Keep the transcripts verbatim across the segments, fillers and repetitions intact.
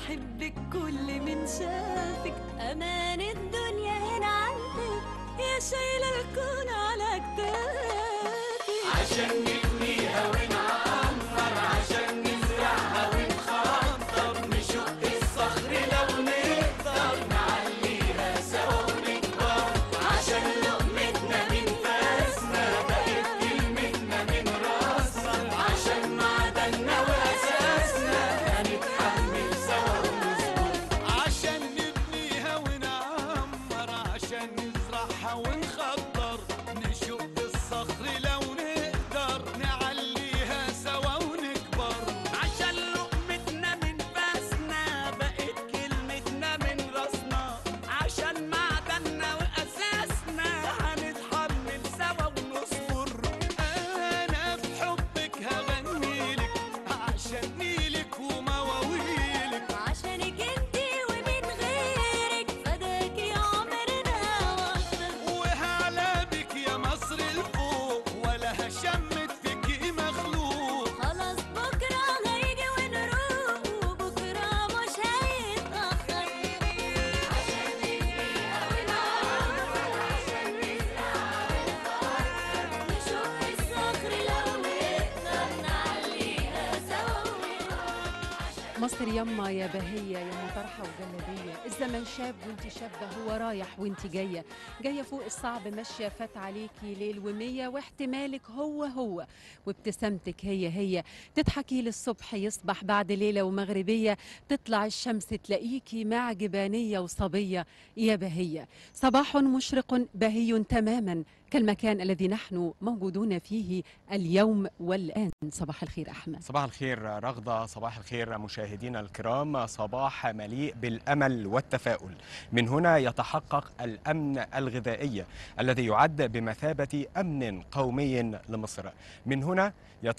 بحبك كل من شافك، أمان الدنيا هنا عندك، يا شايلة الكون على كتافك. عشان نبنيها ونعمر، عشان نزرعها ونخضر، نشق الصخر لو نقدر، نعليها سوا ونكبر. عشان لقمتنا من فاسنا بقت كلمتنا من راسنا، عشان معدننا واساسنا هنتحمل سوا ونصبر. عشان نبنيها ونعمر، عشان نزرعها ونخضر، نشق الصخر لو نقدر، نعليها سوا ونكبر. عشان لقمتنا من فاسنا بقت كلمتنا من راسنا، عشان معدننا واساسنا هنتحمل سوا ونصبر. انا في حبك هغنيلك، عشان نيلك ومواويلك، عشانك انتي ومن غيرك فداكي عمرنا واكتر. وهعلى بك يا مصر الفوق، ولا هشمت فيكي مخلوق. خلاص بكرة هيجي ونروق، وبكرة مش هيتأخر. عشان نبنيها ونعمر، عشان نزرعها ونخضر، نشق الصخر لو نقدر، نعليها سوا ونكبر. مصر يما يا بهية يا مطرحة وجلابية، الزمن شاب وانت شابة، هو رايح وانت جاية، جاية فوق الصعب ماشية، فات عليكي ليل ومية، واحتمالك هو هو وابتسامتك هي هي، تضحكي للصبح يصبح بعد ليلة ومغربية، تطلع الشمس تلاقيكي مع جبانية وصبية يا بهية. صباح مشرق بهي تماما كالمكان الذي نحن موجودون فيه اليوم والآن. صباح الخير أحمد. صباح الخير رغدة، صباح الخير مشاهدينا الكرام، صباح مليء بالأمل والتفاؤل. من هنا يتحقق الأمن الغذائي الذي يعد بمثابة أمن قومي لمصر. من هنا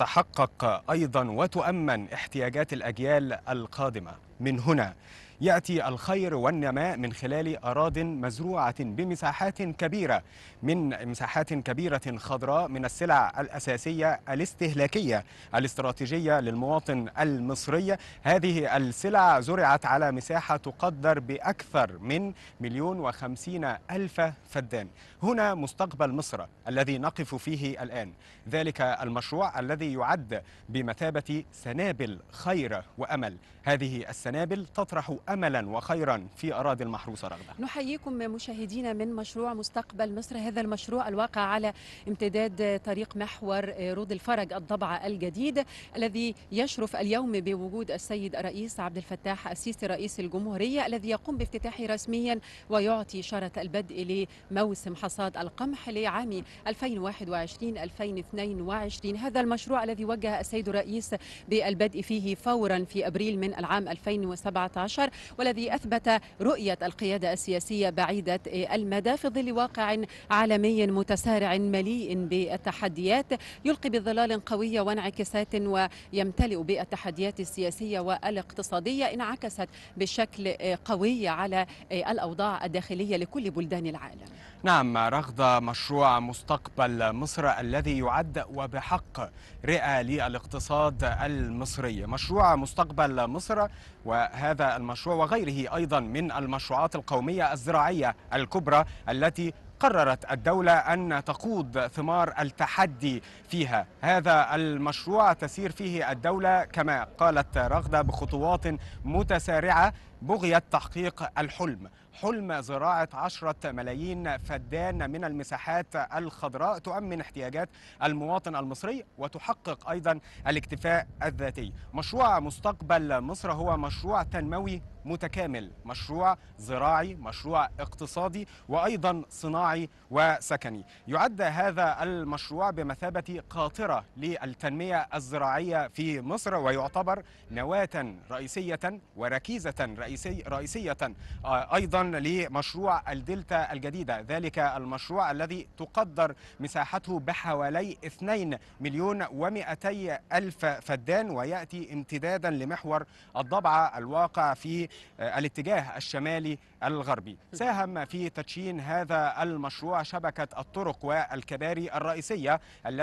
يتحقق أيضا وتؤمن احتياجات الأجيال القادمة. من هنا يأتي الخير والنماء من خلال أراضٍ مزروعة بمساحات كبيرة، من مساحات كبيرة خضراء، من السلع الأساسية الاستهلاكية الاستراتيجية للمواطن المصري. هذه السلع زرعت على مساحة تقدر بأكثر من مليون وخمسين ألف فدان. هنا مستقبل مصر الذي نقف فيه الآن، ذلك المشروع الذي يعد بمثابة سنابل خير وأمل. هذه السنابل تطرح أملا وخيرا في أراضي المحروسة. رغدة، نحييكم مشاهدينا من مشروع مستقبل مصر، هذا المشروع الواقع على امتداد طريق محور رود الفرج الضبعة الجديد، الذي يشرف اليوم بوجود السيد الرئيس عبد الفتاح السيسي رئيس الجمهورية، الذي يقوم بافتتاحه رسميا ويعطي إشارة البدء لموسم حصاد القمح لعام ألفين وواحد وعشرين ألفين واثنين وعشرين. هذا المشروع الذي وجه السيد الرئيس بالبدء فيه فورا في أبريل من العام ألفين وسبعة عشر، والذي أثبت رؤية القيادة السياسية بعيدة المدى في ظل واقع عالمي متسارع مليء بالتحديات، يلقي بظلال قوية وانعكاسات، ويمتلئ بالتحديات السياسية والاقتصادية انعكست بشكل قوي على الأوضاع الداخلية لكل بلدان العالم. نعم رغدة، مشروع مستقبل مصر الذي يعد وبحق رئة للاقتصاد المصري. مشروع مستقبل مصر، وهذا المشروع وغيره أيضا من المشروعات القومية الزراعية الكبرى التي قررت الدولة أن تقود ثمار التحدي فيها. هذا المشروع تسير فيه الدولة كما قالت رغدة بخطوات متسارعة بغية تحقيق الحلم، حلم زراعة عشرة ملايين فدان من المساحات الخضراء تؤمن احتياجات المواطن المصري وتحقق أيضا الاكتفاء الذاتي. مشروع مستقبل مصر هو مشروع تنموي متكامل، مشروع زراعي، مشروع اقتصادي، وأيضا صناعي وسكني. يعد هذا المشروع بمثابة قاطرة للتنمية الزراعية في مصر، ويعتبر نواة رئيسية وركيزة رئيسي رئيسية أيضا لمشروع الدلتا الجديدة، ذلك المشروع الذي تقدر مساحته بحوالي اثنين مليون ومئتي ألف فدان، ويأتي امتدادا لمحور الضبعة الواقع في الاتجاه الشمالي الغربي. ساهم في تدشين هذا المشروع شبكة الطرق والكباري الرئيسية التي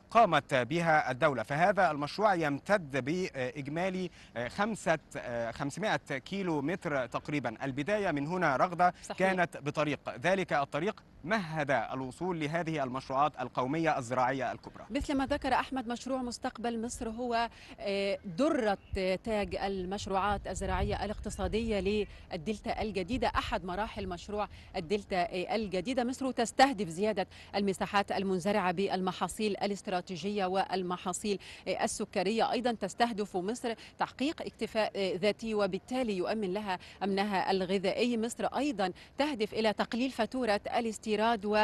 قامت بها الدولة. فهذا المشروع يمتد بإجمالي خمسة خمسمائة كيلو متر تقريبا. البداية من هنا رغدة صحيح. كانت بطريق، ذلك الطريق مهد الوصول لهذه المشروعات القومية الزراعية الكبرى. مثل ما ذكر أحمد، مشروع مستقبل مصر هو درة تاج المشروعات الزراعية الاقتصادية للدلتا الجديدة، أحد مراحل مشروع الدلتا الجديدة. مصر تستهدف زيادة المساحات المنزرعة بالمحاصيل الاستراتيجية والمحاصيل السكرية. أيضا تستهدف مصر تحقيق اكتفاء ذاتي وبالتالي يؤمن لها أمنها الغذائي. مصر أيضا تهدف إلى تقليل فاتورة الاستيراد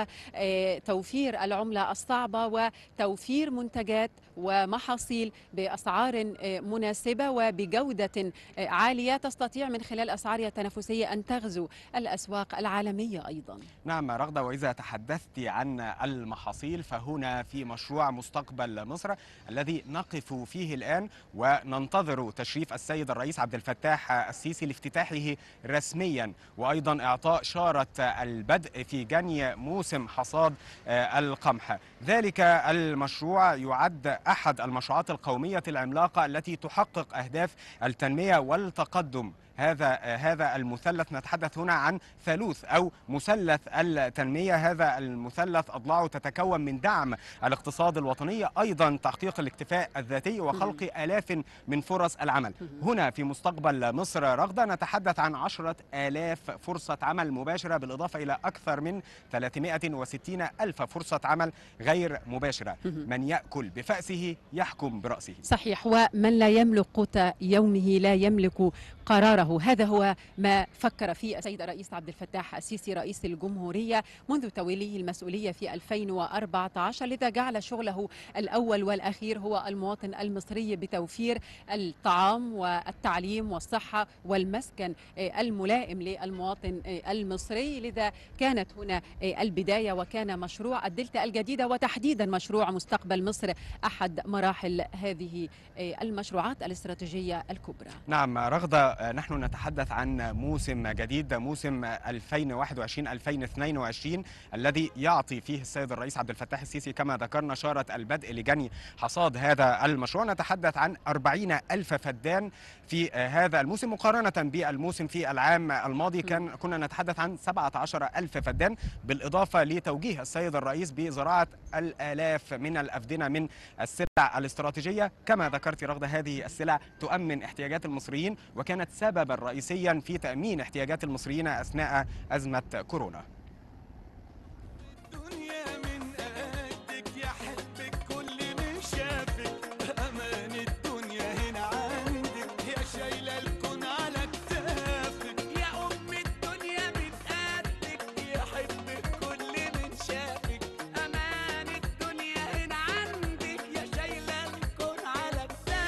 وتوفير العملة الصعبة وتوفير منتجات ومحاصيل بأسعار مناسبة وبجودة عالية تستطيع من خلال أسعارها التنافسية أن تغزو الأسواق العالمية أيضا. نعم رغدة، وإذا تحدثت عن المحاصيل فهنا في مشروع مستقبل مصر الذي نقف فيه الآن وننتظر تشريف السيد الرئيس عبد الفتاح السيسي لافتتاحه رسميا، وأيضا إعطاء شارة البدء في جني موسم حصاد القمح. ذلك المشروع يعد أحد المشروعات القومية العملاقة التي تحقق أهداف التنمية والتقدم. هذا هذا المثلث، نتحدث هنا عن ثالوث أو مثلث التنمية. هذا المثلث أضلاعه تتكون من دعم الاقتصاد الوطني، أيضا تحقيق الاكتفاء الذاتي وخلق آلاف من فرص العمل. هنا في مستقبل مصر رغدة نتحدث عن عشرة آلاف فرصة عمل مباشرة، بالإضافة إلى أكثر من ثلاثمائة وستين ألف فرصة عمل غير مباشرة. من يأكل بفأسه يحكم برأسه. صحيح، ومن لا يملك قوت يومه لا يملك قراره. هذا هو ما فكر فيه السيد الرئيس عبد الفتاح السيسي رئيس الجمهورية منذ توليه المسؤولية في ألفين وأربعة عشر، لذا جعل شغله الأول والأخير هو المواطن المصري بتوفير الطعام والتعليم والصحة والمسكن الملائم للمواطن المصري. لذا كانت هنا البداية وكان مشروع الدلتا الجديدة وتحديدا مشروع مستقبل مصر أحد مراحل هذه المشروعات الاستراتيجية الكبرى. نعم رغدة، نحن نتحدث عن موسم جديد، موسم ألفين وواحد وعشرين ألفين واثنين وعشرين الذي يعطي فيه السيد الرئيس عبد الفتاح السيسي كما ذكرنا شارة البدء لجني حصاد هذا المشروع. نتحدث عن أربعين ألف فدان في هذا الموسم مقارنة بالموسم في العام الماضي كان كنا نتحدث عن سبعة عشر ألف فدان، بالإضافة لتوجيه السيد الرئيس بزراعة الآلاف من الأفدنة من السلع الاستراتيجية. كما ذكرت رغدة، هذه السلع تؤمن احتياجات المصريين وكانت سببا رئيسيا في تأمين احتياجات المصريين أثناء أزمة كورونا. الدنيا من قدك يا حبك كل من شافك، أمان الدنيا هنا عندك يا شايلة الكون على كتافك، يا أم الدنيا من قدك يا حبك كل من شافك، أمان الدنيا هنا عندك يا شايلة الكون على كتافك.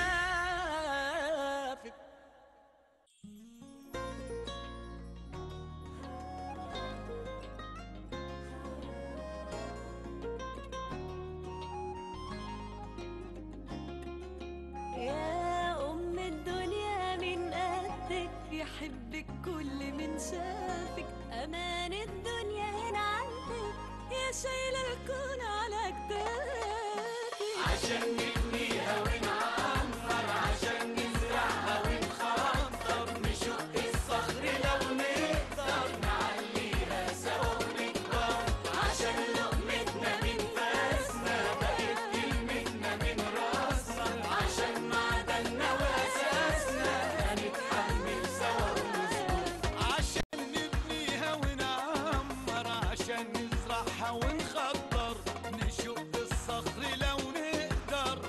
يا أم الدنيا من قدك يحبك كل من شافك، أمان الدنيا هنا عندك يا شايلة الكون على كتافك. عشان نبنيها ونعمر، عشان نزرعها ونخطر، نشق الصخر لو نقدر، نعليها سوا ونكبر، عشان لقمتنا من فاسنا بقت كلمتنا من راسنا، عشان معدننا وأساسنا هنتحمل سوا ونصبر. عشان نبنيها ونعمر، عشان نزرعها ونخطر، نشق الصخر لو نقدر،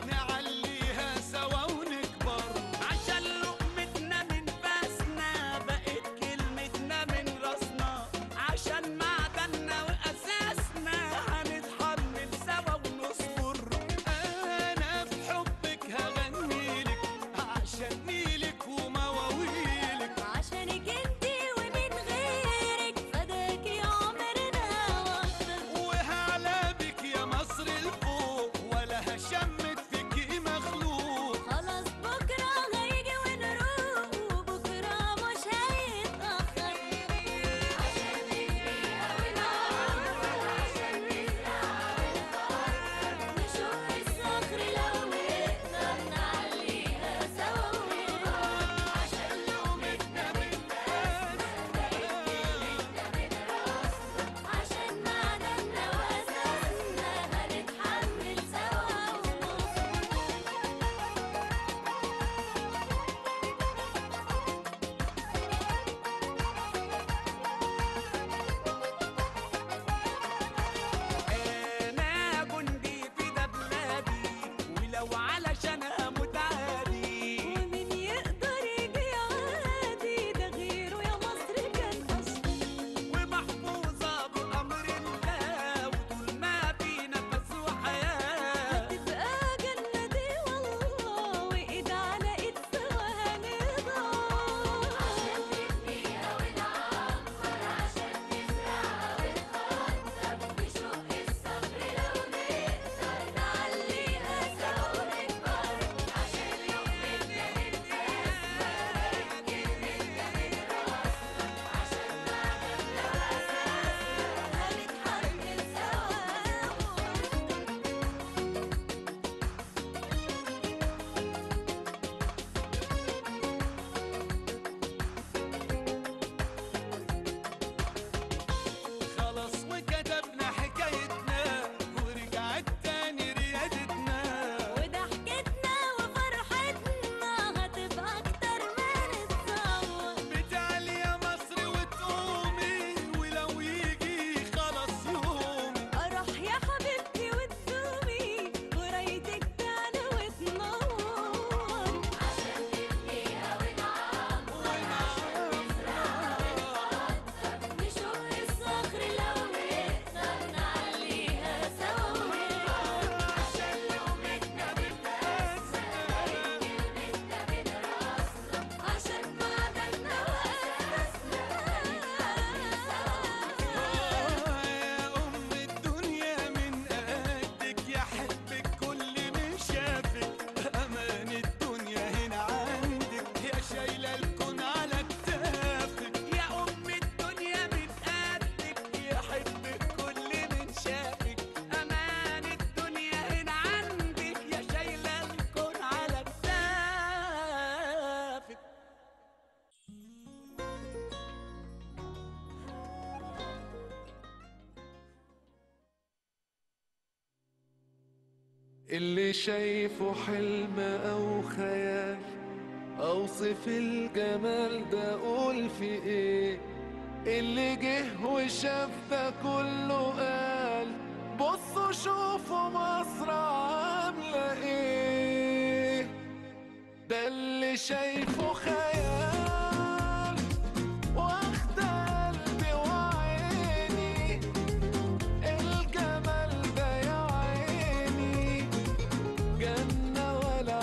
اللي شايفه حلم أو خيال، أوصف الجمال ده أقول في إيه؟ اللي جه وشاف ده كله قال بصوا شوفوا مصر عاملة إيه. ده اللي شايفه خيال واخد قلبي وعيني، الجمال ده يا عيني جنة ولا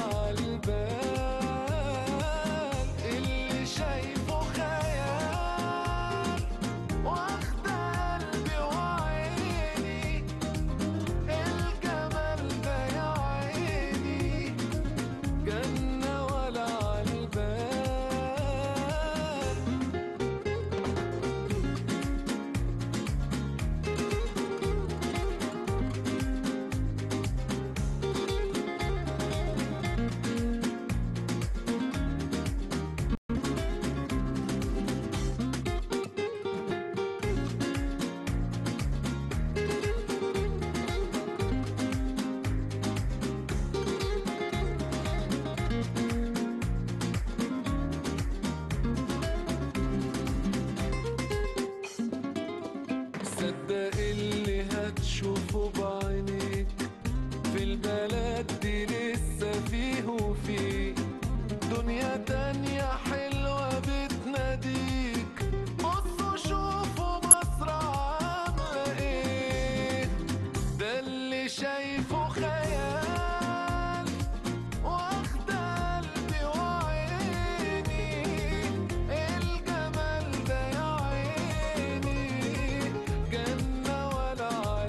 عالبال. اللي شايفه خيال واخد قلبي وعيني، الجمال ده يا عيني جنة ولا عالبال. صدق اللي هتشوفه بعينيك، في البلد دي لسه فيه وفيه دنيا تانية حلوة بتناديك. بصوا شوفوا مصر عاملة ايه. ده اللي شايفه خيال واخد قلبي وعيني، الجمال ده يا عيني جنة ولا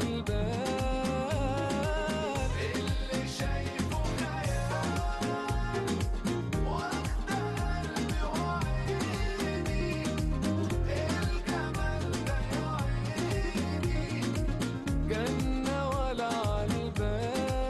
عالبال. اللي شايفه خيال واخد قلبي وعيني، الجمال ده يا عيني جنة ولا عالبال.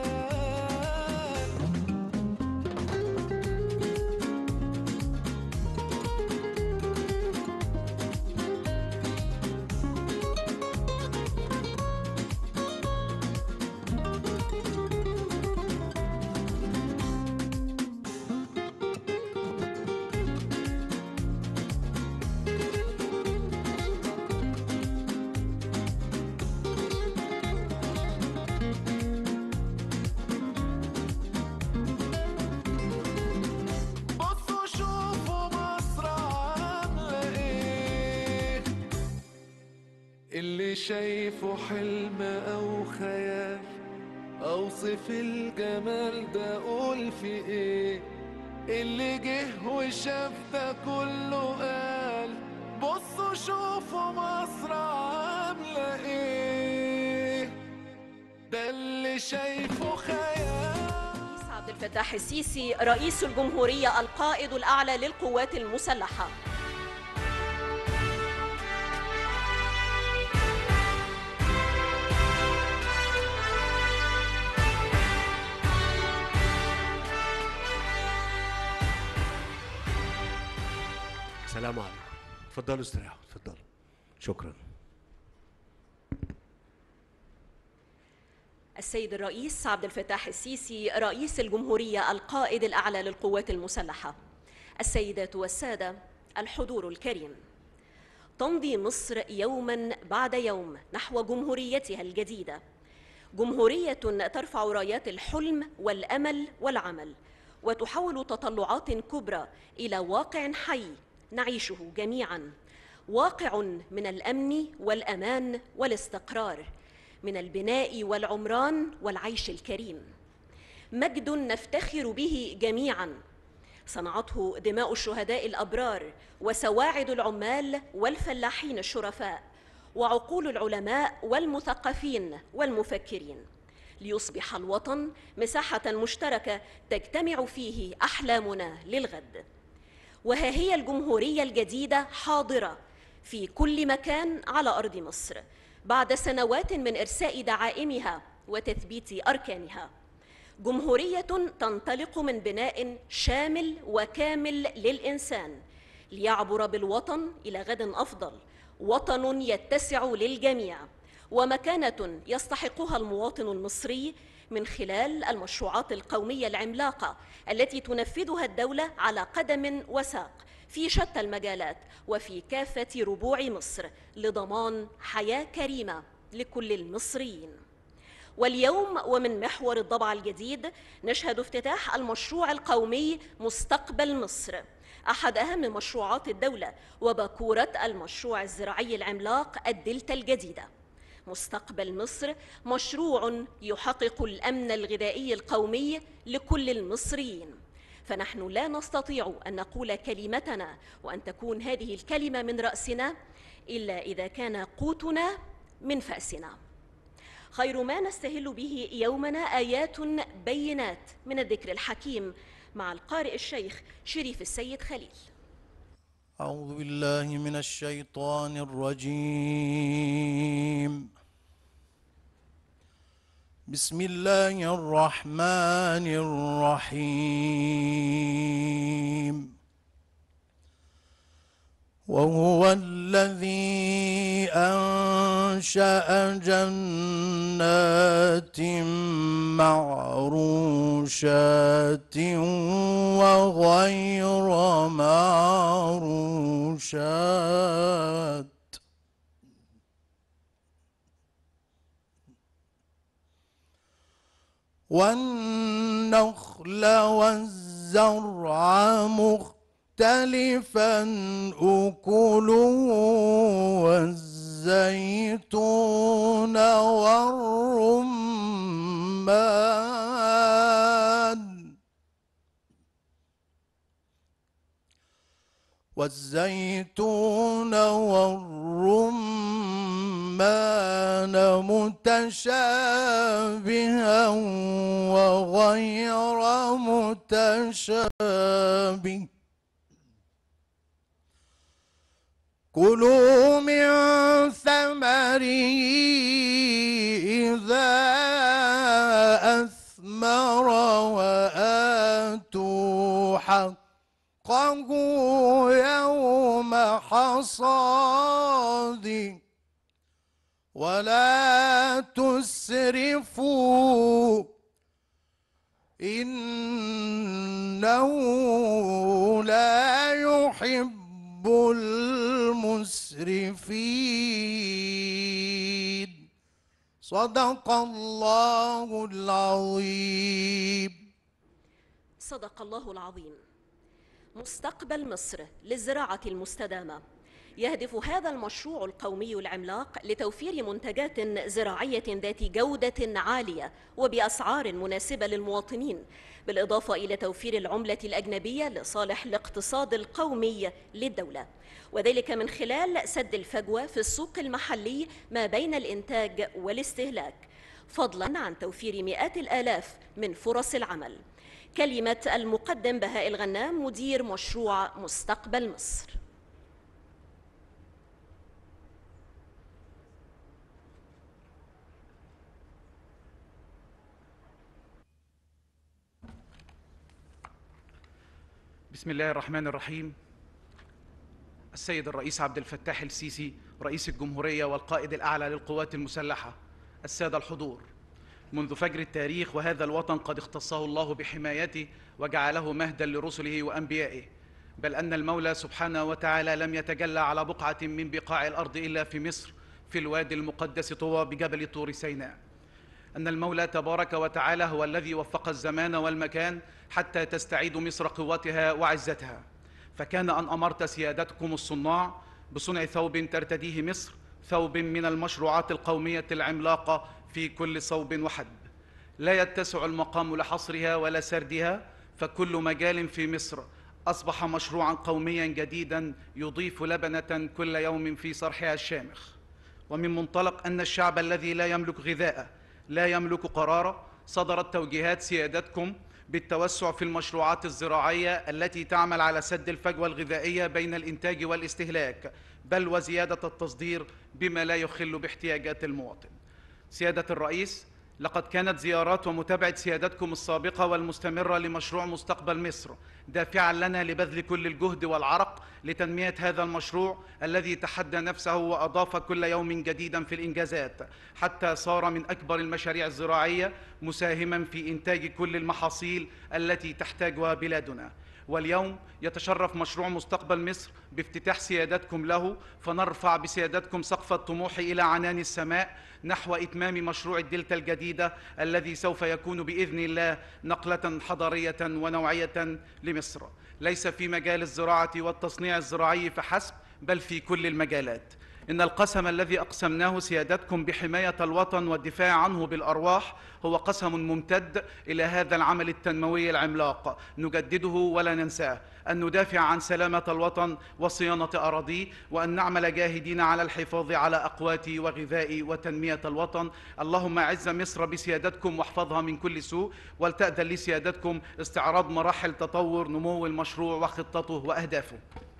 بصوا شوفوا مصر عاملة ايه. اللي شايفه حلم أو خيال، أوصف الجمال ده أقول في إيه. اللي جه وشاف ده كله قال بصوا شوفوا مصر عاملة ايه. ده اللي شايفه خيال. الرئيس عبد الفتاح السيسي رئيس الجمهورية القائد الأعلى للقوات المسلحة. السلام عليكم. اتفضلوا استريحوا. اتفضلوا. شكرا. السيد الرئيس عبد الفتاح السيسي رئيس الجمهورية القائد الأعلى للقوات المسلحة. السيدات والسادة، الحضور الكريم، تمضي مصر يوما بعد يوم نحو جمهوريتها الجديدة، جمهورية ترفع رايات الحلم والأمل والعمل، وتحول تطلعات كبرى إلى واقع حي نعيشه جميعا، واقع من الأمن والأمان والاستقرار، من البناء والعمران والعيش الكريم، مجد نفتخر به جميعا صنعته دماء الشهداء الأبرار وسواعد العمال والفلاحين الشرفاء وعقول العلماء والمثقفين والمفكرين، ليصبح الوطن مساحة مشتركة تجتمع فيه أحلامنا للغد. وها هي الجمهورية الجديدة حاضرة في كل مكان على أرض مصر بعد سنوات من إرساء دعائمها وتثبيت أركانها. جمهورية تنطلق من بناء شامل وكامل للإنسان ليعبر بالوطن إلى غد أفضل، وطن يتسع للجميع، ومكانة يستحقها المواطن المصري من خلال المشروعات القومية العملاقة التي تنفذها الدولة على قدم وساق في شتى المجالات وفي كافة ربوع مصر لضمان حياة كريمة لكل المصريين. واليوم ومن محور الضبع الجديد نشهد افتتاح المشروع القومي مستقبل مصر، أحد أهم مشروعات الدولة وباكورة المشروع الزراعي العملاق الدلتا الجديدة. مستقبل مصر مشروع يحقق الأمن الغذائي القومي لكل المصريين، فنحن لا نستطيع أن نقول كلمتنا وأن تكون هذه الكلمة من رأسنا إلا إذا كان قوتنا من فأسنا. خير ما نستهل به يومنا آيات بينات من الذكر الحكيم مع القارئ الشيخ شريف السيد خليل. أعوذ بالله من الشيطان الرجيم. بسم الله الرحمن الرحيم. وهو الذي أنشأ جنات معروشات وغير معروشات والنخل والزرع مختلفا أكله والزيتون والرمان والزيتون والرمان متشابها وغير متشابه. كلوا من ثمره إذا أثمر وآتوا حقه يوم حصاده ولا تسرفوا إنه لا يحب المسرفين. صدق الله العظيم. صدق الله العظيم. مستقبل مصر للزراعة المستدامة. يهدف هذا المشروع القومي العملاق لتوفير منتجات زراعية ذات جودة عالية وبأسعار مناسبة للمواطنين، بالإضافة إلى توفير العملة الأجنبية لصالح الاقتصاد القومي للدولة، وذلك من خلال سد الفجوة في السوق المحلي ما بين الإنتاج والاستهلاك، فضلاً عن توفير مئات الآلاف من فرص العمل. كلمة المقدم بهاء الغنام مدير مشروع مستقبل مصر. بسم الله الرحمن الرحيم. السيد الرئيس عبد الفتاح السيسي رئيس الجمهورية والقائد الأعلى للقوات المسلحة، السادة الحضور، منذ فجر التاريخ وهذا الوطن قد اختصه الله بحمايته وجعله مهدا لرسله وأنبيائه، بل أن المولى سبحانه وتعالى لم يتجلى على بقعة من بقاع الأرض إلا في مصر، في الوادي المقدس طوى بجبل طور سيناء. أن المولى تبارك وتعالى هو الذي وفق الزمان والمكان حتى تستعيد مصر قوتها وعزتها، فكان أن أمرت سيادتكم الصناع بصنع ثوب ترتديه مصر، ثوب من المشروعات القومية العملاقة في كل صوب وحدب، لا يتسع المقام لحصرها ولا سردها، فكل مجال في مصر أصبح مشروعا قوميا جديدا يضيف لبنة كل يوم في صرحها الشامخ. ومن منطلق أن الشعب الذي لا يملك غذاء لا يملك قرارا، صدرت توجيهات سيادتكم بالتوسع في المشروعات الزراعية التي تعمل على سد الفجوة الغذائية بين الإنتاج والاستهلاك، بل وزيادة التصدير بما لا يخل باحتياجات المواطن. سيادة الرئيس، لقد كانت زيارات ومتابعة سيادتكم السابقة والمستمرة لمشروع مستقبل مصر دافعا لنا لبذل كل الجهد والعرق لتنمية هذا المشروع الذي تحدى نفسه وأضاف كل يوم جديدا في الإنجازات حتى صار من أكبر المشاريع الزراعية مساهما في إنتاج كل المحاصيل التي تحتاجها بلادنا. واليوم يتشرف مشروع مستقبل مصر بافتتاح سيادتكم له، فنرفع بسيادتكم سقف الطموح إلى عنان السماء نحو إتمام مشروع الدلتا الجديدة الذي سوف يكون بإذن الله نقلة حضارية ونوعية لمصر، ليس في مجال الزراعة والتصنيع الزراعي فحسب بل في كل المجالات. إن القسم الذي أقسمناه سيادتكم بحماية الوطن والدفاع عنه بالأرواح هو قسم ممتد إلى هذا العمل التنموي العملاق، نجدده ولا ننساه، أن ندافع عن سلامة الوطن وصيانة أراضيه، وأن نعمل جاهدين على الحفاظ على أقوات وغذاء وتنمية الوطن. اللهم أعز مصر بسيادتكم واحفظها من كل سوء، ولتأذن لسيادتكم استعراض مراحل تطور نمو المشروع وخطته وأهدافه.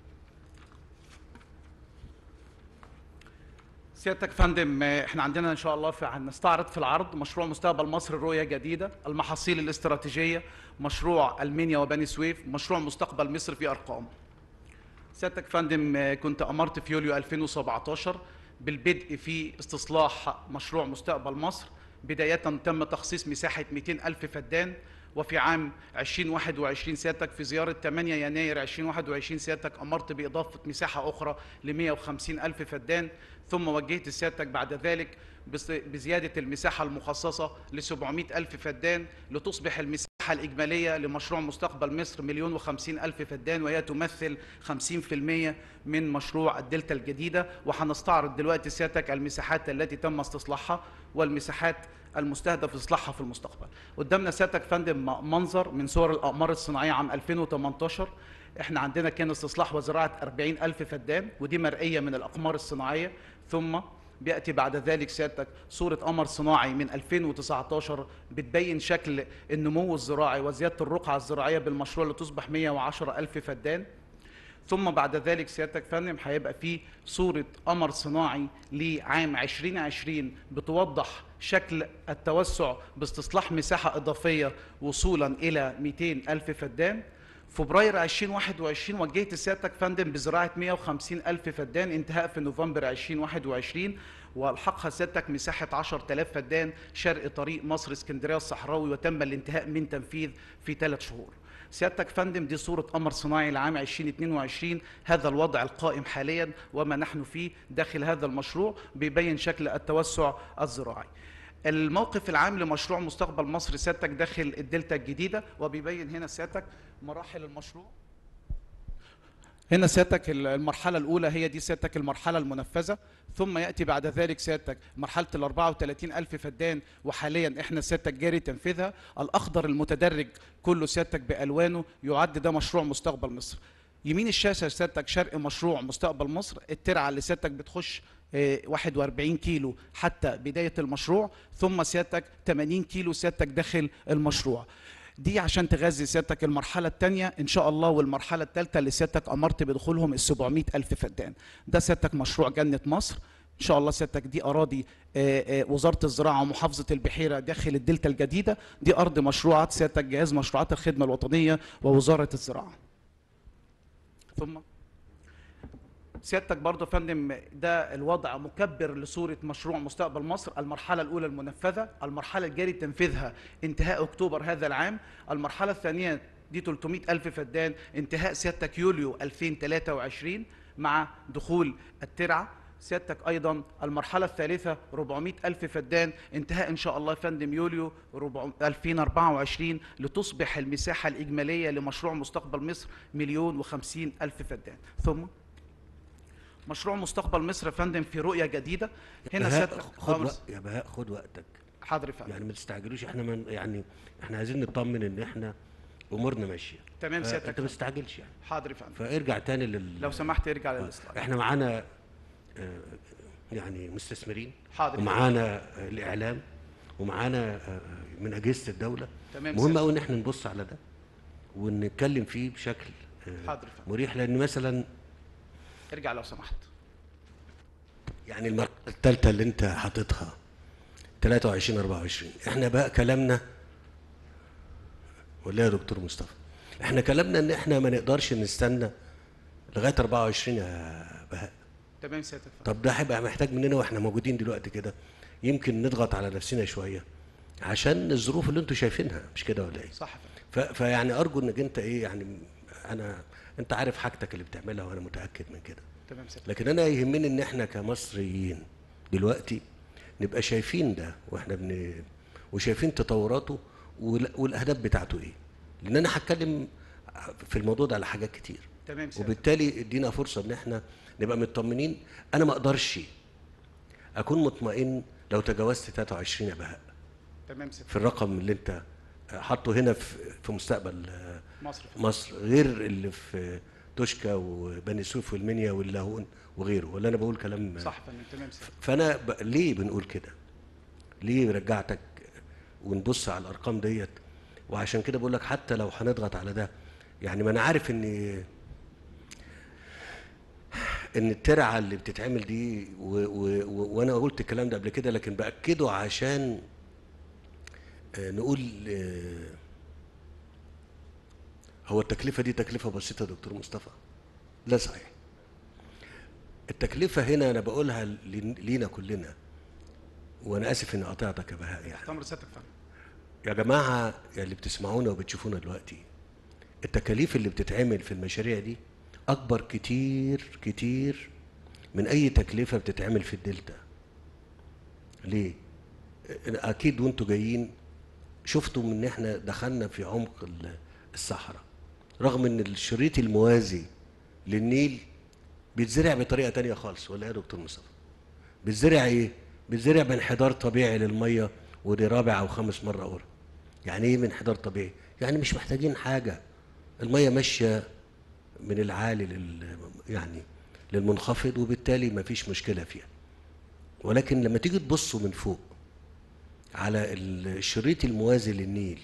سيادتك فندم، احنا عندنا ان شاء الله في هنستعرض في العرض مشروع مستقبل مصر رؤية جديدة، المحاصيل الاستراتيجية، مشروع المنيا وبني سويف، مشروع مستقبل مصر في ارقام. سيادتك فندم، كنت امرت في يوليو ألفين وسبعطاشر بالبدء في استصلاح مشروع مستقبل مصر. بداية تم تخصيص مساحة مئتين ألف فدان، وفي عام ألفين وواحد وعشرين سيادتك في زيارة ثمانية يناير ألفين وواحد وعشرين سيادتك أمرت بإضافة مساحة أخرى ل مئة وخمسين ألف فدان، ثم وجهت سيادتك بعد ذلك بزيادة المساحة المخصصة ل سبعمئة ألف فدان لتصبح المساحة الإجمالية لمشروع مستقبل مصر مليون وخمسين ألف فدان، وهي تمثل خمسين بالمئة من مشروع الدلتا الجديدة. وهنستعرض دلوقتي سيادتك المساحات التي تم استصلاحها والمساحات المستهدف اصلاحها في المستقبل. قدامنا سيادتك فندم منظر من صور الأقمار الصناعية عام ألفين وثمانية عشر. احنا عندنا كان استصلاح وزراعة أربعين ألف فدان، ودي مرئية من الأقمار الصناعية. ثم بيأتي بعد ذلك سيادتك صورة قمر صناعي من ألفين وتسعة عشر بتبين شكل النمو الزراعي وزيادة الرقعة الزراعية بالمشروع لتصبح مئة وعشرة ألف فدان. ثم بعد ذلك سيادتك فندم هيبقى فيه صورة قمر صناعي لعام ألفين وعشرين بتوضح شكل التوسع باستصلاح مساحة إضافية وصولا إلى مئتين ألف فدان. فبراير ألفين وواحد وعشرين وجهت سيادتك فندم بزراعة مئة وخمسين ألف فدان انتهاء في نوفمبر ألفين وواحد وعشرين، والحقها سيادتك مساحة عشرة آلاف فدان شرق طريق مصر اسكندرية الصحراوي، وتم الانتهاء من تنفيذ في ثلاث شهور. سيادتك فندم دي صورة قمر صناعي لعام ألفين واثنين وعشرين، هذا الوضع القائم حاليا وما نحن فيه داخل هذا المشروع بيبين شكل التوسع الزراعي. الموقف العام لمشروع مستقبل مصر سيادتك داخل الدلتا الجديدة، وبيبين هنا سيادتك مراحل المشروع. هنا سيادتك المرحلة الأولى هي دي سيادتك المرحلة المنفذة، ثم يأتي بعد ذلك سيادتك مرحلة ال أربعة وثلاثين ألف فدان، وحاليا احنا سيادتك جاري تنفيذها. الأخضر المتدرج كله سيادتك بألوانه يعد ده مشروع مستقبل مصر. يمين الشاشة سيادتك شرق مشروع مستقبل مصر، الترعة اللي سيادتك بتخش واحد وأربعين كيلو حتى بداية المشروع، ثم سيادتك ثمانين كيلو سيادتك داخل المشروع. دي عشان تغذي سيادتك المرحلة الثانية إن شاء الله، والمرحلة الثالثة اللي سيادتك أمرت بدخولهم ال سبعمئة ألف فدان. ده سيادتك مشروع جنة مصر إن شاء الله. سيادتك دي أراضي وزارة الزراعة ومحافظة البحيرة داخل الدلتا الجديدة، دي أرض مشروعات سيادتك جهاز مشروعات الخدمة الوطنية ووزارة الزراعة. ثم سيادتك برضه فندم ده الوضع مكبر لصورة مشروع مستقبل مصر. المرحلة الأولى المنفذة، المرحلة الجاري تنفيذها انتهاء أكتوبر هذا العام. المرحلة الثانية دي ثلاثمئة ألف فدان انتهاء سيادتك يوليو ألفين وثلاثة وعشرين مع دخول الترعة. سيادتك أيضا المرحلة الثالثة أربعمئة ألف فدان انتهاء إن شاء الله فندم يوليو ألفين وأربعة وعشرين، لتصبح المساحة الإجمالية لمشروع مستقبل مصر مليون وخمسين ألف فدان. ثم مشروع مستقبل مصر فندم في رؤية جديدة. هنا سيادتك خد وقت يا بهاء، خد وقتك. حاضر فندم. يعني ما تستعجلوش، احنا من يعني احنا عايزين نطمن ان احنا امورنا ماشيه. تمام سيادتك. انت ما تستعجلش يعني. حاضر فندم. فارجع تاني لل لو سمحت ارجع للإصلاح. احنا معانا اه يعني مستثمرين، حاضر، ومعانا اه الاعلام، ومعانا اه من اجهزه الدوله. تمام. مهم قوي ان احنا نبص على ده ونتكلم فيه بشكل اه حاضر فندم. مريح، لان مثلا ارجع لو سمحت. يعني المرحله الثالثه اللي انت حاططها تلاتة وعشرين أربعة وعشرين. احنا بقى كلامنا ولا يا دكتور مصطفى؟ احنا كلامنا ان احنا ما نقدرش نستنى لغايه أربعة وعشرين يا بهاء. تمام سيادة الفندم. طب ده هيبقى محتاج مننا واحنا موجودين دلوقتي كده يمكن نضغط على نفسنا شويه عشان الظروف اللي انتوا شايفينها، مش كده ولا ايه؟ صح. ف... فيعني ارجو انك انت ايه يعني انا انت عارف حاجتك اللي بتعملها وانا متاكد من كده. تمام سيادة. لكن انا يهمني ان احنا كمصريين دلوقتي نبقى شايفين ده واحنا بن وشايفين تطوراته وال... والاهداف بتاعته ايه، لان انا هتكلم في الموضوع ده على حاجات كتير. تمام سيادة. وبالتالي ادينا فرصه ان احنا نبقى مطمنين. انا ما اقدرش اكون مطمئن لو تجاوزت تلاتة وعشرين يا بهاء. تمام سيادة. في الرقم اللي انت حاطه هنا في في مستقبل مصر مصر غير اللي في توشكا وبني سويف والمنيا واللاهون وغيره، ولا انا بقول كلام صح فندم؟ تمام سيادة. فانا ب... ليه بنقول كده؟ ليه رجعتك ونبص على الارقام ديت؟ وعشان كده بقول لك حتى لو هنضغط على ده، يعني ما انا عارف ان ان الترعه اللي بتتعمل دي و... و... و... وانا قلت الكلام ده قبل كده، لكن باكده عشان نقول هو التكلفه دي تكلفه بسيطه يا دكتور مصطفى؟ لا صحيح. التكلفه هنا انا بقولها لينا كلنا، وانا اسف اني قطعتك يا بهاء. يعني تمر سيادتك فندم. يا جماعه يا اللي بتسمعونا وبتشوفونا دلوقتي، التكاليف اللي بتتعمل في المشاريع دي اكبر كتير كتير من اي تكلفه بتتعمل في الدلتا. ليه؟ اكيد وانتوا جايين شفتوا ان احنا دخلنا في عمق الصحراء، رغم ان الشريط الموازي للنيل بيتزرع بطريقه تانية خالص، ولا ايه يا دكتور مصطفى؟ بيتزرع ايه؟ بيتزرع بانحدار طبيعي للميه، ودي رابع او خامس مره اخرى. يعني ايه بانحدار طبيعي؟ يعني مش محتاجين حاجه، الميه ماشيه من العالي لل يعني للمنخفض، وبالتالي ما فيش مشكله فيها. ولكن لما تيجي تبصوا من فوق على الشريط الموازي للنيل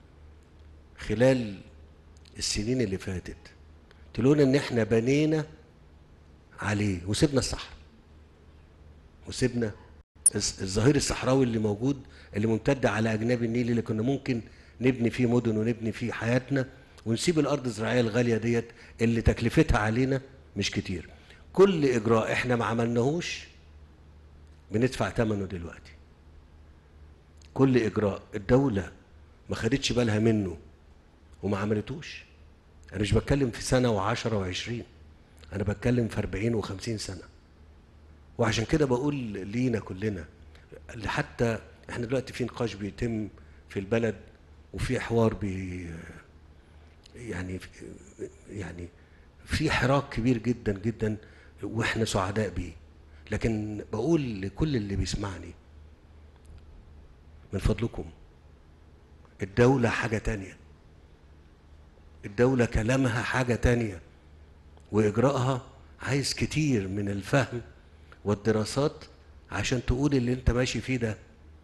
خلال السنين اللي فاتت، تلونا ان احنا بنينا عليه وسيبنا الصحراء، وسيبنا الظهير الصحراوي اللي موجود اللي ممتد على اجناب النيل، اللي كنا ممكن نبني فيه مدن ونبني فيه حياتنا، ونسيب الارض الزراعيه الغاليه ديت اللي تكلفتها علينا مش كتير. كل اجراء احنا ما عملناهوش بندفع ثمنه دلوقتي. كل اجراء الدوله ما خدتش بالها منه وما عملتوش. انا مش بتكلم في سنه وعشرة وعشرين، انا بتكلم في أربعين وخمسين سنه. وعشان كده بقول لينا كلنا، حتى احنا دلوقتي في نقاش بيتم في البلد وفي حوار بي يعني يعني في حراك كبير جدا جدا واحنا سعداء بيه. لكن بقول لكل اللي بيسمعني من فضلكم، الدولة حاجة تانية، الدولة كلامها حاجة تانية، وإجراءها عايز كتير من الفهم والدراسات عشان تقول اللي انت ماشي فيه ده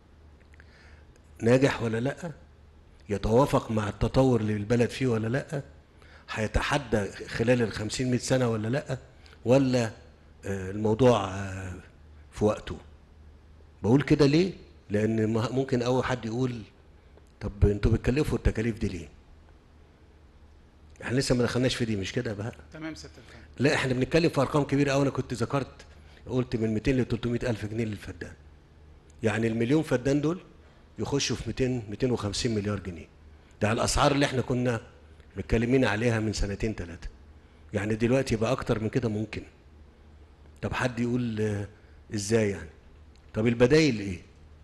ناجح ولا لأ، يتوافق مع التطور اللي البلد فيه ولا لأ، هيتحدى خلال الخمسين مئة سنة ولا لأ، ولا الموضوع في وقته. بقول كده ليه؟ لأن ممكن أول حد يقول طب انتوا بتكلفوا التكاليف دي ليه؟ احنا لسه ما دخلناش في دي، مش كده بقى؟ تمام ستة. لا احنا بنتكلم في ارقام كبيره قوي. انا كنت ذكرت قلت من مئتين ل ثلاثمئة الف جنيه للفدان. يعني المليون فدان دول يخشوا في مئتين مئتين وخمسين مليار جنيه. ده الاسعار اللي احنا كنا متكلمين عليها من سنتين ثلاثه. يعني دلوقتي يبقى اكتر من كده ممكن. طب حد يقول اه ازاي يعني؟ طب البدايل ايه؟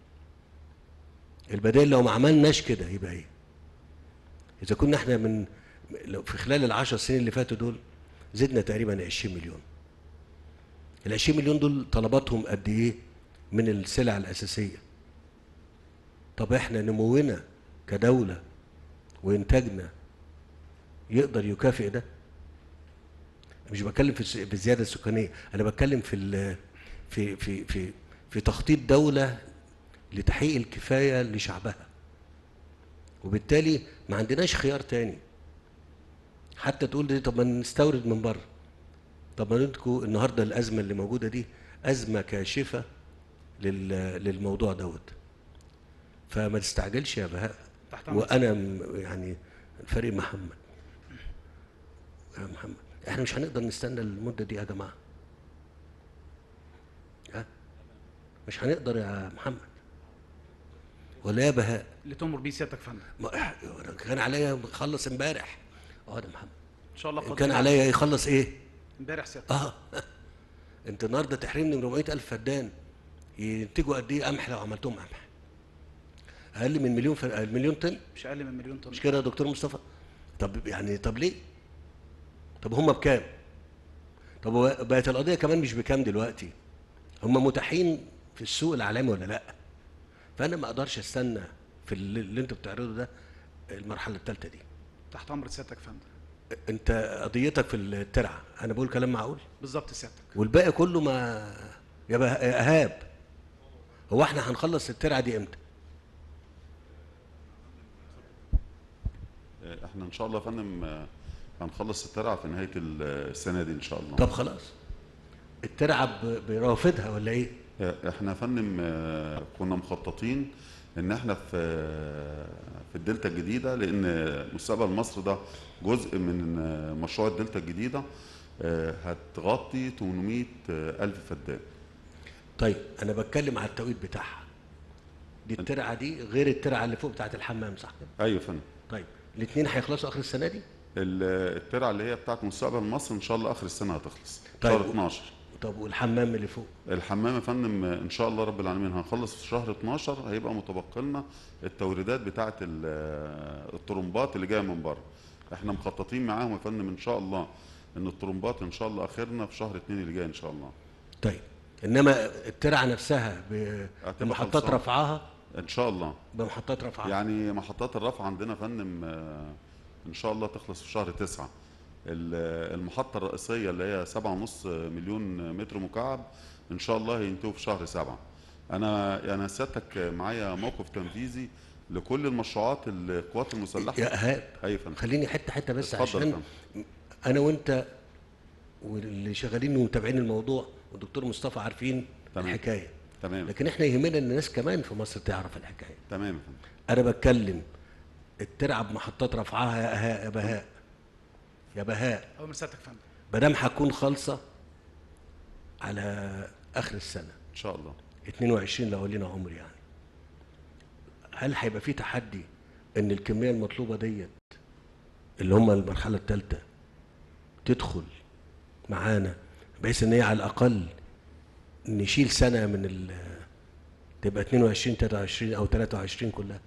البدايل لو ما عملناش كده يبقى ايه؟ اذا كنا احنا من لو في خلال العشر سنين اللي فاتوا دول زدنا تقريبا عشرين مليون. ال عشرين مليون دول طلباتهم قد ايه من السلع الاساسيه؟ طب احنا نمونا كدوله وانتاجنا يقدر يكافئ ده؟ مش بتكلم في الزياده السكانيه، انا بتكلم في في في في في تخطيط دوله لتحقيق الكفايه لشعبها. وبالتالي ما عندناش خيار تاني. حتى تقول دي طب ما نستورد من بره. طب ما ندكوا النهارده الازمه اللي موجوده دي ازمه كاشفه للموضوع دوت. فما تستعجلش يا بهاء. تحت أمرك. وانا م- يعني الفريق محمد يا محمد، احنا مش هنقدر نستنى المده دي يا جماعه. ها مش هنقدر يا محمد ولا يا بهاء؟ اللي تؤمر بيه سيادتك يا فندم. ما أنا كان عليا يخلص امبارح. اه يا محمد، ان شاء الله كان قادرين عليا يخلص ايه؟ امبارح سيادتك. اه انت النهارده تحرمني من أربعمائة ألف فدان ينتجوا قد ايه قمح لو عملتهم قمح؟ اقل من مليون فر... مليون طن، مش اقل من مليون طن. مش كده يا دكتور مصطفى؟ طب يعني طب ليه؟ طب هم بكام؟ طب هو بقت القضيه كمان مش بكام دلوقتي؟ هم متاحين في السوق العالمي ولا لا؟ فانا ما اقدرش استنى في اللي, اللي انتوا بتعرضه ده المرحله الثالثه دي. تحت امر سيادتك يا فندم. انت قضيتك في الترعه، انا بقول كلام معقول؟ بالظبط سيادتك. والباقي كله ما يا به- يا ايهاب، هو احنا هنخلص الترعه دي امتى؟ احنا ان شاء الله يا فندم آه، هنخلص الترعه في نهايه ال- السنه دي ان شاء الله. طب خلاص الترعه ب- برافدها ولا ايه؟ آه، احنا يا فندم آه، كنا مخططين ان احنا في آه، في الدلتا الجديده، لان مستقبل مصر ده جزء من آه، مشروع الدلتا الجديده آه، هتغطي ثمانمائة ألف فدان. طيب انا بتكلم على التوقيت بتاعها. دي الترعه دي غير الترعه اللي فوق بتاعت الحمام، صح كده؟ ايوه يا فندم. طيب الاثنين هيخلصوا اخر السنه دي؟ ال- الترعه اللي هي بتاعت مستقبل مصر ان شاء الله اخر السنه هتخلص. طيب. شهر اتناشر. طب والحمام اللي فوق؟ الحمام يا فندم ان شاء الله رب العالمين هنخلص في شهر اتناشر، هيبقى متبقي لنا التوريدات بتاعه ال- الطرمبات اللي جايه من بره. احنا مخططين معاهم يا فندم ان شاء الله ان الطرمبات ان شاء الله اخرنا في شهر اتنين اللي جاي ان شاء الله. طيب انما الترعه نفسها ب- هتبقى بمحطات خلصانة. رفعها؟ ان شاء الله بمحطات رفعها يعني محطات الرفع عندنا يا فندم آه، ان شاء الله تخلص في شهر تسعة. ال- المحطه الرئيسيه اللي هي سبعة ونص مليون متر مكعب ان شاء الله هينتهوا في شهر سبعة. انا انا سيادتك معايا موقف تنفيذي لكل المشروعات القوات المسلحه. يا ايهاب ايوه يا فندم. خليني حته حته بس اتفضل يا عشان فندم. انا وانت واللي شغالين ومتابعين الموضوع والدكتور مصطفى عارفين تمام. الحكايه، تمام لكن احنا يهمنا ان الناس كمان في مصر تعرف الحكايه. تمام يا فندم. انا بتكلم الترعه بمحطات رفعها يا اهاء يا بهاء يا بهاء اول ما سيادتك يا فندم. ما دام هتكون خالصه على اخر السنه ان شاء الله. اتنين وعشرين لو لينا عمر يعني، هل هيبقى في تحدي ان الكميه المطلوبه ديت اللي هم المرحله الثالثه تدخل معانا بحيث ان هي على الاقل نشيل سنه من ال تبقى اتنين وعشرين تلاتة وعشرين او تلاتة وعشرين كلها؟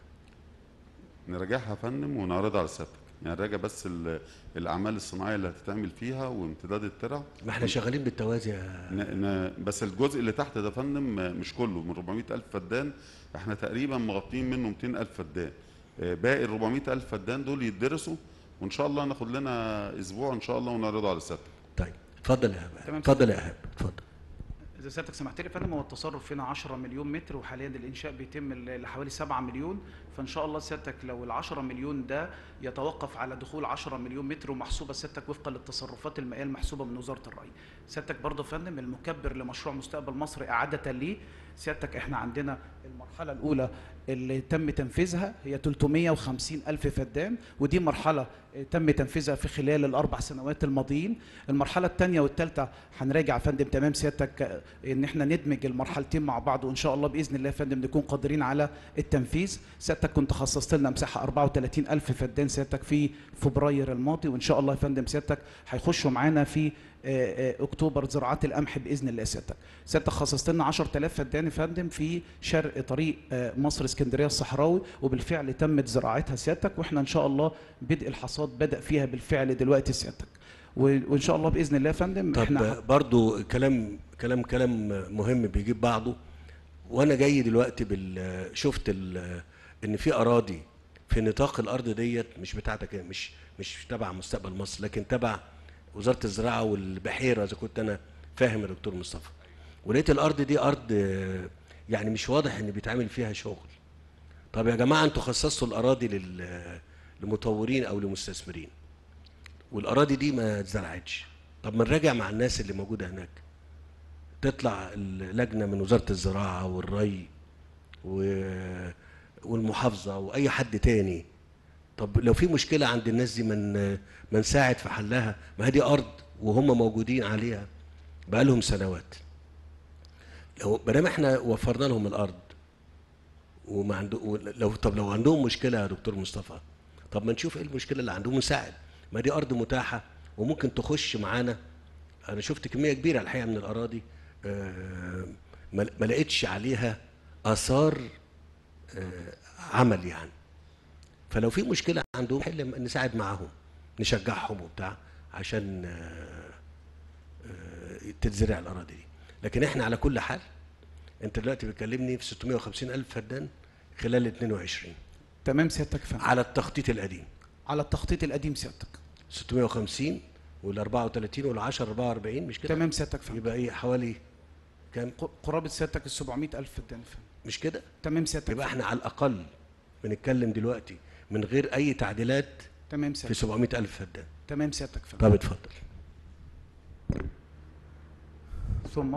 نراجعها يا فندم ونعرضها على سيادتك، يعني نراجع بس ال- الاعمال الصناعيه اللي هتتعمل فيها وامتداد الترع. ما احنا شغالين بالتوازي يا ن... ن... بس الجزء اللي تحت ده يا فندم مش كله، من أربعمائة ألف فدان احنا تقريبا مغطين منه مئتين ألف فدان. آه، باقي ال أربعمائة ألف فدان دول يدرسوا وان شاء الله ناخد لنا اسبوع ان شاء الله ونعرضه على سيادتك. طيب اتفضل يا ايهاب، تمام. اتفضل يا ايهاب اتفضل. اذا سيادتك سمحت لي يا فندم، هو التصرف هنا عشرة مليون متر، وحاليا الانشاء بيتم ل- لحوالي سبعة مليون. فان شاء الله سيادتك لو ال عشرة مليون ده يتوقف على دخول عشرة مليون متر، ومحسوبه سيادتك وفقا للتصرفات المائيه المحسوبه من وزاره الري. سيادتك برضه يا فندم المكبر لمشروع مستقبل مصر اعاده ليه، سيادتك احنا عندنا المرحله الاولى اللي تم تنفيذها هي ثلاثمائة وخمسين ألف فدان، ودي مرحلة تم تنفيذها في خلال الأربع سنوات الماضيين. المرحلة الثانية والثالثة هنراجع يا فندم تمام سيادتك إن إحنا ندمج المرحلتين مع بعض، وإن شاء الله بإذن الله يا فندم نكون قادرين على التنفيذ. سيادتك كنت خصصت لنا مساحة أربعة وثلاثين ألف فدان سيادتك في فبراير الماضي، وإن شاء الله يا فندم سيادتك هيخشوا معانا في اكتوبر زراعات القمح باذن الله. سيادتك سيادتك خصصت لنا عشرة آلاف فدان يا فندم في شرق طريق مصر اسكندريه الصحراوي، وبالفعل تمت زراعتها سيادتك، واحنا ان شاء الله بدء الحصاد بدا فيها بالفعل دلوقتي سيادتك، وان شاء الله باذن الله يا فندم. طب احنا برضو كلام كلام كلام مهم بيجيب بعضه. وانا جاي دلوقتي بال شفت ال ان في اراضي في نطاق الارض ديت مش بتاعتك، مش مش تبع مستقبل مصر، لكن تبع وزارة الزراعة والبحيرة إذا كنت أنا فاهم يا دكتور مصطفى. ولقيت الأرض دي أرض يعني مش واضح إن بيتعمل فيها شغل. طب يا جماعة أنتوا خصصتوا الأراضي لل لمطورين أو لمستثمرين، والأراضي دي ما اتزرعتش. طب ما نراجع مع الناس اللي موجودة هناك، تطلع اللجنة من وزارة الزراعة والري و والمحافظه واي حد تاني. طب لو في مشكله عند الناس دي من ما نساعد في حلها، ما هي دي ارض وهم موجودين عليها بقالهم سنوات. لو ما دام احنا وفرنا لهم الارض وما عنده لو طب لو عندهم مشكله يا دكتور مصطفى، طب ما نشوف ايه المشكله اللي عندهم ونساعد. ما دي ارض متاحه وممكن تخش معانا. انا شفت كميه كبيره الحقيقه من الاراضي ما لقيتش عليها اثار عمل يعني. فلو في مشكله عندهم حل نساعد معاهم، نشجعهم وبتاع عشان تتزرع الاراضي دي. لكن احنا على كل حال انت دلوقتي بتكلمني في ستمائة وخمسين ألف فدان خلال اتنين وعشرين. تمام سيادتك فندم. على التخطيط القديم. على التخطيط القديم سيادتك. ستمائة وخمسين وال أربعة وثلاثين وال عشرة أربعة وأربعين مش كده؟ تمام سيادتك فندم. يبقى ايه حوالي كام؟ قرابه سيادتك ال سبعمائة ألف فدان فندم. مش كده؟ تمام سيادتك. يبقى احنا على الاقل بنتكلم دلوقتي من غير اي تعديلات تمام سيادتك. في سبعمائة ألف فدان. تمام سيادتك فندم. طب اتفضل. ثم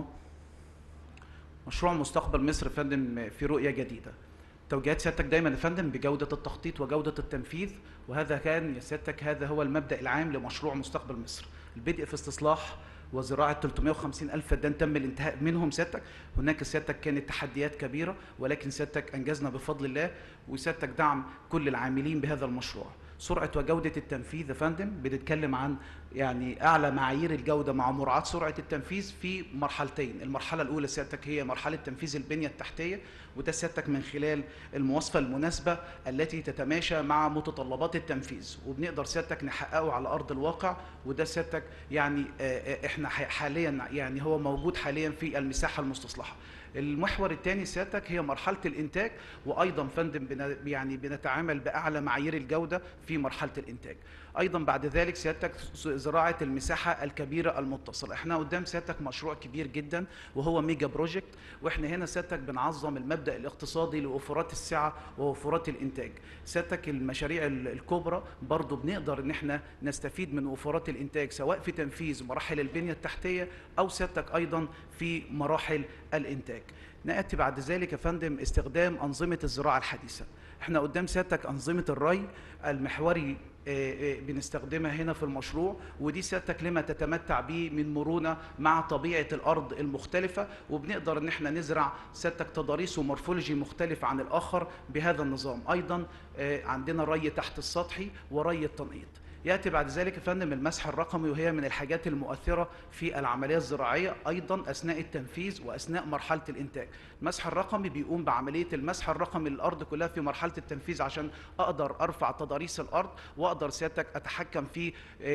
مشروع مستقبل مصر فندم في رؤية جديدة. توجيهات سيادتك دايما يا فندم بجودة التخطيط وجودة التنفيذ، وهذا كان يا سيادتك هذا هو المبدأ العام لمشروع مستقبل مصر. البدء في استصلاح وزراعة ثلاثمائة وخمسين ألف فدان تم الانتهاء منهم سيادتك. هناك سيادتك كانت تحديات كبيرة ولكن سيادتك أنجزنا بفضل الله، وسيادتك دعم كل العاملين بهذا المشروع. سرعة وجودة التنفيذ يا فندم بنتكلم عن يعني أعلى معايير الجودة مع مراعاة سرعة التنفيذ في مرحلتين. المرحلة الأولى سيادتك هي مرحلة تنفيذ البنية التحتية، وده سيادتك من خلال المواصفة المناسبة التي تتماشى مع متطلبات التنفيذ، وبنقدر سيادتك نحققه على أرض الواقع. وده سيادتك يعني إحنا حاليا يعني هو موجود حاليا في المساحة المستصلحة. المحور الثاني سيادتك هي مرحله الانتاج، وايضا فندم بن يعني بنتعامل باعلى معايير الجوده في مرحله الانتاج. ايضا بعد ذلك سيادتك زراعه المساحه الكبيره المتصله. احنا قدام سيادتك مشروع كبير جدا وهو ميجا بروجكت، واحنا هنا سيادتك بنعظم المبدا الاقتصادي لوفرات السعه ووفرات الانتاج. سيادتك المشاريع الكبرى برضو بنقدر ان احنا نستفيد من وفرات الانتاج سواء في تنفيذ مراحل البنيه التحتيه او سيادتك ايضا في مراحل الانتاج. ناتي بعد ذلك يا فندم استخدام انظمه الزراعه الحديثه. احنا قدام سيادتك انظمه الري المحوري بنستخدمها هنا في المشروع، ودي سيادتك لما تتمتع به من مرونه مع طبيعه الارض المختلفه، وبنقدر ان احنا نزرع سيادتك تضاريس ومورفولوجي مختلف عن الاخر بهذا النظام. ايضا عندنا ري تحت السطحي وري التنقيط. ياتي بعد ذلك يا فندم المسح الرقمي، وهي من الحاجات المؤثره في العمليه الزراعيه ايضا اثناء التنفيذ واثناء مرحله الانتاج. المسح الرقمي بيقوم بعمليه المسح الرقمي للارض كلها في مرحله التنفيذ عشان اقدر ارفع تضاريس الارض واقدر سيادتك اتحكم في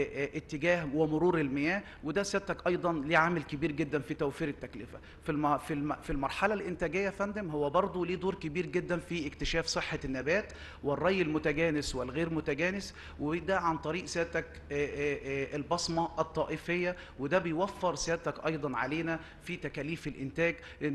اتجاه ومرور المياه، وده سيادتك ايضا ليه عامل كبير جدا في توفير التكلفه. في الم... في الم... في المرحله الانتاجيه يا فندم هو برضه ليه دور كبير جدا في اكتشاف صحه النبات والري المتجانس والغير متجانس، وده عن طريق سيادتك البصمه الطائفيه، وده بيوفر سيادتك ايضا علينا في تكاليف الانتاج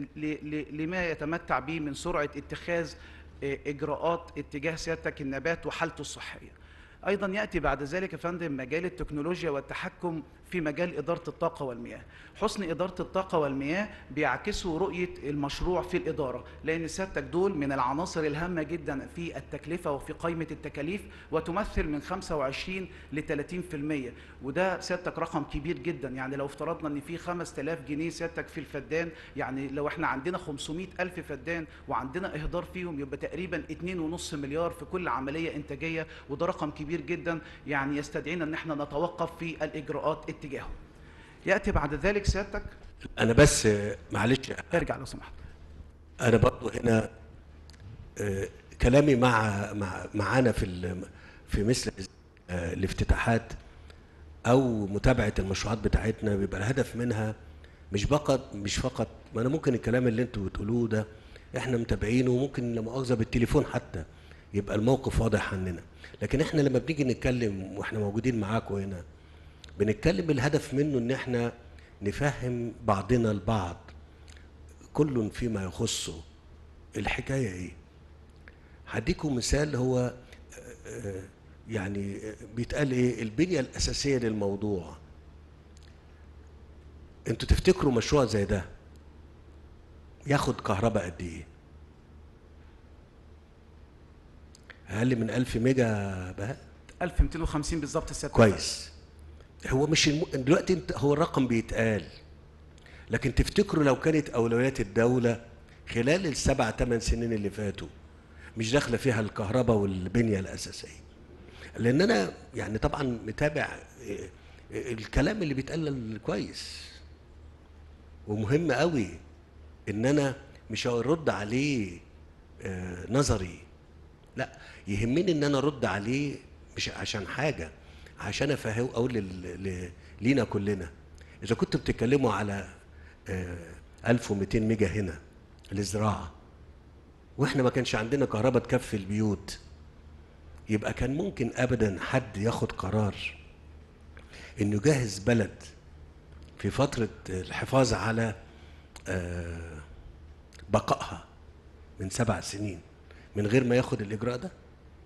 لما يتمتع به من سرعه اتخاذ اجراءات اتجاه سيادتك النبات وحالته الصحيه. ايضا ياتي بعد ذلك يا فندم مجال التكنولوجيا والتحكم في مجال اداره الطاقه والمياه. حسن اداره الطاقه والمياه بيعكسوا رؤيه المشروع في الاداره، لان سيادتك دول من العناصر الهامه جدا في التكلفه وفي قائمه التكاليف، وتمثل من خمسة وعشرين ل ثلاثين بالمئة، وده سيادتك رقم كبير جدا. يعني لو افترضنا ان في خمسة آلاف جنيه سيادتك في الفدان، يعني لو احنا عندنا خمسمائة ألف فدان وعندنا اهدار فيهم يبقى تقريبا اتنين ونص مليار في كل عمليه انتاجيه، وده رقم كبير جدا يعني يستدعينا ان احنا نتوقف في الاجراءات اتجاهه. ياتي بعد ذلك سيادتك انا بس معلش ارجع لو سمحت. انا برضو هنا آه كلامي مع مع معانا في في مثل آه الافتتاحات او متابعه المشروعات بتاعتنا بيبقى الهدف منها مش فقط مش فقط ما انا ممكن الكلام اللي انتوا بتقولوه ده احنا متابعينه، وممكن لا مؤاخذه بالتليفون حتى يبقى الموقف واضح عننا، لكن احنا لما بنيجي نتكلم واحنا موجودين معاكم هنا بنتكلم الهدف منه ان احنا نفهم بعضنا البعض كل فيما يخصه. الحكايه ايه؟ هديكم مثال هو يعني بيتقال ايه البنيه الاساسيه للموضوع. انتوا تفتكروا مشروع زي ده ياخد كهرباء قد ايه؟ اقل من ألف ميجا بقى. ألف ومئتين وخمسين بالظبط السيد. كويس. هو مش الم... دلوقتي انت هو الرقم بيتقال، لكن تفتكروا لو كانت اولويات الدوله خلال السبع ثمان سنين اللي فاتوا مش داخله فيها الكهرباء والبنيه الاساسيه؟ لان انا يعني طبعا متابع الكلام اللي بيتقال كويس ومهم قوي، ان انا مش هرد عليه نظري، لا يهمني ان انا ارد عليه مش عشان حاجه، عشان افهمه اقول لينا كلنا. اذا كنتوا بتتكلموا على ألف ومئتين ميجا هنا للزراعه واحنا ما كانش عندنا كهرباء تكفي البيوت، يبقى كان ممكن ابدا حد ياخد قرار انه يجهز بلد في فتره الحفاظ على بقائها من سبع سنين من غير ما ياخد الاجراء ده؟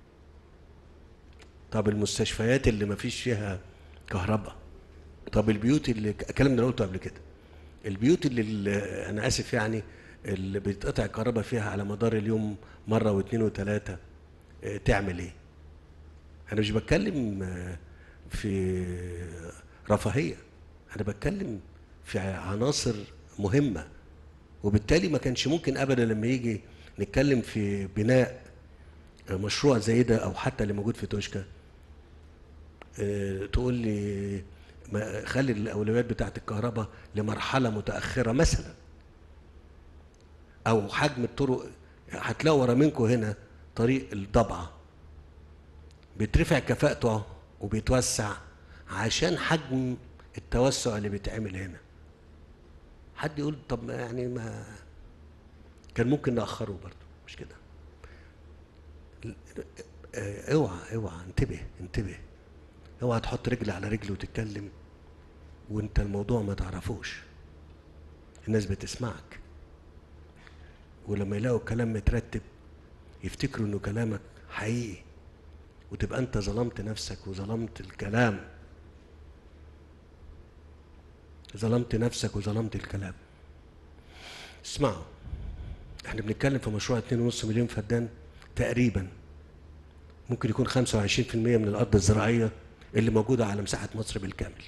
طب المستشفيات اللي ما فيش فيها كهرباء، طب البيوت اللي الكلام ده قلته قبل كده، البيوت اللي, اللي انا اسف يعني اللي بيتقطع الكهرباء فيها على مدار اليوم مره واثنين وثلاثه، تعمل ايه؟ انا مش بتكلم في رفاهيه، انا بتكلم في عناصر مهمه، وبالتالي ما كانش ممكن ابدا لما يجي نتكلم في بناء مشروع زي ده او حتى اللي موجود في توشكا تقول لي خلي الاولويات بتاعت الكهرباء لمرحله متاخره مثلا، او حجم الطرق. هتلاقوا ورا منكم هنا طريق الضبعه بيترفع كفاءته وبيتوسع عشان حجم التوسع اللي بيتعمل هنا. حد يقول طب ما يعني ما كان ممكن ناخره برضه، مش كده؟ اوعى اوعى انتبه انتبه، اوعى تحط رجل على رجل وتتكلم وانت الموضوع ما تعرفوش. الناس بتسمعك، ولما يلاقوا الكلام مترتب يفتكروا انه كلامك حقيقي، وتبقى انت ظلمت نفسك وظلمت الكلام، ظلمت نفسك وظلمت الكلام. اسمعوا، احنا بنتكلم في مشروع اتنين ونص مليون فدان تقريبا، ممكن يكون خمسة وعشرين في المية من الارض الزراعيه اللي موجوده على مساحه مصر بالكامل،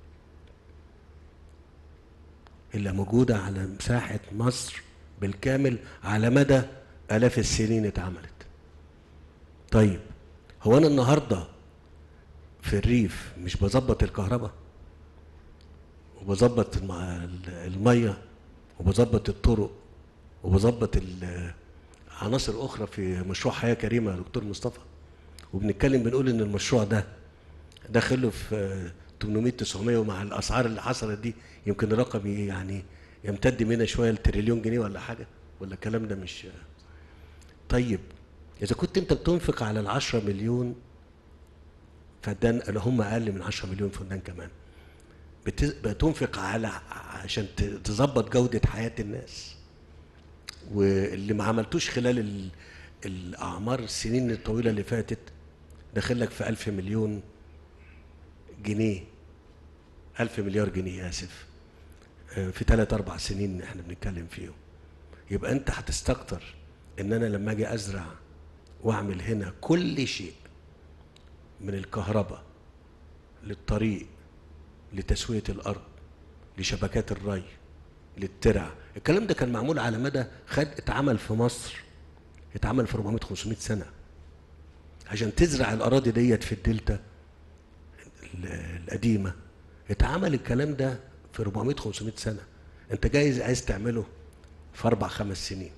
اللي موجوده على مساحه مصر بالكامل على مدى الاف السنين اتعملت. طيب هو انا النهارده في الريف مش بظبط الكهرباء وبظبط الميه وبظبط الطرق وبظبط عناصر اخرى في مشروع حياه كريمه يا دكتور مصطفى، وبنتكلم بنقول ان المشروع ده داخله في ثمانمائة تسعمائة، ومع الاسعار اللي حصلت دي يمكن الرقم يعني يمتد منها شويه لتريليون جنيه ولا حاجه، ولا الكلام ده مش طيب؟ اذا كنت انت بتنفق على العشرة مليون فدان اللي هم اقل من عشرة مليون فدان كمان، بتنفق على عشان تظبط جوده حياه الناس، واللي ما عملتوش خلال الاعمار السنين الطويله اللي فاتت داخل لك في ألف مليون جنيه، ألف مليار جنيه اسف، في ثلاث اربع سنين احنا بنتكلم فيهم. يبقى انت هتستكتر ان انا لما اجي ازرع واعمل هنا كل شيء من الكهرباء للطريق لتسويه الارض لشبكات الري للترع، الكلام ده كان معمول على مدى خد اتعمل في مصر، اتعمل في أربعمائة خمسمائة سنه عشان تزرع الاراضي ديت في الدلتا القديمه، اتعمل الكلام ده في أربعمائة خمسمائة سنه، انت جايز عايز تعمله في اربع خمس سنين.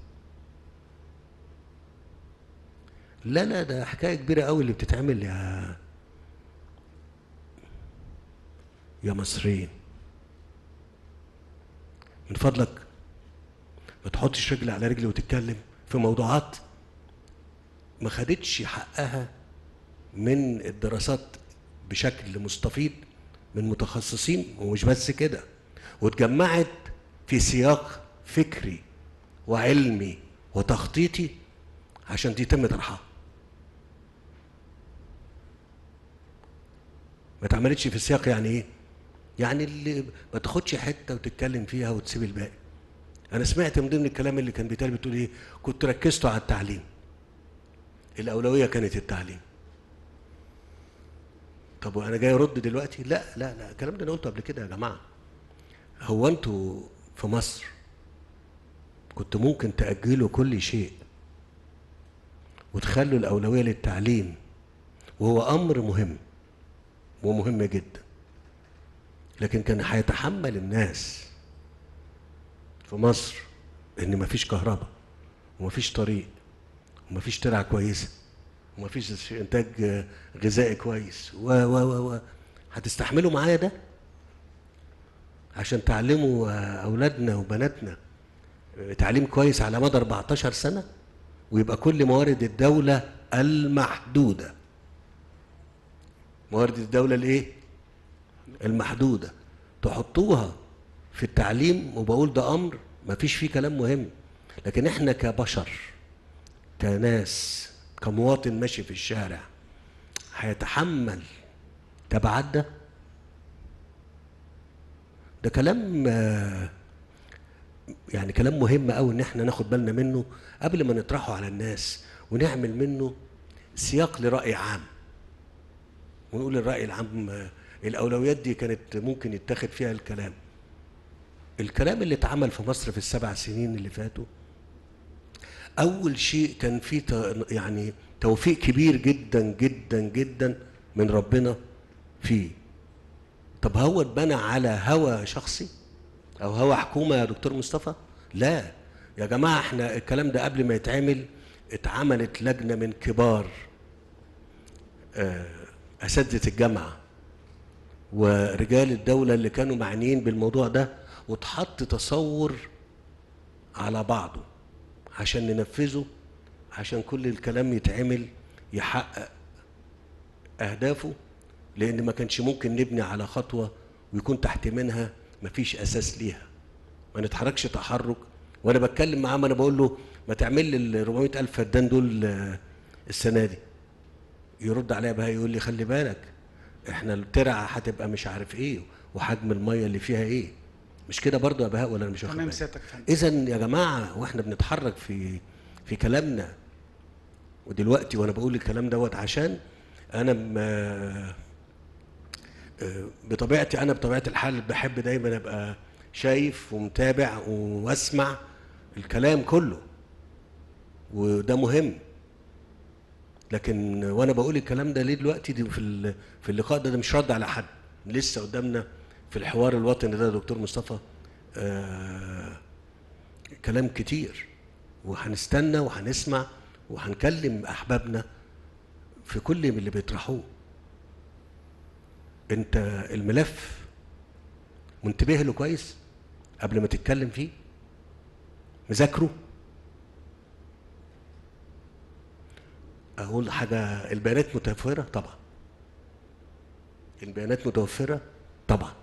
لا لا ده حكايه كبيره قوي اللي بتتعمل يا يا مصريين. من فضلك ما تحطش رجل على رجل وتتكلم في موضوعات ما خدتش حقها من الدراسات بشكل مستفيض من متخصصين، ومش بس كده، واتجمعت في سياق فكري وعلمي وتخطيطي عشان يتم طرحها. ما اتعملتش في السياق يعني ايه؟ يعني اللي ما تاخدش حته وتتكلم فيها وتسيب الباقي. انا سمعت من ضمن الكلام اللي كان بيتقال بتقول ايه؟ كنت ركزتوا على التعليم. الأولوية كانت التعليم. طب وأنا جاي أرد دلوقتي؟ لا لا لا، الكلام ده أنا قلته قبل كده يا جماعة. هو أنتوا في مصر كنت ممكن تأجلوا كل شيء وتخلوا الأولوية للتعليم، وهو أمر مهم ومهم جدا، لكن كان هيتحمل الناس في مصر إن مفيش كهرباء ومفيش طريق ومفيش ترعة كويسة ومفيش إنتاج غذائي كويس و و و و هتستحملوا معايا ده عشان تعلموا أولادنا وبناتنا تعليم كويس على مدى أربعتاشر سنة ويبقى كل موارد الدولة المحدودة، موارد الدولة الايه؟ المحدودة، تحطوها في التعليم. وبقول ده أمر ما فيش فيه كلام مهم، لكن احنا كبشر كناس كمواطن ماشي في الشارع هيتحمل تبعات ده؟ ده كلام يعني كلام مهم قوي ان احنا ناخد بالنا منه قبل ما نطرحه على الناس، ونعمل منه سياق لرأي عام، ونقول الرأي العام الأولويات دي كانت ممكن يتاخد فيها الكلام. الكلام اللي اتعمل في مصر في السبع سنين اللي فاتوا، أول شيء كان فيه يعني توفيق كبير جدا جدا جدا من ربنا فيه. طب هو اتبنى على هوى شخصي أو هوى حكومة يا دكتور مصطفى؟ لا يا جماعة، احنا الكلام ده قبل ما يتعمل اتعملت لجنة من كبار أساتذة الجامعة ورجال الدولة اللي كانوا معنيين بالموضوع ده، واتحط تصور على بعضه عشان ننفذه، عشان كل الكلام يتعمل يحقق أهدافه، لأن ما كانش ممكن نبني على خطوة ويكون تحت منها مفيش أساس ليها، ما نتحركش تحرك. وأنا بتكلم معاه، ما أنا بقول له ما تعمل لي ال أربعمائة ألف فدان دول السنة دي، يرد عليا بقى يقول لي خلي بالك احنا الترعه هتبقى مش عارف ايه وحجم الميه اللي فيها ايه. مش كده برضو يا بهاء ولا انا مش واخد بالي؟ اذا يا جماعه واحنا بنتحرك في في كلامنا، ودلوقتي وانا بقول الكلام دوت عشان انا ما بطبيعتي انا بطبيعه الحال بحب دايما ابقى شايف ومتابع واسمع الكلام كله، وده مهم. لكن وانا بقول الكلام ده ليه دلوقتي دي في في اللقاء ده, ده مش رد على حد، لسه قدامنا في الحوار الوطني ده يا دكتور مصطفى آه كلام كتير، وهنستنى وهنسمع وهنكلم احبابنا في كل من اللي بيطرحوه. انت الملف منتبه له كويس قبل ما تتكلم فيه؟ مذاكره؟ أقول حاجة، البيانات متوفرة طبعا، البيانات متوفرة طبعا،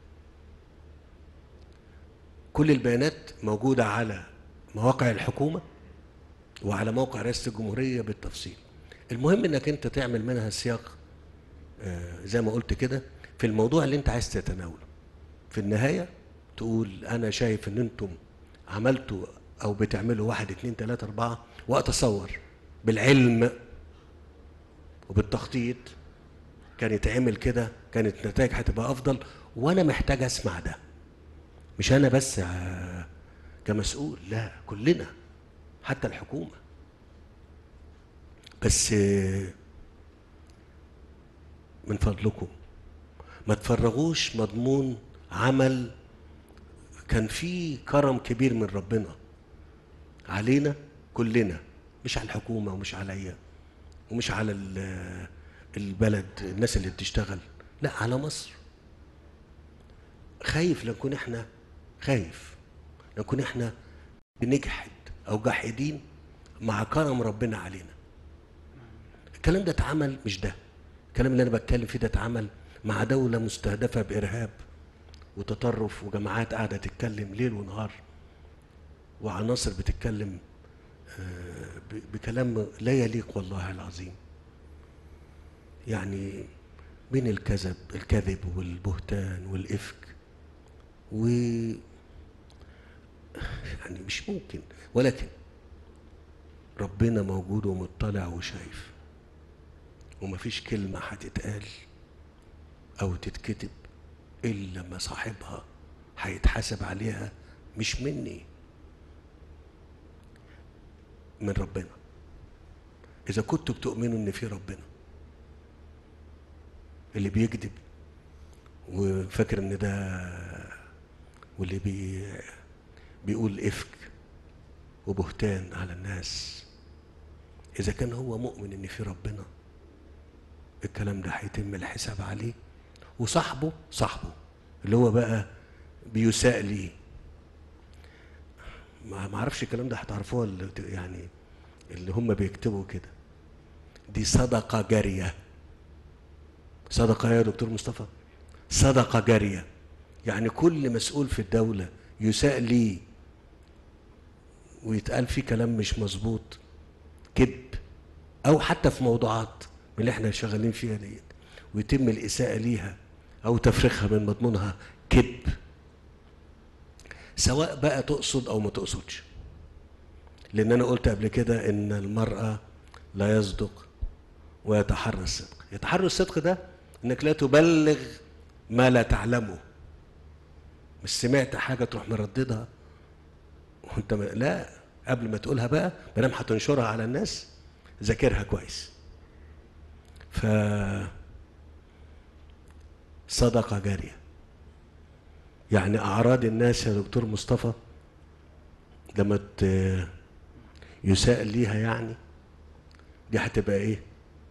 كل البيانات موجودة على مواقع الحكومة وعلى موقع رئاسة الجمهورية بالتفصيل. المهم انك انت تعمل منها سياق آه زي ما قلت كده في الموضوع اللي انت عايز تتناوله. في النهاية تقول انا شايف ان انتم عملتوا او بتعملوا واحد اتنين تلاتة اربعة، واتصور بالعلم وبالتخطيط كان يتعمل كده كانت النتائج هتبقى افضل. وانا محتاج اسمع ده، مش انا بس كمسؤول، لا كلنا حتى الحكومة. بس من فضلكم ما تفرغوش مضمون عمل كان فيه كرم كبير من ربنا علينا كلنا، مش على الحكومة ومش عليا ومش على البلد الناس اللي بتشتغل، لا على مصر. خايف لنكون احنا خايف لنكون احنا بنجحد او جاحدين مع كرم ربنا علينا. الكلام ده اتعمل، مش ده الكلام اللي انا بتكلم فيه، ده اتعمل مع دولة مستهدفة بإرهاب وتطرف وجماعات قاعدة تتكلم ليل ونهار وعناصر بتتكلم بكلام لا يليق والله العظيم. يعني بين الكذب الكذب والبهتان والإفك و يعني مش ممكن. ولكن ربنا موجود ومطلع وشايف، ومفيش كلمة هتتقال أو تتكتب إلا لما صاحبها هيتحاسب عليها، مش مني، من ربنا. إذا كنتوا بتؤمنوا إن في ربنا، اللي بيكذب وفاكر إن ده، واللي بي بيقول إفك وبهتان على الناس، إذا كان هو مؤمن إن في ربنا، الكلام ده هيتم الحساب عليه. وصاحبه صاحبه اللي هو بقى بيساء ليه، ما اعرفش الكلام ده هتعرفوه يعني، اللي هم بيكتبوا كده، دي صدقة جارية. صدقة يا دكتور مصطفى، صدقة جارية، يعني كل مسؤول في الدولة يساء ليه ويتقال فيه كلام مش مظبوط، كذب، او حتى في موضوعات من اللي احنا شغالين فيها ديت، ويتم الإساءة ليها أو تفريخها من مضمونها كذب، سواء بقى تقصد أو ما تقصدش. لأن أنا قلت قبل كده إن المرأة لا يصدق ويتحرى الصدق. يتحرى الصدق ده إنك لا تبلغ ما لا تعلمه، مش سمعت حاجة تروح مرددها وأنت م... لا، قبل ما تقولها بقى ما دام هتنشرها على الناس ذاكرها كويس. ف صدقة جارية، يعني أعراض الناس يا دكتور مصطفى لما يساءل ليها، يعني دي هتبقى إيه؟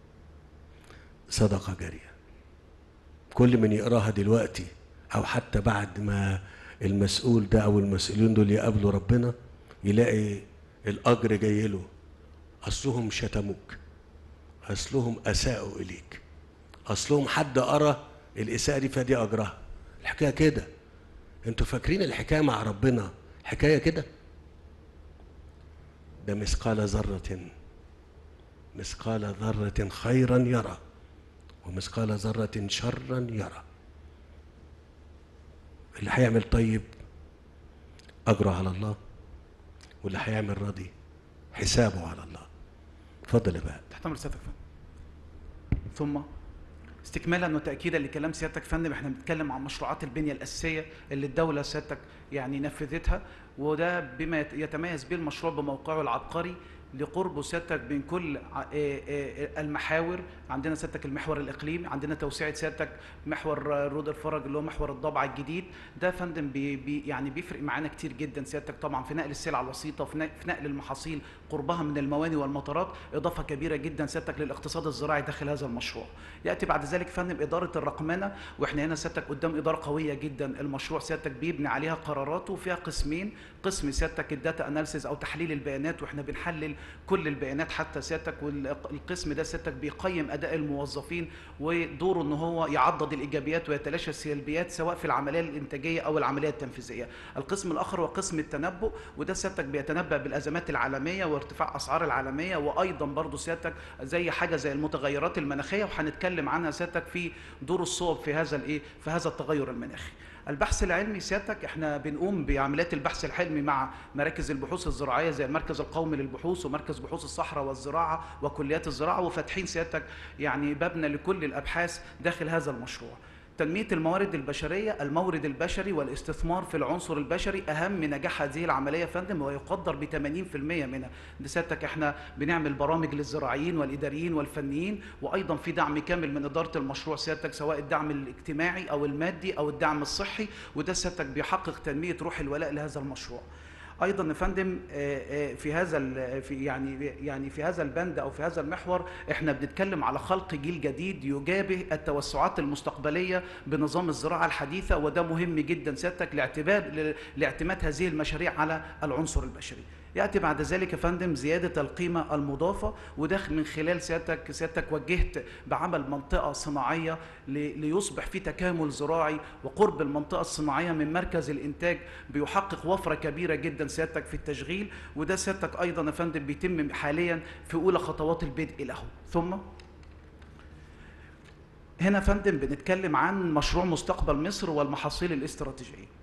صدقة جارية. كل من يقراها دلوقتي أو حتى بعد ما المسؤول ده أو المسؤولين دول يقابلوا ربنا، يلاقي الأجر جاي له. أصلهم شتموك، أصلهم أساءوا إليك، أصلهم حد قرأ الإساءة دي فدي أجرها. الحكاية كده. انتوا فاكرين الحكاية مع ربنا حكاية كده؟ ده مثقال ذرة، مثقال ذرة خيرا يرى ومثقال ذرة شرا يرى. اللي هيعمل طيب أجره على الله، واللي هيعمل راضي حسابه على الله. اتفضل يا بقى. تحت امر سيادتك. ثم استكمالا وتاكيدا لكلام سيادتك فندم، احنا بنتكلم عن مشروعات البنيه الاساسيه اللي الدوله سيادتك يعني نفذتها، وده بما يتميز به المشروع بموقعه العبقري لقربه سيادتك بين كل المحاور. عندنا سيادتك المحور الاقليمي، عندنا توسعه سيادتك محور رود الفرج اللي هو محور الضبع الجديد. ده فندم بي بي يعني بيفرق معانا كتير جدا سيادتك، طبعا في نقل السلع الوسيطه، في نقل المحاصيل قربها من المواني والمطارات، اضافه كبيره جدا سيادتك للاقتصاد الزراعي داخل هذا المشروع. ياتي بعد ذلك فندم اداره الرقمنه، واحنا هنا سيادتك قدام اداره قويه جدا. المشروع سيادتك بيبني عليها قراراته، وفيها قسمين، قسم سيادتك الداتا اناليسيز او تحليل البيانات، واحنا بنحلل كل البيانات حتى سيادتك، والقسم ده سيادتك بيقيم اداء الموظفين، ودوره ان هو يعضد الايجابيات ويتلاشى السلبيات سواء في العمليه الانتاجيه او العمليه التنفيذيه. القسم الاخر هو قسم التنبؤ، وده سيادتك بيتنبأ بالازمات العالميه وارتفاع اسعار العالميه، وايضا برضه سيادتك زي حاجه زي المتغيرات المناخيه، وهنتكلم عنها سيادتك في دور الصوب في هذا الايه في هذا التغير المناخي. البحث العلمي سيادتك احنا بنقوم بعمليات البحث العلمي مع مراكز البحوث الزراعيه زي المركز القومي للبحوث ومركز بحوث الصحراء والزراعه وكليات الزراعه، وفاتحين سيادتك يعني بابنا لكل الابحاث داخل هذا المشروع. تنمية الموارد البشرية، المورد البشري والاستثمار في العنصر البشري أهم نجاح هذه العملية يا فندم، ويقدر ب ثمانين بالمئة منها. ده سيادتك احنا بنعمل برامج للزراعيين والإداريين والفنيين، وأيضا في دعم كامل من إدارة المشروع سيادتك، سواء الدعم الاجتماعي أو المادي أو الدعم الصحي، وده سيادتك بيحقق تنمية روح الولاء لهذا المشروع. ايضا يا فندم في هذا في يعني يعني في هذا البند او في هذا المحور احنا بنتكلم على خلق جيل جديد يجابه التوسعات المستقبليه بنظام الزراعه الحديثه، وده مهم جدا سيادتك لاعتماد لاعتماد هذه المشاريع على العنصر البشري. ياتي بعد ذلك يا فندم زياده القيمه المضافه، وده من خلال سيادتك سيادتك وجهت بعمل منطقه صناعيه ليصبح في تكامل زراعي، وقرب المنطقه الصناعيه من مركز الانتاج بيحقق وفره كبيره جدا سيادتك في التشغيل، وده سيادتك ايضا يا فندم بيتم حاليا في اولى خطوات البدء له. ثم هنا يا فندم بنتكلم عن مشروع مستقبل مصر والمحاصيل الاستراتيجيه.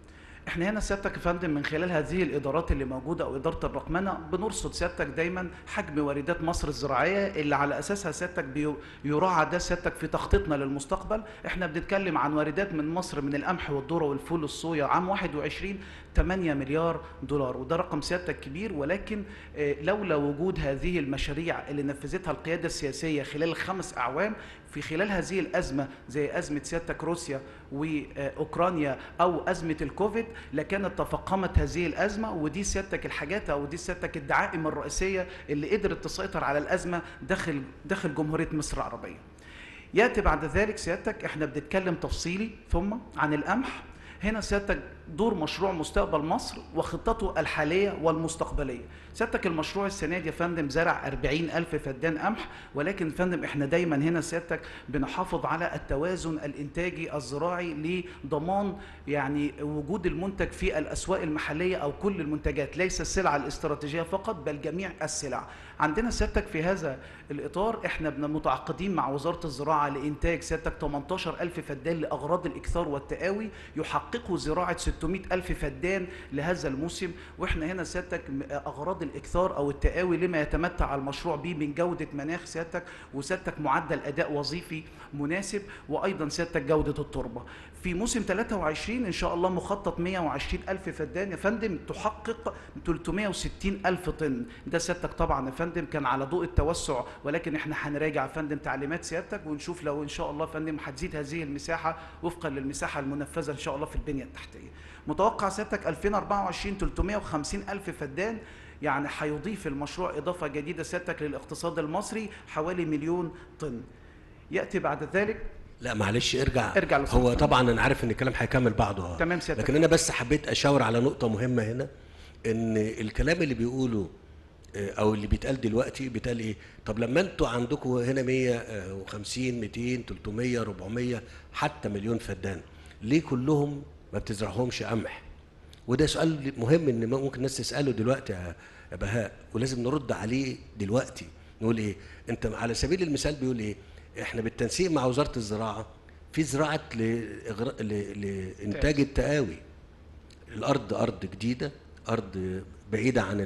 احنا هنا سيادتك يا فندم من خلال هذه الادارات اللي موجوده او اداره الرقمنه بنرصد سيادتك دايما حجم واردات مصر الزراعيه اللي على اساسها سيادتك بيراعى ده سيادتك في تخطيطنا للمستقبل. احنا بنتكلم عن واردات من مصر من القمح والذره والفول والصويا عام واحد وعشرين ثمانية مليار دولار، وده رقم سيادتك كبير، ولكن لولا وجود هذه المشاريع اللي نفذتها القياده السياسيه خلال خمس اعوام في خلال هذه الازمه زي ازمه سيادتك روسيا واوكرانيا او ازمه الكوفيد لكانت تفاقمت هذه الازمه. ودي سيادتك الحاجات او دي سيادتك الدعائم الرئيسيه اللي قدرت تسيطر على الازمه داخل داخل جمهوريه مصر العربيه. ياتي بعد ذلك سيادتك احنا بنتكلم تفصيلي ثم عن القمح. هنا سيادتك دور مشروع مستقبل مصر وخطته الحالية والمستقبلية. سيادتك المشروع السنة دي يا فندم زرع أربعين ألف فدان قمح، ولكن يا فندم احنا دايما هنا سيادتك بنحافظ على التوازن الإنتاجي الزراعي لضمان يعني وجود المنتج في الأسواق المحلية أو كل المنتجات، ليس السلعة الاستراتيجية فقط بل جميع السلع. عندنا سيادتك في هذا الإطار احنا متعاقدين مع وزارة الزراعة لإنتاج سيادتك ثمانية عشر ألف فدان لأغراض الإكثار والتقاوي، يحققوا زراعة ستمائة ألف فدان لهذا الموسم. واحنا هنا سيادتك أغراض الإكثار أو التقاوي لما يتمتع المشروع به من جودة مناخ سيادتك وسيادتك معدل أداء وظيفي مناسب، وأيضا سيادتك جودة التربة. في موسم ثلاثة وعشرين إن شاء الله مخطط مائة وعشرين ألف فدان يا فندم تحقق ثلاثمائة وستين ألف طن. ده سيادتك طبعا يا فندم كان على ضوء التوسع، ولكن احنا هنراجع يا فندم تعليمات سيادتك ونشوف لو إن شاء الله يا فندم هتزيد هذه المساحة وفقا للمساحة المنفذة إن شاء الله في البنية التحتية. متوقع سيادتك ألفين وأربعة وعشرين ثلاثمائة وخمسين ألف فدان، يعني هيضيف المشروع إضافة جديدة سيادتك للاقتصاد المصري حوالي مليون طن. يأتي بعد ذلك لا معلش ارجع ارجع هو طبعا انا عارف ان الكلام هيكمل بعضه تمام سيادتك، لكن انا بس حبيت اشاور على نقطه مهمه هنا، ان الكلام اللي بيقوله او اللي بيتقال دلوقتي بيتقال ايه؟ طب لما انتوا عندكم هنا مائة وخمسين مئتين ثلاثمائة أربعمائة حتى مليون فدان، ليه كلهم ما بتزرعهمش قمح؟ وده سؤال مهم ان ممكن الناس تساله دلوقتي يا بهاء، ولازم نرد عليه دلوقتي. نقول ايه؟ انت على سبيل المثال بيقول ايه؟ احنا بالتنسيق مع وزاره الزراعه في زراعه لإغراء لانتاج التقاوي. الارض ارض جديده، ارض بعيده عن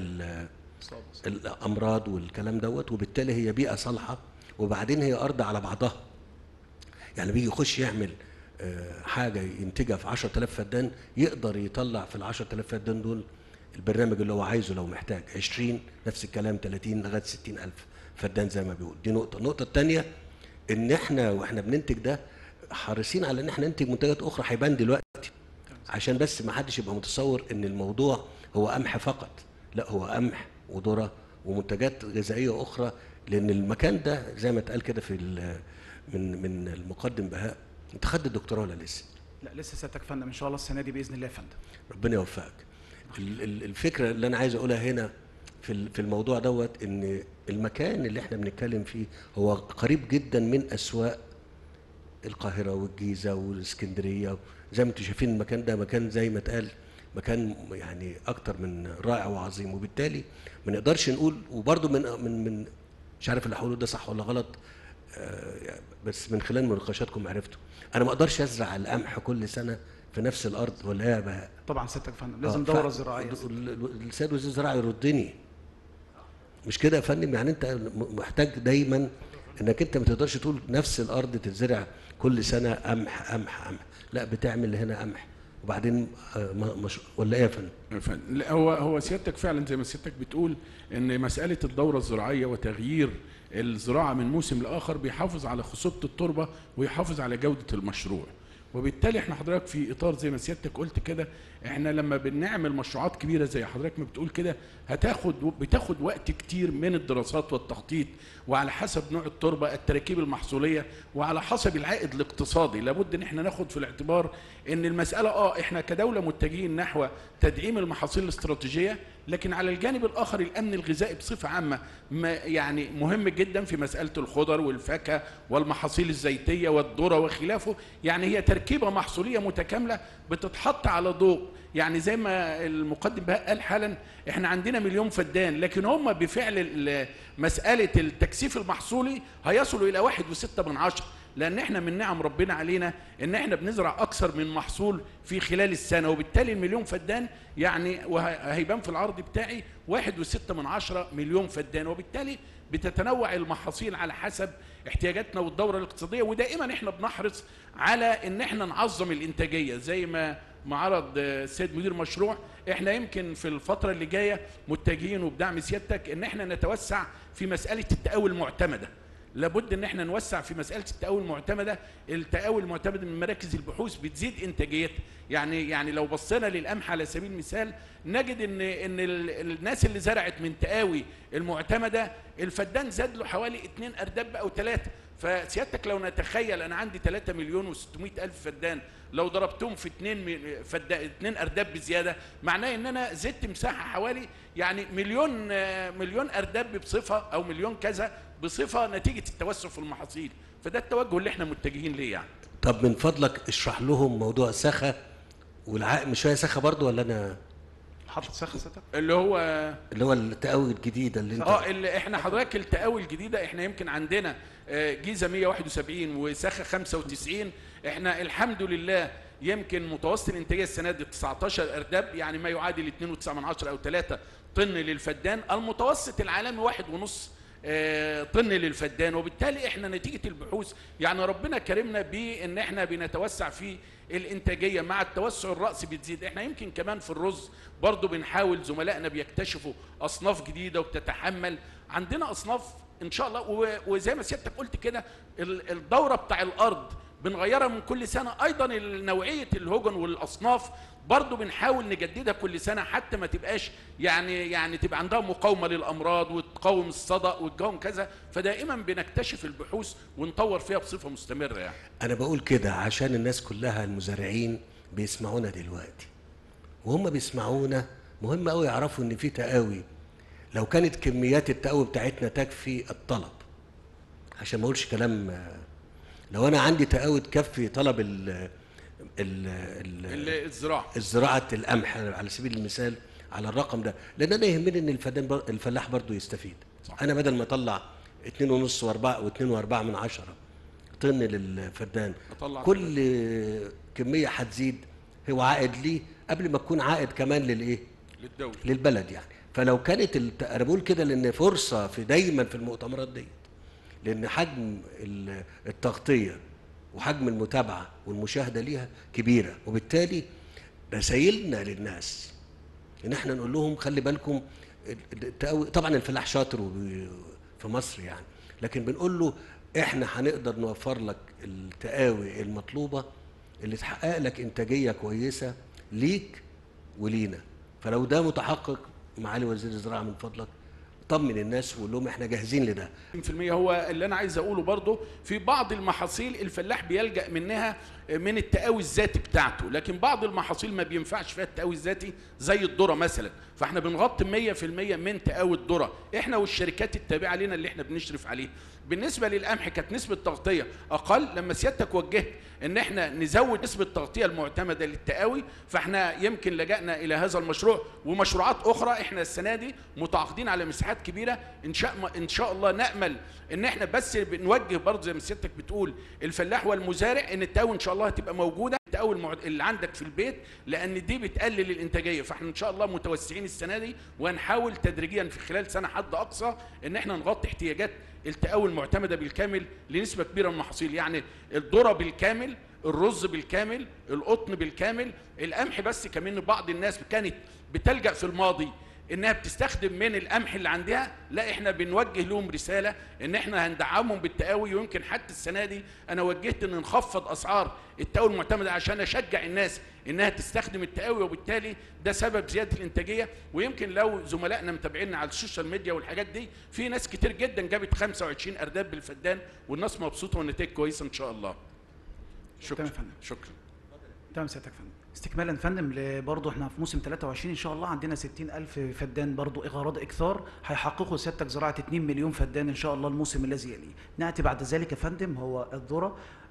الامراض والكلام دوت، وبالتالي هي بيئه صالحه، وبعدين هي ارض على بعضها. يعني بيجي يخش يعمل حاجه ينتجها في عشرة آلاف فدان، يقدر يطلع في ال عشرة آلاف فدان دول البرنامج اللي هو عايزه لو محتاج عشرين، نفس الكلام ثلاثين لغايه ستين ألف فدان زي ما بيقول. دي نقطه. النقطه الثانيه ان احنا واحنا بننتج ده حريصين على ان احنا ننتج منتجات اخرى، هيبان دلوقتي، عشان بس ما حدش يبقى متصور ان الموضوع هو قمح فقط. لا، هو قمح وذره ومنتجات غذائيه اخرى، لان المكان ده زي ما اتقال كده في من من المقدم بهاء. انت خدت الدكتوراه ولا لسه؟ لا لسه سيادتك يا فندم، ان شاء الله السنه دي باذن الله يا فندم. ربنا يوفقك. الفكره اللي انا عايز اقولها هنا في في الموضوع دوت، ان المكان اللي احنا بنتكلم فيه هو قريب جدا من اسواق القاهره والجيزه والاسكندريه. زي ما انتم شايفين المكان ده مكان زي ما اتقال مكان يعني اكتر من رائع وعظيم، وبالتالي ما نقدرش نقول. وبرده من من من مش عارف اللي هقوله ده صح ولا غلط، آه بس من خلال مناقشاتكم عرفتوا انا ما اقدرش ازرع القمح كل سنه في نفس الارض، ولا ايه يا بهاء؟ طبعا سيادتك يا فندم لازم دوره زراعيه. السيد وزير الزراعه يردني، مش كده يا فندم؟ يعني انت محتاج دايما انك انت ما تقدرش تقول نفس الارض تتزرع كل سنه قمح قمح قمح، لا بتعمل هنا قمح وبعدين مش... ولا ايه يا فندم؟ لا هو هو سيادتك فعلا زي ما سيادتك بتقول ان مساله الدوره الزراعيه وتغيير الزراعه من موسم لاخر بيحافظ على خصوبه التربه ويحافظ على جوده المشروع. وبالتالي احنا حضرتك في اطار زي ما سيادتك قلت كده، احنا لما بنعمل مشروعات كبيره زي حضرتك ما بتقول كده هتاخد بتاخد وقت كتير من الدراسات والتخطيط، وعلى حسب نوع التربه، التراكيب المحصوليه، وعلى حسب العائد الاقتصادي. لابد ان احنا ناخد في الاعتبار ان المساله اه احنا كدوله متجهين نحو تدعيم المحاصيل الاستراتيجيه، لكن على الجانب الاخر الامن الغذائي بصفه عامه ما يعني مهم جدا في مساله الخضر والفاكهه والمحاصيل الزيتيه والذره وخلافه. يعني هي تركيبه محصوليه متكامله بتتحط على ضوء، يعني زي ما المقدم بقى قال حالا احنا عندنا مليون فدان، لكن هم بفعل مساله التكثيف المحصولي هيصلوا الى واحد وستة من عشرة. لان احنا من نعم ربنا علينا ان احنا بنزرع اكثر من محصول في خلال السنه، وبالتالي المليون فدان يعني وهيبان في العرض بتاعي واحد وستة من عشرة مليون فدان، وبالتالي بتتنوع المحاصيل على حسب احتياجاتنا والدوره الاقتصاديه. ودائما احنا بنحرص على ان احنا نعظم الانتاجيه زي ما ما عرض السيد مدير مشروع. احنا يمكن في الفتره اللي جايه متجهين وبدعم سيادتك ان احنا نتوسع في مساله التقاوي المعتمده. لابد ان احنا نوسع في مساله التقاوي المعتمده. التقاوي المعتمده من مراكز البحوث بتزيد انتاجيتها. يعني يعني لو بصينا للقمح على سبيل المثال نجد ان ان الناس اللي زرعت من تقاوي المعتمده الفدان زاد له حوالي اتنين ارداب او ثلاثه. فسيادتك لو نتخيل انا عندي ثلاثة مليون وستمائة الف فدان، لو ضربتهم في اتنين فدان اتنين ارداب بزياده، معناه ان انا زدت مساحه حوالي يعني مليون مليون ارداب بصفه او مليون كذا بصفه نتيجه التوسع في المحاصيل. فده التوجه اللي احنا متجهين ليه يعني. طب من فضلك اشرح لهم موضوع سخا والعقم. مش هي سخا برضو ولا انا حاطط سخا ستة اللي هو اللي هو التقاوي الجديده اللي انت اه اللي احنا حضرتك التقاوي الجديده احنا يمكن عندنا جيزه مية وواحد وسبعين وسخا خمسة وتسعين. احنا الحمد لله يمكن متوسط الانتاجيه السنه دي تسعتاشر ارداب، يعني ما يعادل اتنين وتسعة من عشرة او ثلاثة طن للفدان. المتوسط العالمي واحد ونص طن للفدان. وبالتالي احنا نتيجه البحوث يعني ربنا كرمنا بان احنا بنتوسع في الانتاجيه، مع التوسع الرأسي بتزيد. احنا يمكن كمان في الرز برضو بنحاول، زملائنا بيكتشفوا اصناف جديده وبتتحمل. عندنا اصناف ان شاء الله، وزي ما سيادتك قلت كده الدوره بتاع الارض بنغيرها من كل سنه. ايضا نوعيه الهجن والاصناف برضو بنحاول نجددها كل سنه حتى ما تبقاش يعني يعني تبقى عندها مقاومه للامراض وتقاوم الصدأ وتقاوم كذا. فدائما بنكتشف البحوث ونطور فيها بصفه مستمره يعني. انا بقول كده عشان الناس كلها المزارعين بيسمعونا دلوقتي، وهم بيسمعونا مهم قوي يعرفوا ان في تقاوي. لو كانت كميات التقاوي بتاعتنا تكفي الطلب، عشان ما اقولش كلام، لو انا عندي تقاوي تكفي طلب ال ال ال الزراعه الزراعه القمح على سبيل المثال على الرقم ده، لان انا يهمني ان الفدان بر... الفلاح برضه يستفيد. صح. انا بدل ما اطلع اتنين ونص واربعة واتنين واربعة من عشرة طن للفدان، كل كميه هتزيد هو عائد ليه قبل ما تكون عائد كمان للايه؟ للدوله للبلد يعني. فلو كانت الت... انا بقول كده لان فرصه في دايما في المؤتمرات دي، لان حجم التغطيه وحجم المتابعه والمشاهده ليها كبيره، وبالتالي رسائلنا للناس ان احنا نقول لهم خلي بالكم التقاوي. طبعا الفلاح شاطر في مصر يعني، لكن بنقول له احنا هنقدر نوفر لك التقاوي المطلوبه اللي تحقق لك انتاجيه كويسه ليك ولينا. فلو ده متحقق معالي وزير الزراعه من فضلك طمن الناس وقول لهم احنا جاهزين لده. في المية هو اللي انا عايز اقوله برضه، في بعض المحاصيل الفلاح بيلجأ منها من التقاوي الذاتي بتاعته، لكن بعض المحاصيل ما بينفعش فيها التقاوي الذاتي زي الذره مثلا. فاحنا بنغطي مية في المية من تقاوي الذره احنا والشركات التابعه لنا اللي احنا بنشرف عليها. بالنسبه للقمح كانت نسبه تغطيه اقل، لما سيادتك وجهت ان احنا نزود نسبه التغطيه المعتمده للتقاوي فاحنا يمكن لجأنا الى هذا المشروع ومشروعات اخرى. احنا السنه دي متعاقدين على مساحات كبيره، ان شاء ان شاء الله نامل ان احنا بس بنوجه برضه زي ما سيادتك بتقول الفلاح والمزارع ان التقاوي ان شاء الله هتبقى موجوده، التقاوي اللي عندك في البيت، لان دي بتقلل الانتاجيه. فاحنا ان شاء الله متوسعين السنه دي وهنحاول تدريجيا في خلال سنه حد اقصى ان احنا نغطي احتياجات التقاوي المعتمده بالكامل لنسبه كبيره من المحاصيل، يعني الذره بالكامل، الرز بالكامل، القطن بالكامل، القمح بس. كمان بعض الناس كانت بتلجأ في الماضي انها بتستخدم من القمح اللي عندها، لا احنا بنوجه لهم رساله ان احنا هندعمهم بالتقاوي. ويمكن حتى السنه دي انا وجهت ان نخفض اسعار التقاوي المعتمده عشان اشجع الناس انها تستخدم التقاوي، وبالتالي ده سبب زياده الانتاجيه. ويمكن لو زملائنا متابعينا على السوشيال ميديا والحاجات دي، في ناس كتير جدا جابت خمسة وعشرين ارداب بالفدان والناس مبسوطه والنتائج كويسه ان شاء الله. شكرا شكرا. تمام سيادتك يا فندم. استكمالا فندم برضه احنا في موسم ثلاثة وعشرين ان شاء الله عندنا ستين ألف فدان برضه اغراض اكثار هيحققوا سيادتك زراعه اتنين مليون فدان ان شاء الله الموسم الذي يليه. ناتي بعد ذلك يا فندم هو الذره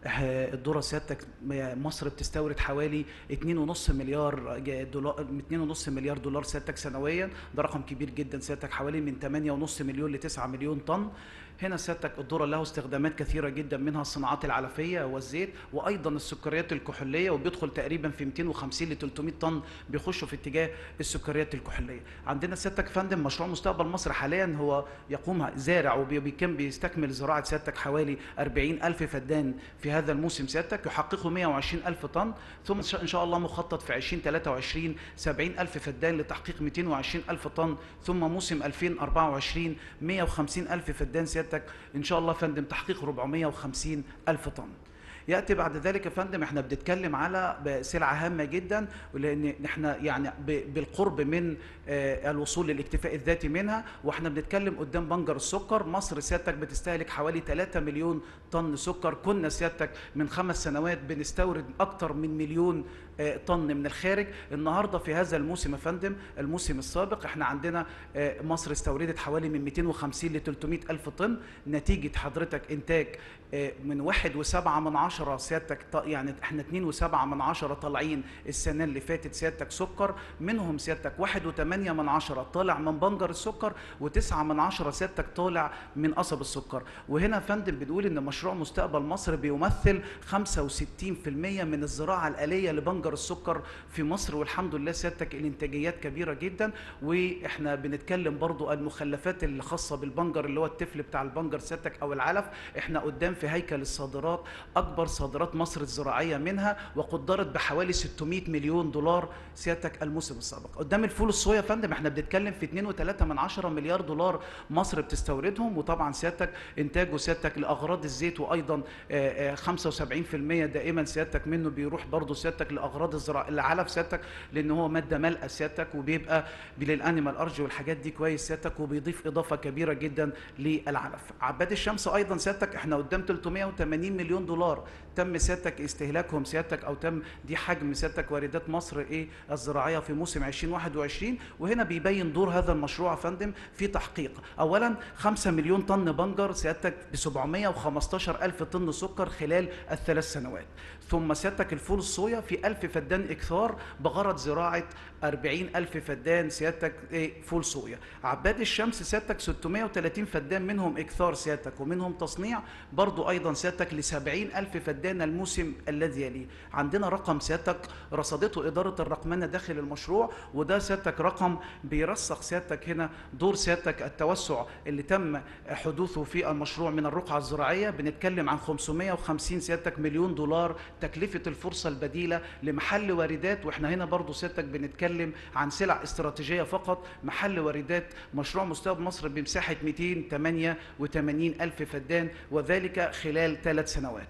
الذره سيادتك مصر بتستورد حوالي اتنين ونص مليار دولار اتنين ونص مليار دولار سيادتك سنويا، ده رقم كبير جدا سيادتك، حوالي من تمانية ونص مليون ل تسعة مليون طن. هنا سيادتك الذره له استخدامات كثيره جدا، منها الصناعات العلفيه والزيت، وايضا السكريات الكحوليه، وبيدخل تقريبا في مئتين وخمسين ل ثلاثمئة طن بيخشوا في اتجاه السكريات الكحوليه. عندنا سيادتك فندم مشروع مستقبل مصر حاليا هو يقوم زارع وبيكم بيستكمل زراعه سيادتك حوالي أربعين ألف فدان في هذا الموسم سيادتك، يحققوا مئة وعشرين ألف طن، ثم ان شاء الله مخطط في ألفين وثلاثة وعشرين سبعين ألف فدان لتحقيق مئتين وعشرين ألف طن، ثم موسم ألفين وأربعة وعشرين مئة وخمسين ألف فدان سيادتك ان شاء الله فندم تحقيق أربعمئة وخمسين ألف طن. ياتي بعد ذلك يا فندم احنا بنتكلم على سلعه هامه جدا، لان احنا يعني بالقرب من الوصول للاكتفاء الذاتي منها، واحنا بنتكلم قدام بنجر السكر. مصر سيادتك بتستهلك حوالي ثلاثة مليون طن سكر، كنا سيادتك من خمس سنوات بنستورد اكثر من مليون طن من الخارج. النهارده في هذا الموسم يا فندم، الموسم السابق احنا عندنا مصر استوردت حوالي من مئتين وخمسين ل ثلاثمئة ألف طن، نتيجه حضرتك انتاج من واحد وسبعة من عشرة سيادتك، يعني احنا اتنين وسبعة من عشرة طالعين السنه اللي فاتت سيادتك سكر، منهم سيادتك واحد وثمانية من عشرة طالع من بنجر السكر، وتسعة من عشرة سيادتك طالع من قصب السكر. وهنا يا فندم بنقول ان مشروع مستقبل مصر بيمثل خمسة وستين بالمئة من الزراعه الآلية لبنجر السكر في مصر، والحمد لله سيادتك الانتاجيات كبيره جدا. واحنا بنتكلم برضو المخلفات اللي خاصه بالبنجر اللي هو التفل بتاع البنجر سيادتك او العلف، احنا قدام في هيكل الصادرات اكبر صادرات مصر الزراعيه منها، وقدرت بحوالي ستمئة مليون دولار سيادتك الموسم السابق. قدام الفول الصويا يا فندم احنا بنتكلم في اتنين وثلاثة من عشرة مليار دولار مصر بتستوردهم، وطبعا سيادتك انتاجه سيادتك لاغراض الزيت، وايضا خمسة وسبعين بالمئة دائما سيادتك منه بيروح برضه سيادتك لاغراض الزراعه العلف سيادتك، لان هو ماده مالئه سيادتك، وبيبقى للانيمال ارجي والحاجات دي كويس سيادتك، وبيضيف اضافه كبيره جدا للعلف. عباد الشمس ايضا سيادتك احنا قدام ثلاثمئة وثمانين مليون دولار تم سيادتك استهلاكهم سيادتك، او تم دي حجم سيادتك واردات مصر ايه الزراعيه في موسم ألفين وواحد وعشرين. وهنا بيبين دور هذا المشروع يا فندم في تحقيق اولا خمسة مليون طن بنجر سيادتك ب سبعمئة وخمستاشر ألف طن سكر خلال الثلاث سنوات، ثم سيادتك الفول الصويا في ألف فدان اكثار بغرض زراعه أربعين ألف فدان سيادتك ايه فول صويا. عباد الشمس سيادتك ستمئة وثلاثين فدان منهم اكثار سيادتك ومنهم تصنيع برضو ايضا سيادتك ل سبعين ألف فدان الموسم الذي يليه. عندنا رقم سيادتك رصدته اداره الرقمنه داخل المشروع، وده سيادتك رقم بيرسخ سيادتك هنا دور سيادتك التوسع اللي تم حدوثه في المشروع من الرقعه الزراعيه. بنتكلم عن خمسمئة وخمسين سيادتك مليون دولار تكلفه الفرصه البديله لمحل واردات، واحنا هنا برضو سيادتك بنتكلم عن سلع استراتيجيه فقط. محل واردات مشروع مستقبل مصر بمساحه مئتين وثمانية وثمانين ألف فدان، وذلك خلال ثلاث سنوات.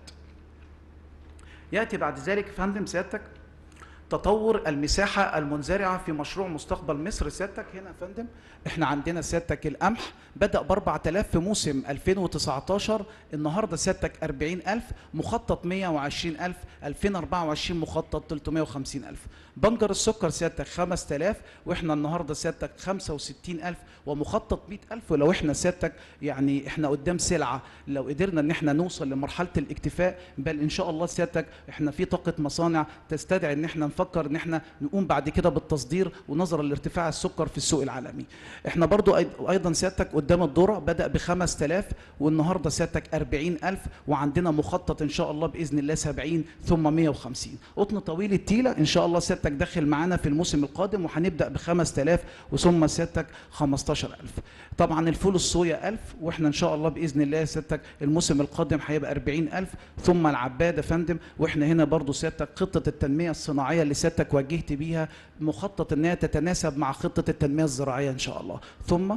ياتي بعد ذلك فندم سيادتك تطور المساحة المنزرعة في مشروع مستقبل مصر سيادتك. هنا يا فندم احنا عندنا سيادتك القمح بدأ ب أربعة آلاف في موسم ألفين وتسعتاشر، النهارده سيادتك أربعين ألف، مخطط مئة وعشرين ألف، ألفين وأربعة وعشرين مخطط ثلاثمئة وخمسين ألف. بنجر السكر سيادتك خمسة آلاف، واحنا النهارده سيادتك خمسة وستين ألف ومخطط مئة ألف. ولو احنا سيادتك يعني احنا قدام سلعة لو قدرنا ان احنا نوصل لمرحلة الاكتفاء، بل ان شاء الله سيادتك احنا في طاقة مصانع تستدعي ان احنا نفكر ان احنا نقوم بعد كده بالتصدير، ونظرا لارتفاع السكر في السوق العالمي. احنا برضو ايضا سيادتك قدام الذرة بدأ ب خمسة آلاف، والنهارده سيادتك أربعين ألف، وعندنا مخطط ان شاء الله باذن الله سبعين ثم مئة وخمسين. قطن طويل التيلة ان شاء الله سيادتك داخل معانا في الموسم القادم، وهنبدأ ب خمسة آلاف وثم سيادتك خمستاشر ألف. طبعا الفول الصويا ألف، واحنا ان شاء الله باذن الله سيادتك الموسم القادم هيبقى أربعين ألف. ثم العباد يا فندم، واحنا هنا برضو سيادتك خطة التنمية الصناعية اللي سيادتك واجهت بيها مخطط انها تتناسب مع خطة التنمية الزراعية ان شاء الله. ثم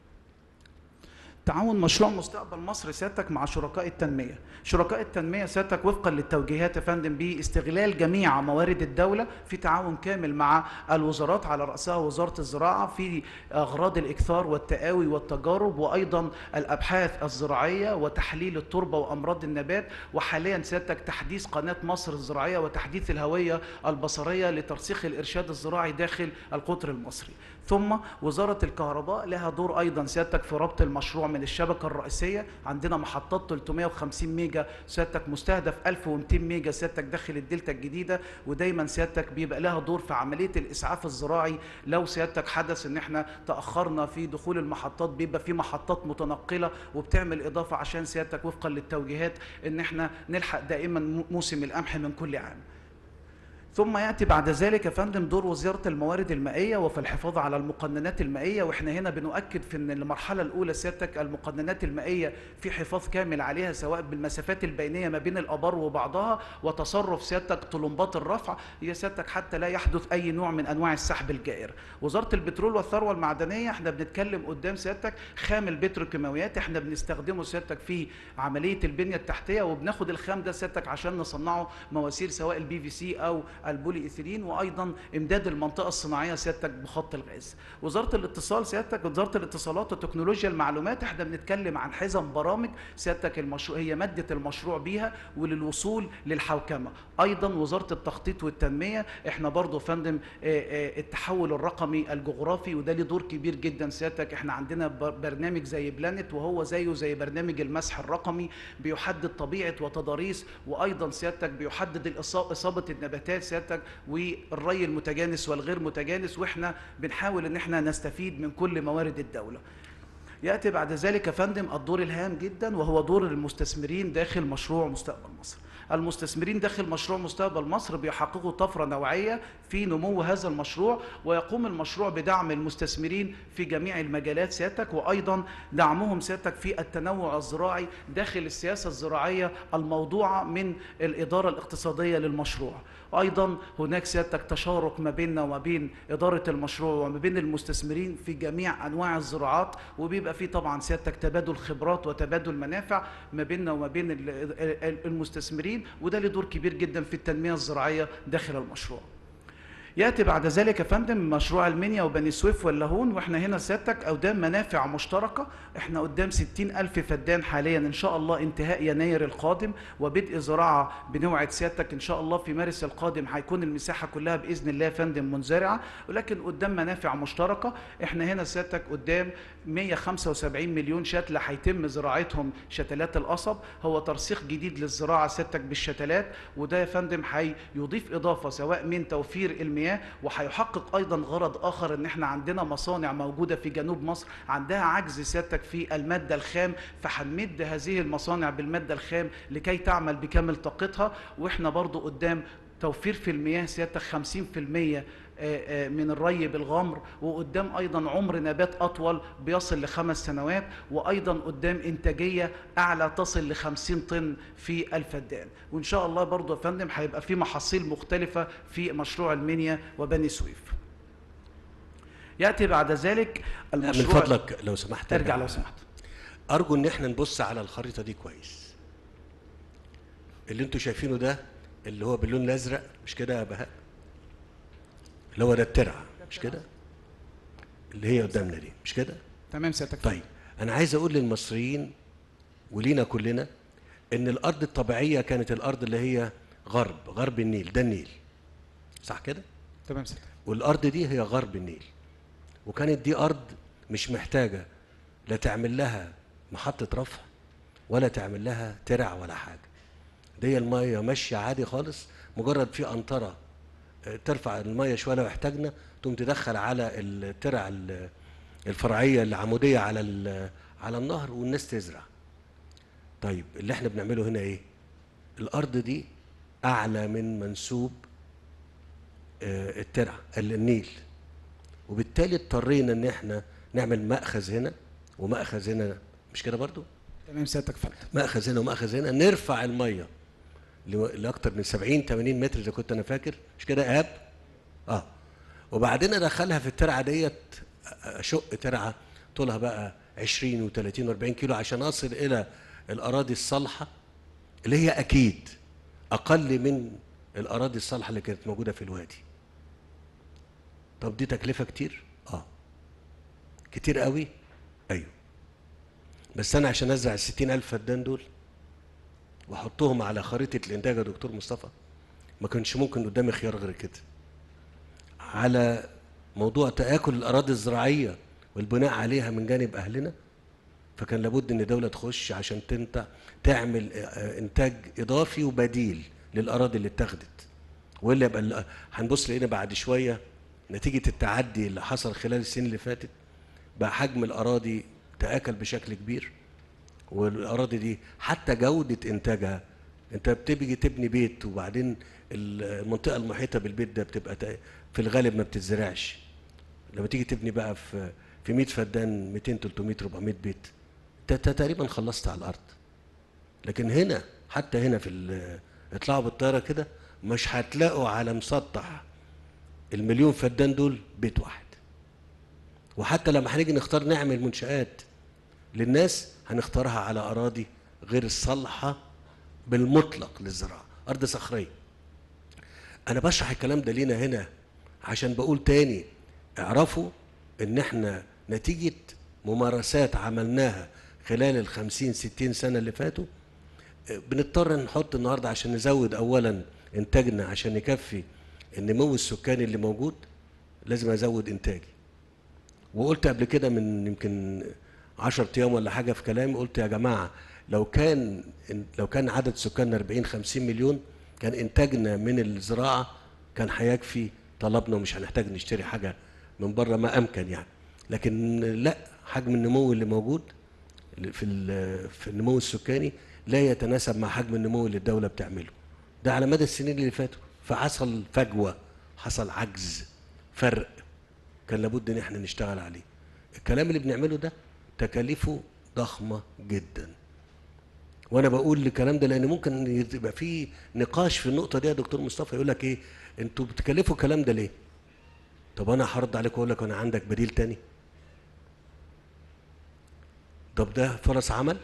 تعاون مشروع مستقبل مصر سيادتك مع شركاء التنمية. شركاء التنمية سيادتك وفقا للتوجيهات يا فندم باستغلال جميع موارد الدولة في تعاون كامل مع الوزارات على رأسها وزارة الزراعة في أغراض الإكثار والتقاوي والتجارب، وأيضا الأبحاث الزراعية وتحليل التربة وأمراض النبات، وحاليا سيادتك تحديث قناة مصر الزراعية وتحديث الهوية البصرية لترسيخ الإرشاد الزراعي داخل القطر المصري. ثم وزاره الكهرباء لها دور ايضا سيادتك في ربط المشروع من الشبكه الرئيسيه. عندنا محطات ثلاثمائة وخمسين ميجا سيادتك، مستهدف ألف ومئتين ميجا سيادتك داخل الدلتا الجديده، ودايما سيادتك بيبقى لها دور في عمليه الاسعاف الزراعي. لو سيادتك حدث ان احنا تاخرنا في دخول المحطات، بيبقى في محطات متنقله وبتعمل اضافه عشان سيادتك وفقا للتوجيهات ان احنا نلحق دائما موسم القمح من كل عام. ثم ياتي بعد ذلك يا فندم دور وزاره الموارد المائيه وفي الحفاظ على المقننات المائيه، واحنا هنا بنؤكد في ان المرحله الاولى سيادتك المقننات المائيه في حفاظ كامل عليها، سواء بالمسافات البينيه ما بين الابار وبعضها، وتصرف سيادتك طلمبات الرفع هي سيادتك حتى لا يحدث اي نوع من انواع السحب الجائر. وزاره البترول والثروه المعدنيه احنا بنتكلم قدام سيادتك خام البتروكيماويات، احنا بنستخدمه سيادتك في عمليه البنيه التحتيه، وبناخد الخام ده سيادتك عشان نصنعه مواسير سواء البي في سي او البولي ايثيلين، وايضا امداد المنطقه الصناعيه سيادتك بخط الغاز. وزاره الاتصال سيادتك، وزاره الاتصالات وتكنولوجيا المعلومات احنا بنتكلم عن حزم برامج سيادتك المشروع هي ماده المشروع بيها وللوصول للحوكمه. ايضا وزاره التخطيط والتنميه احنا برضو فندم التحول الرقمي الجغرافي، وده له دور كبير جدا سيادتك. احنا عندنا برنامج زي بلانت، وهو زيه زي برنامج المسح الرقمي، بيحدد طبيعه وتضاريس، وايضا سيادتك بيحدد اصابه النباتات سيادتك والري المتجانس والغير متجانس، واحنا بنحاول ان احنا نستفيد من كل موارد الدوله. ياتي بعد ذلك يا فندم الدور الهام جدا، وهو دور المستثمرين داخل مشروع مستقبل مصر. المستثمرين داخل مشروع مستقبل مصر بيحققوا طفرة نوعية في نمو هذا المشروع، ويقوم المشروع بدعم المستثمرين في جميع المجالات سيادتك، وأيضا دعمهم سيادتك في التنوع الزراعي داخل السياسة الزراعية الموضوعة من الإدارة الاقتصادية للمشروع. أيضا هناك سيادتك تشارك ما بيننا وما بين إدارة المشروع وما بين المستثمرين في جميع أنواع الزراعات، وبيبقى في طبعا سيادتك تبادل خبرات وتبادل منافع ما بيننا وما بين المستثمرين، وده له دور كبير جدا في التنمية الزراعية داخل المشروع. ياتي بعد ذلك يا فندم مشروع المنيا وبني سويف واللاهون، واحنا هنا سيادتك قدام منافع مشتركه، احنا قدام ستين ألف فدان حاليا ان شاء الله انتهاء يناير القادم، وبدء زراعه بنوعد سيادتك ان شاء الله في مارس القادم هيكون المساحه كلها باذن الله يا فندم منزرعه، ولكن قدام منافع مشتركه. احنا هنا سيادتك قدام مئة وخمسة وسبعين مليون شتله هيتم زراعتهم شتلات القصب، هو ترسيخ جديد للزراعه سيادتك بالشتلات، وده يا فندم هيضيف اضافه سواء من توفير المياه، وهيحقق ايضا غرض اخر ان احنا عندنا مصانع موجوده في جنوب مصر عندها عجز سيادتك في الماده الخام، فهنمد هذه المصانع بالماده الخام لكي تعمل بكامل طاقتها. واحنا برضو قدام توفير في المياه سيادتك خمسين بالمئة من الري بالغمر، وقدام ايضا عمر نبات اطول بيصل لخمس سنوات، وايضا قدام انتاجيه اعلى تصل لخمسين طن في الفدان. وان شاء الله برضو يا فندم هيبقى في محاصيل مختلفه في مشروع المنيا وبني سويف. ياتي بعد ذلك المشروع من فضلك لو سمحت ارجع لو سمحت. ارجو ان احنا نبص على الخريطه دي كويس. اللي انتوا شايفينه ده اللي هو باللون الازرق، مش كده يا بهاء؟ اللي هو ده الترعه، مش كده؟ اللي هي قدامنا دي، مش كده؟ تمام سيادتك. طيب انا عايز اقول للمصريين ولينا كلنا ان الارض الطبيعيه كانت الارض اللي هي غرب غرب النيل، ده النيل صح كده؟ تمام سيادتك. والارض دي هي غرب النيل، وكانت دي ارض مش محتاجه لا تعمل لها محطه رفع ولا تعمل لها ترع ولا حاجه. دي الميه ماشيه عادي خالص، مجرد في قنطره ترفع الميه شويه لو احتاجنا، تقوم تدخل على الترع الفرعيه العموديه على على النهر والناس تزرع. طيب اللي احنا بنعمله هنا ايه؟ الارض دي اعلى من منسوب الترع النيل، وبالتالي اضطرينا ان احنا نعمل مأخذ هنا ومأخذ هنا، مش كده برضو؟ تمام سيادتك فندم. مأخذ هنا ومأخذ هنا، نرفع الميه لاكثر من سبعين ثمانين متر اذا كنت انا فاكر، مش كده ايهاب؟ اه وبعدين ادخلها في الترعه ديت، اشق ترعه طولها بقى عشرين وثلاثين وأربعين كيلو عشان اصل الى الاراضي الصالحه اللي هي اكيد اقل من الاراضي الصالحه اللي كانت موجوده في الوادي. طب دي تكلفه كتير؟ اه كتير قوي؟ ايوه. بس انا عشان ازرع الستين الف فدان دول واحطهم على خريطه الانتاج يا دكتور مصطفى، ما كانش ممكن قدامي خيار غير كده. على موضوع تآكل الأراضي الزراعية والبناء عليها من جانب أهلنا، فكان لابد إن الدولة تخش عشان تنتع تعمل إنتاج إضافي وبديل للأراضي اللي اتخذت. وإلا يبقى هنبص لقينا بعد شوية نتيجة التعدي اللي حصل خلال السنين اللي فاتت بقى حجم الأراضي تآكل بشكل كبير، والأراضي دي حتى جودة إنتاجها، أنت بتيجي تبني بيت وبعدين المنطقة المحيطة بالبيت ده بتبقى في الغالب ما بتتزرعش. لما تيجي تبني بقى في في مية فدان ميتين تلتمية أربعمية بيت، انت تقريبا خلصت على الارض. لكن هنا حتى هنا في اطلعوا بالطياره كده مش هتلاقوا على مسطح المليون فدان دول بيت واحد. وحتى لما هنيجي نختار نعمل منشآت للناس هنختارها على اراضي غير الصالحه بالمطلق للزراعه، ارض صخريه. انا بشرح الكلام ده لينا هنا عشان بقول تاني اعرفوا ان احنا نتيجه ممارسات عملناها خلال الخمسين ستين سنة اللي فاتوا بنضطر نحط النهاردة عشان نزود أولا إنتاجنا عشان يكفي النمو السكاني اللي موجود، لازم أزود إنتاجي. وقلت قبل كده من يمكن عشرة أيام ولا حاجة في كلامي، قلت يا جماعة لو كان لو كان عدد سكاننا أربعين خمسين مليون كان إنتاجنا من الزراعة كان هيكفي طلبنا ومش هنحتاج نشتري حاجة من بره ما أمكن يعني. لكن لا، حجم النمو اللي موجود في في النمو السكاني لا يتناسب مع حجم النمو اللي الدولة بتعمله ده على مدى السنين اللي فاتوا، فحصل فجوة، حصل عجز، فرق كان لابد ان احنا نشتغل عليه. الكلام اللي بنعمله ده تكاليفه ضخمة جدا، وانا بقول الكلام ده لان ممكن يبقى في نقاش في النقطة دي يا دكتور مصطفى، يقول لك ايه انتوا بتكلفوا الكلام ده ليه؟ طب انا هرد عليك واقول لك انا عندك بديل تاني. طب ده فرص عمل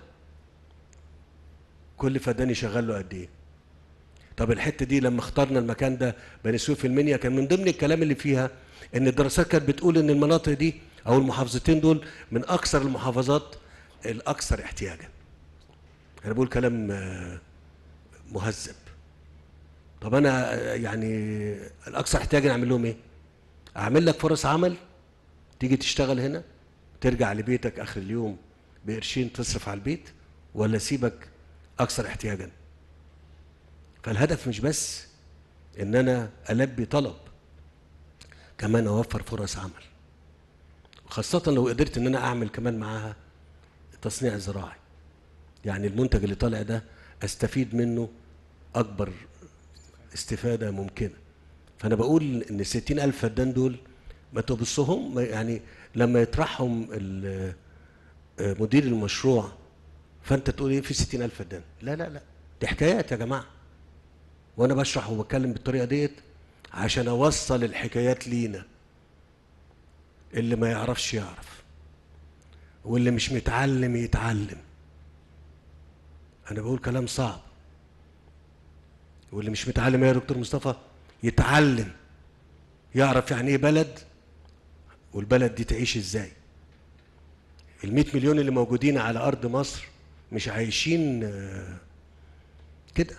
كل فدان يشغل له قد ايه؟ طب الحته دي لما اخترنا المكان ده بني سويف المنيا كان من ضمن الكلام اللي فيها ان الدراسات كانت بتقول ان المناطق دي او المحافظتين دول من اكثر المحافظات الاكثر احتياجا. انا بقول كلام مهذب. طب انا يعني الاكثر احتياجا اعمل لهم ايه؟ اعمل لك فرص عمل تيجي تشتغل هنا ترجع لبيتك اخر اليوم بقرشين تصرف على البيت، ولا سيبك اكثر احتياجا؟ فالهدف مش بس ان انا البي طلب، كمان اوفر فرص عمل، خاصة لو قدرت ان انا اعمل كمان معاها تصنيع زراعي، يعني المنتج اللي طالع ده استفيد منه اكبر استفادة ممكنة. فانا بقول ان ستين الف فدان دول ما تبصهم يعني لما يطرحهم مدير المشروع فانت تقول ايه في ستين الف فدان؟ لا لا لا، دي حكايات يا جماعه. وانا بشرح وبتكلم بالطريقه ديت عشان اوصل الحكايات لينا، اللي ما يعرفش يعرف واللي مش متعلم يتعلم. انا بقول كلام صعب، واللي مش متعلم يا دكتور مصطفى يتعلم، يعرف يعني ايه بلد والبلد دي تعيش ازاي. المئة مليون اللي موجودين على أرض مصر مش عايشين كده،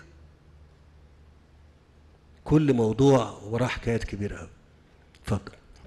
كل موضوع وراه حكايات كبيرة قوي. اتفضل.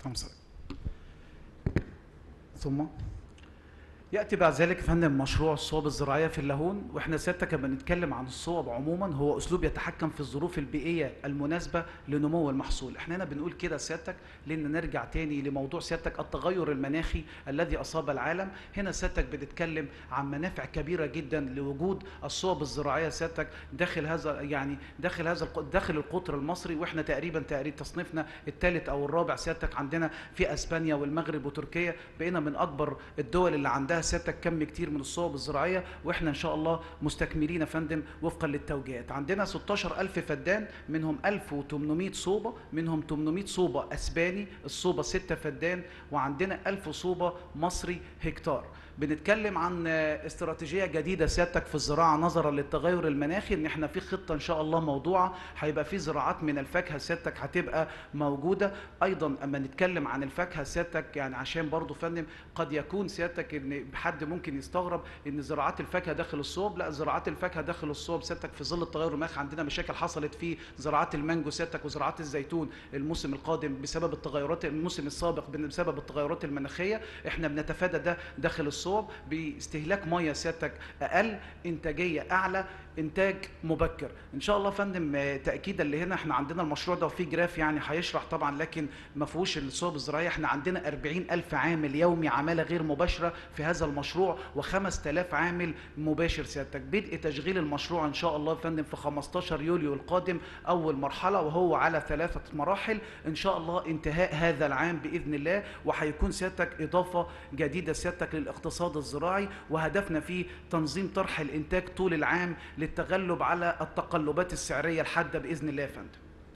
ثم ياتي بعد ذلك فن مشروع الصوب الزراعيه في اللاهون. واحنا سيادتك لما بنتكلم عن الصوب عموما هو اسلوب يتحكم في الظروف البيئيه المناسبه لنمو المحصول. احنا هنا بنقول كده سيادتك لان نرجع تاني لموضوع سيادتك التغير المناخي الذي اصاب العالم. هنا سيادتك بنتكلم عن منافع كبيره جدا لوجود الصوب الزراعيه سيادتك داخل هذا يعني داخل هذا داخل القطر المصري. واحنا تقريبا تقريبا تصنيفنا الثالث او الرابع سيادتك عندنا في اسبانيا والمغرب وتركيا، بقينا من اكبر الدول اللي عندها سيادتك كم كتير من الصوب الزراعيه، واحنا ان شاء الله مستكملين يا فندم وفقا للتوجيهات. عندنا ستاشر الف فدان، منهم الف وثمانمائة صوبه، منهم ثمانمائة صوبه اسباني، الصوبه ستة فدان، وعندنا الف صوبه مصري هكتار. بنتكلم عن استراتيجيه جديده سيادتك في الزراعه نظرا للتغير المناخي، ان احنا في خطه ان شاء الله موضوعه هيبقى في زراعات من الفاكهه سيادتك هتبقى موجوده. ايضا اما نتكلم عن الفاكهه سيادتك يعني عشان برضو فندم قد يكون سيادتك ان حد ممكن يستغرب ان زراعات الفاكهه داخل الصوب، لا زراعات الفاكهه داخل الصوب سيادتك في ظل التغير المناخي عندنا مشاكل حصلت في زراعات المانجو سيادتك وزراعات الزيتون الموسم القادم بسبب التغيرات، الموسم السابق بسبب التغيرات المناخيه، احنا بنتفادى ده داخل الصوب باستهلاك ميه سيادتك اقل، انتاجيه اعلى، انتاج مبكر. ان شاء الله يا فندم تاكيدا اللي هنا احنا عندنا المشروع ده وفي جراف يعني هيشرح طبعا، لكن ما فيهوش الصوب الزراعيه، احنا عندنا أربعين ألف عامل يومي عماله غير مباشره في هذا المشروع وخمسة آلاف عامل مباشر سيادتك. بدء تشغيل المشروع ان شاء الله يا فندم في خمستاشر يوليو القادم اول مرحله، وهو على ثلاثه مراحل ان شاء الله انتهاء هذا العام باذن الله، وهيكون سيادتك اضافه جديده سيادتك للاقتصاد الزراعي، وهدفنا فيه تنظيم طرح الانتاج طول العام للتغلب على التقلبات السعريه الحاده باذن الله يا فندم.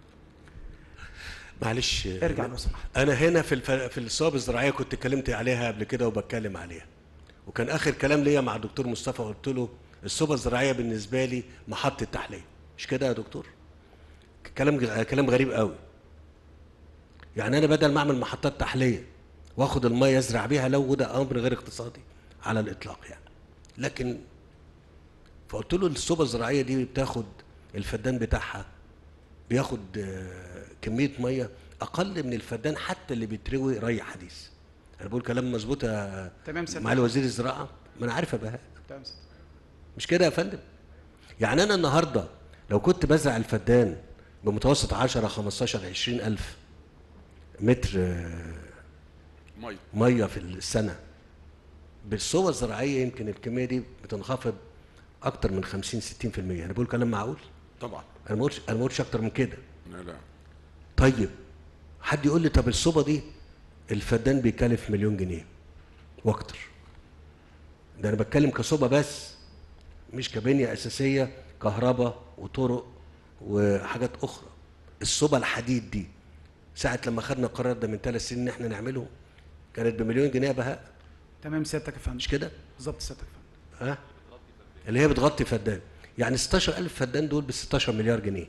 معلش ارجع لو سمحت. انا هنا في الف... في الصواب الزراعيه كنت اتكلمت عليها قبل كده وبتكلم عليها، وكان اخر كلام ليا مع الدكتور مصطفى قلت له الصوبه الزراعيه بالنسبه لي محطه تحليه، مش كده يا دكتور؟ كلام كلام غريب قوي. يعني انا بدل ما اعمل محطات تحليه واخد الميه ازرع بيها، لو ده امر غير اقتصادي على الاطلاق يعني. لكن فقلت له الصوبه الزراعيه دي بتاخد الفدان بتاعها بياخد كميه ميه اقل من الفدان حتى اللي بيتروي ري حديث. انا بقول كلام مظبوط يا تمام سيادتك معالي وزير الزراعه؟ ما انا عارف يا بهاء. تمام سيادتك. مش كده يا فندم؟ يعني انا النهارده لو كنت بزرع الفدان بمتوسط عشرة خمستاشر عشرين الف متر ميه ميه في السنه، بالصوبه الزراعيه يمكن الكميه دي بتنخفض اكتر من خمسين ستين في المية. انا بقول كلام معقول؟ طبعا. انا ما قلتش انا ما قلتش اكتر من كده. لا لا. طيب حد يقول لي طب الصوبه دي الفدان بيكلف مليون جنيه واكتر. ده انا بتكلم كصوبه بس، مش كبنيه اساسيه كهرباء وطرق وحاجات اخرى. الصوبه الحديد دي ساعه لما خدنا القرار ده من ثلاث سنين ان احنا نعمله كانت بمليون جنيه يا بهاء. تمام سيادتك يا فندم. مش كده؟ بالظبط سيادتك يا فندم. ها؟ اللي هي بتغطي فدان، يعني ستاشر ألف فدان دول ب ستاشر مليار جنيه.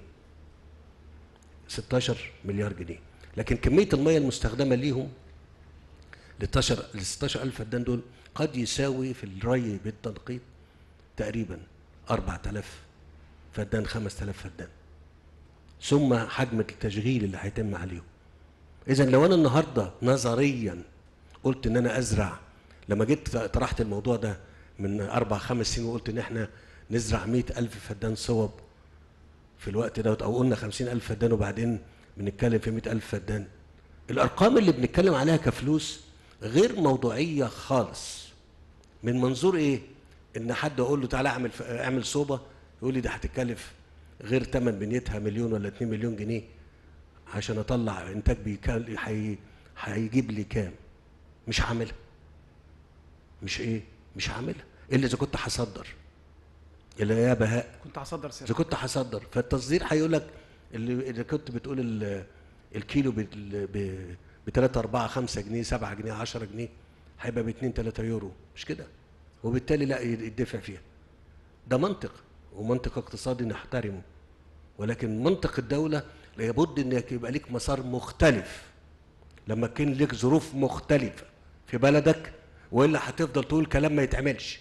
ستاشر مليار جنيه، لكن كميه الميه المستخدمه ليهم ل ستاشر ألف فدان دول قد يساوي في الري بالتنقيط تقريبا أربعة آلاف فدان، خمسة آلاف فدان، ثم حجم التشغيل اللي هيتم عليهم. اذا لو انا النهارده نظريا قلت ان انا ازرع، لما جيت طرحت الموضوع ده من اربع خمس سنين وقلت ان احنا نزرع مئة ألف فدان صوب في الوقت ده، او قلنا خمسين ألف فدان وبعدين بنتكلم في مئة ألف فدان، الارقام اللي بنتكلم عليها كفلوس غير موضوعيه خالص. من منظور ايه؟ ان حد اقول له تعالى اعمل اعمل صوبه يقول لي ده هتتكلف غير ثمن بنيتها مليون ولا اتنين مليون جنيه عشان اطلع انتاج بيكال حي... هيجيب لي كام؟ مش هعملها. مش ايه؟ مش هعملها الا اذا كنت هصدر. الا يا بهاء كنت هصدر سيادتك. اذا كنت هصدر، فالتصدير هيقول لك اللي اذا كنت بتقول الكيلو ب تلاتة أربعة خمسة جنيه سبعة جنيه عشرة جنيه هيبقى ب اتنين تلاتة يورو، مش كده؟ وبالتالي لا يدفع فيها. ده منطق ومنطق اقتصادي نحترمه، ولكن منطق الدوله لابد انك يبقى ليك مسار مختلف لما تكون ليك ظروف مختلفه في بلدك، والا هتفضل تقول كلام ما يتعملش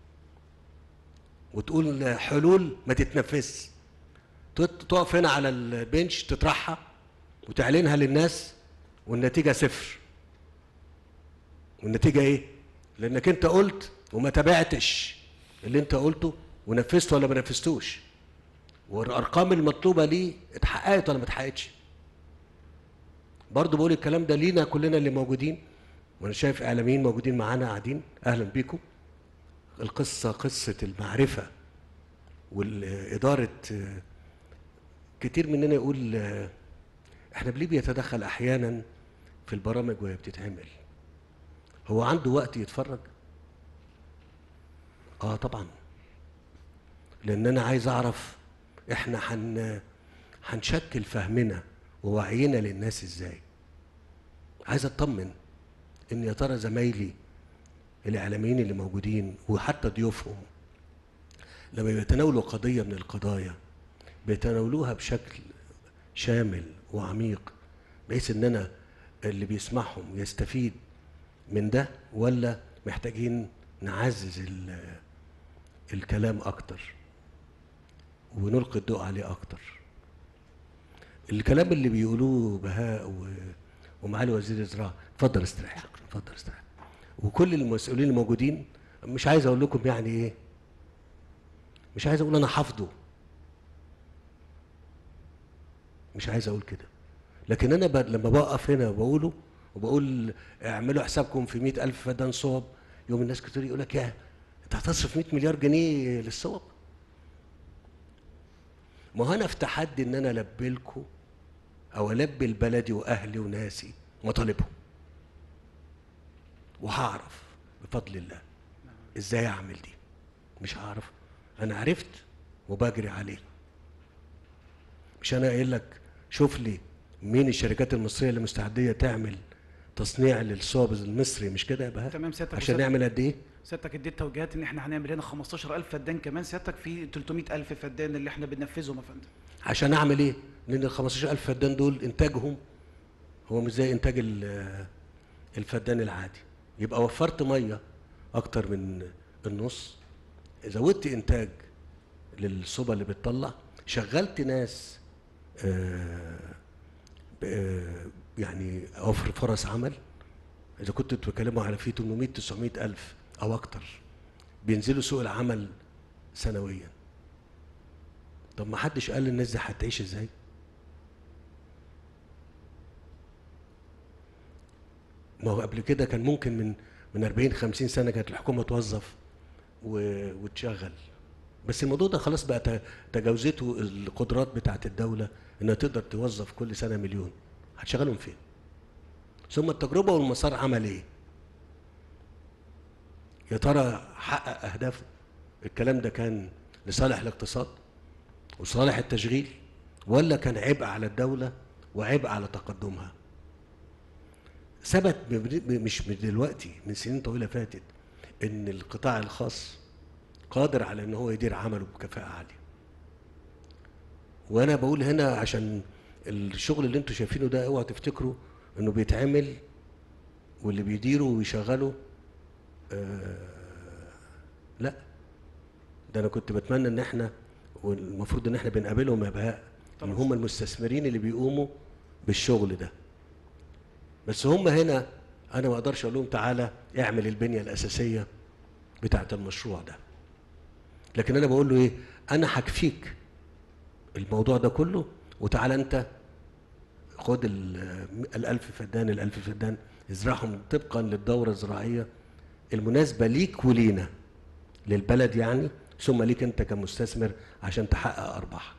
وتقول حلول ما تتنفذش. تقف هنا على البنش تطرحها وتعلنها للناس والنتيجه صفر. والنتيجه ايه؟ لانك انت قلت وما تابعتش اللي انت قلته ونفذته ولا ما نفذتوش، والارقام المطلوبه ليه اتحققت ولا ما اتحققتش. برضه بقول الكلام ده لينا كلنا اللي موجودين، وانا شايف اعلاميين موجودين معانا قاعدين، اهلا بيكم. القصه قصه المعرفه والاداره. كتير مننا يقول احنا ليه بيتدخل احيانا في البرامج وهي بتتعمل؟ هو عنده وقت يتفرج؟ اه طبعا، لان انا عايز اعرف احنا هن هنشكل فهمنا ووعينا للناس ازاي. عايز اطمن ان يا ترى زمايلي الاعلاميين اللي موجودين وحتى ضيوفهم لما بيتناولوا قضيه من القضايا بيتناولوها بشكل شامل وعميق، بحيث ان انا اللي بيسمعهم يستفيد من ده، ولا محتاجين نعزز ال- الكلام اكتر ونلقي الضوء عليه اكتر. الكلام اللي بيقولوه بهاء و- ومعالي وزير الزراعه، اتفضل استريح، شكرا، اتفضل استريح، وكل المسؤولين الموجودين، مش عايز اقول لكم يعني ايه، مش عايز اقول انا حافظه، مش عايز اقول كده، لكن انا ب... لما بقف هنا وبقوله وبقول اعملوا حسابكم في مئة ألف فدان صوب، يوم الناس كتير يقول لك يا انت هتصرف مئة مليار جنيه للصوب؟ ما هو انا في تحدي ان انا البي لكم او البي لبلدي واهلي وناسي مطالبهم، وهعرف بفضل الله ازاي اعمل دي. مش هعرف، انا عرفت وبجري عليه. مش انا قايل لك شوف لي مين الشركات المصريه اللي مستعديه تعمل تصنيع للصوب المصري، مش كده يا بهاء؟ تمام سيادتك. عشان نعمل قد ايه؟ سيادتك اديت توجيهات ان احنا هنعمل هنا خمستاشر ألف فدان كمان سيادتك في تلتمية ألف فدان اللي احنا بننفذهم يا فندم. عشان اعمل ايه؟ لان ال خمستاشر ألف فدان دول انتاجهم هو مش زي انتاج ال- الفدان العادي، يبقى وفرت ميه اكتر من النص، زودت انتاج للصوبة اللي بتطلع، شغلت ناس آه آه يعني اوفر فرص عمل. اذا كنتوا بتتكلموا على في تمنمية تسعمية الف او اكتر بينزلوا سوق العمل سنويا، طب ما حدش قال الناس دي هتعيش ازاي؟ ما هو قبل كده كان ممكن من من أربعين خمسين سنه كانت الحكومه توظف وتشغل، بس الموضوع ده خلاص بقى تجاوزته القدرات بتاعت الدوله انها تقدر توظف كل سنه مليون، هتشغلهم فين؟ ثم التجربه والمسار عمل ايه؟ يا ترى حقق اهدافه؟ الكلام ده كان لصالح الاقتصاد وصالح التشغيل، ولا كان عبء على الدوله وعبء على تقدمها؟ ثبت مش من دلوقتي، من سنين طويله فاتت، ان القطاع الخاص قادر على ان هو يدير عمله بكفاءه عاليه. وانا بقول هنا عشان الشغل اللي انتم شايفينه ده اوعوا تفتكروا انه بيتعمل واللي بيديره ويشغله آه لا، ده انا كنت بتمنى ان احنا، والمفروض ان احنا بنقابلهم يا بهاء، ان هم المستثمرين اللي بيقوموا بالشغل ده. بس هم هنا انا ما اقدرش اقول لهم تعالى اعمل البنيه الاساسيه بتاعه المشروع ده، لكن انا بقول له ايه، انا هكفيك الموضوع ده كله، وتعالى انت خد الألف فدان الألف فدان ازرعهم طبقا للدوره الزراعيه المناسبه ليك ولينا، للبلد يعني، ثم ليك انت كمستثمر عشان تحقق ارباحك.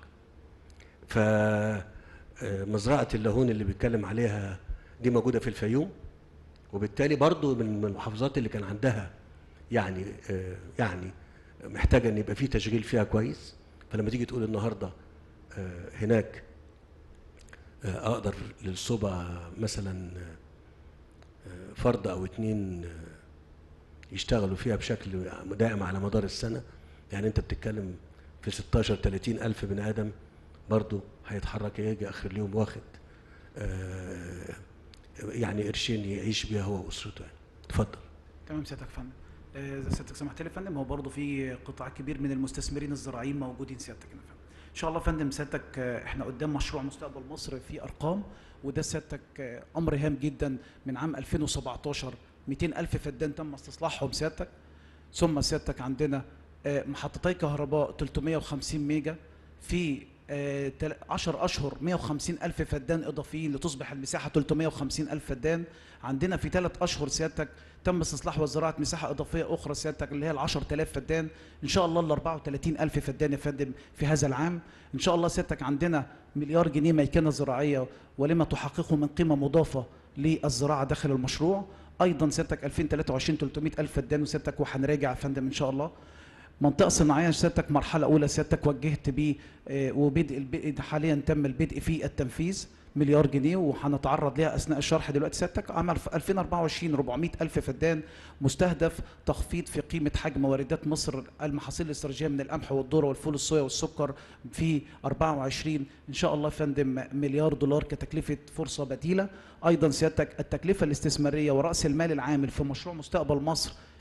فمزرعه اللاهون اللي بيتكلم عليها دي موجوده في الفيوم، وبالتالي برضو من المحافظات اللي كان عندها يعني آه يعني محتاجه ان يبقى في تشغيل فيها كويس. فلما تيجي تقول النهارده آه هناك آه اقدر للصوبة مثلا آه فرد او اتنين آه يشتغلوا فيها بشكل دائم على مدار السنه، يعني انت بتتكلم في ستاشر تلاتين الف بني ادم برضو هيتحرك، يجي اخر اليوم واخد آه يعني قرشين يعيش بيها هو واسرته يعني. اتفضل. تمام سيادتك يا فندم. اذا سيادتك سمحت لي يا فندم، هو برضه في قطاع كبير من المستثمرين الزراعيين موجودين سيادتك هنا يا فندم. ان شاء الله يا فندم سيادتك احنا قدام مشروع مستقبل مصر في ارقام، وده سيادتك امر هام جدا. من عام ألفين وسبعتاشر مئتين ألف فدان تم استصلاحهم سيادتك، ثم سيادتك عندنا محطتي كهرباء تلتمية وخمسين ميجا في عشر اشهر مئة وخمسين ألف فدان اضافيين لتصبح المساحه تلتمية وخمسين ألف فدان. عندنا في ثلاث اشهر سيادتك تم استصلاح وزراعه مساحه اضافيه اخرى سيادتك اللي هي ال عشرة آلاف فدان، ان شاء الله ال أربعة وثلاثين ألف فدان يا فندم في هذا العام. ان شاء الله سيادتك عندنا مليار جنيه ميكنه زراعيه ولما تحققه من قيمه مضافه للزراعه داخل المشروع. ايضا سيادتك ألفين وثلاثة وعشرين تلتمية ألف فدان وسيادتك، وهنراجع يا فندم ان شاء الله. منطقة صناعية سيادتك مرحلة أولى سيادتك وجهت بيه وبدء حاليا تم البدء في التنفيذ مليار جنيه، وهنتعرض لها أثناء الشرح دلوقتي سيادتك. عام ألفين وأربعة وعشرين أربعمئة ألف فدان، مستهدف تخفيض في قيمة حجم واردات مصر المحاصيل الاستراتيجية من القمح والذرة والفول الصويا والسكر في أربعة وعشرين إن شاء الله فندم مليار دولار كتكلفة فرصة بديلة. أيضا سيادتك التكلفة الاستثمارية ورأس المال العامل في مشروع مستقبل مصر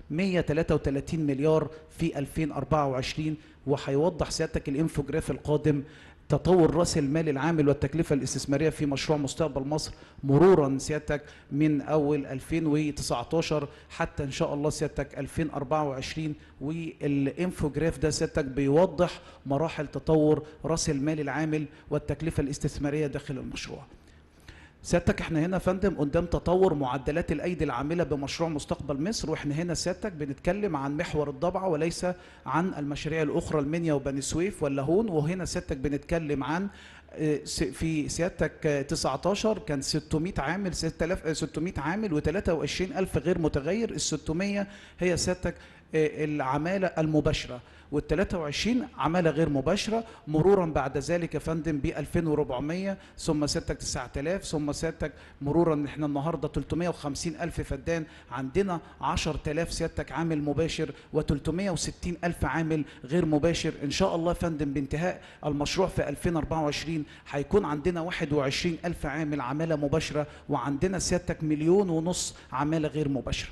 مئة وثلاثة وثلاثين مليار في ألفين وأربعة وعشرين. وهيوضح سيادتك الانفوجراف القادم تطور راس المال العامل والتكلفه الاستثماريه في مشروع مستقبل مصر مرورا سيادتك من اول ألفين وتسعتاشر حتى ان شاء الله سيادتك ألفين وأربعة وعشرين. والانفوجراف ده سيادتك بيوضح مراحل تطور راس المال العامل والتكلفه الاستثماريه داخل المشروع. سيادتك احنا هنا فندم قدام تطور معدلات الايدي العامله بمشروع مستقبل مصر، واحنا هنا سيادتك بنتكلم عن محور الضبعه وليس عن المشاريع الاخرى المنيا وبني سويف واللاهون. وهنا سيادتك بنتكلم عن في سيادتك تسعتاشر كان ستمئة عامل ستة آلاف ستمئة عامل وثلاثة وعشرين ألف غير متغير. ال ستمئة هي سيادتك العماله المباشره وال ثلاثة وعشرين عماله غير مباشره. مرورا بعد ذلك يا فندم ب ألفين وأربعمئة ثم سيادتك تسعة آلاف ثم سيادتك مرورا احنا النهارده ثلاثمئة وخمسين ألف فدان. عندنا عشرة آلاف سيادتك عامل مباشر وثلاثمئة وستين ألف عامل غير مباشر. ان شاء الله يا فندم بانتهاء المشروع في ألفين وأربعة وعشرين هيكون عندنا واحد وعشرين ألف عامل عماله مباشره وعندنا سيادتك مليون ونص عماله غير مباشره.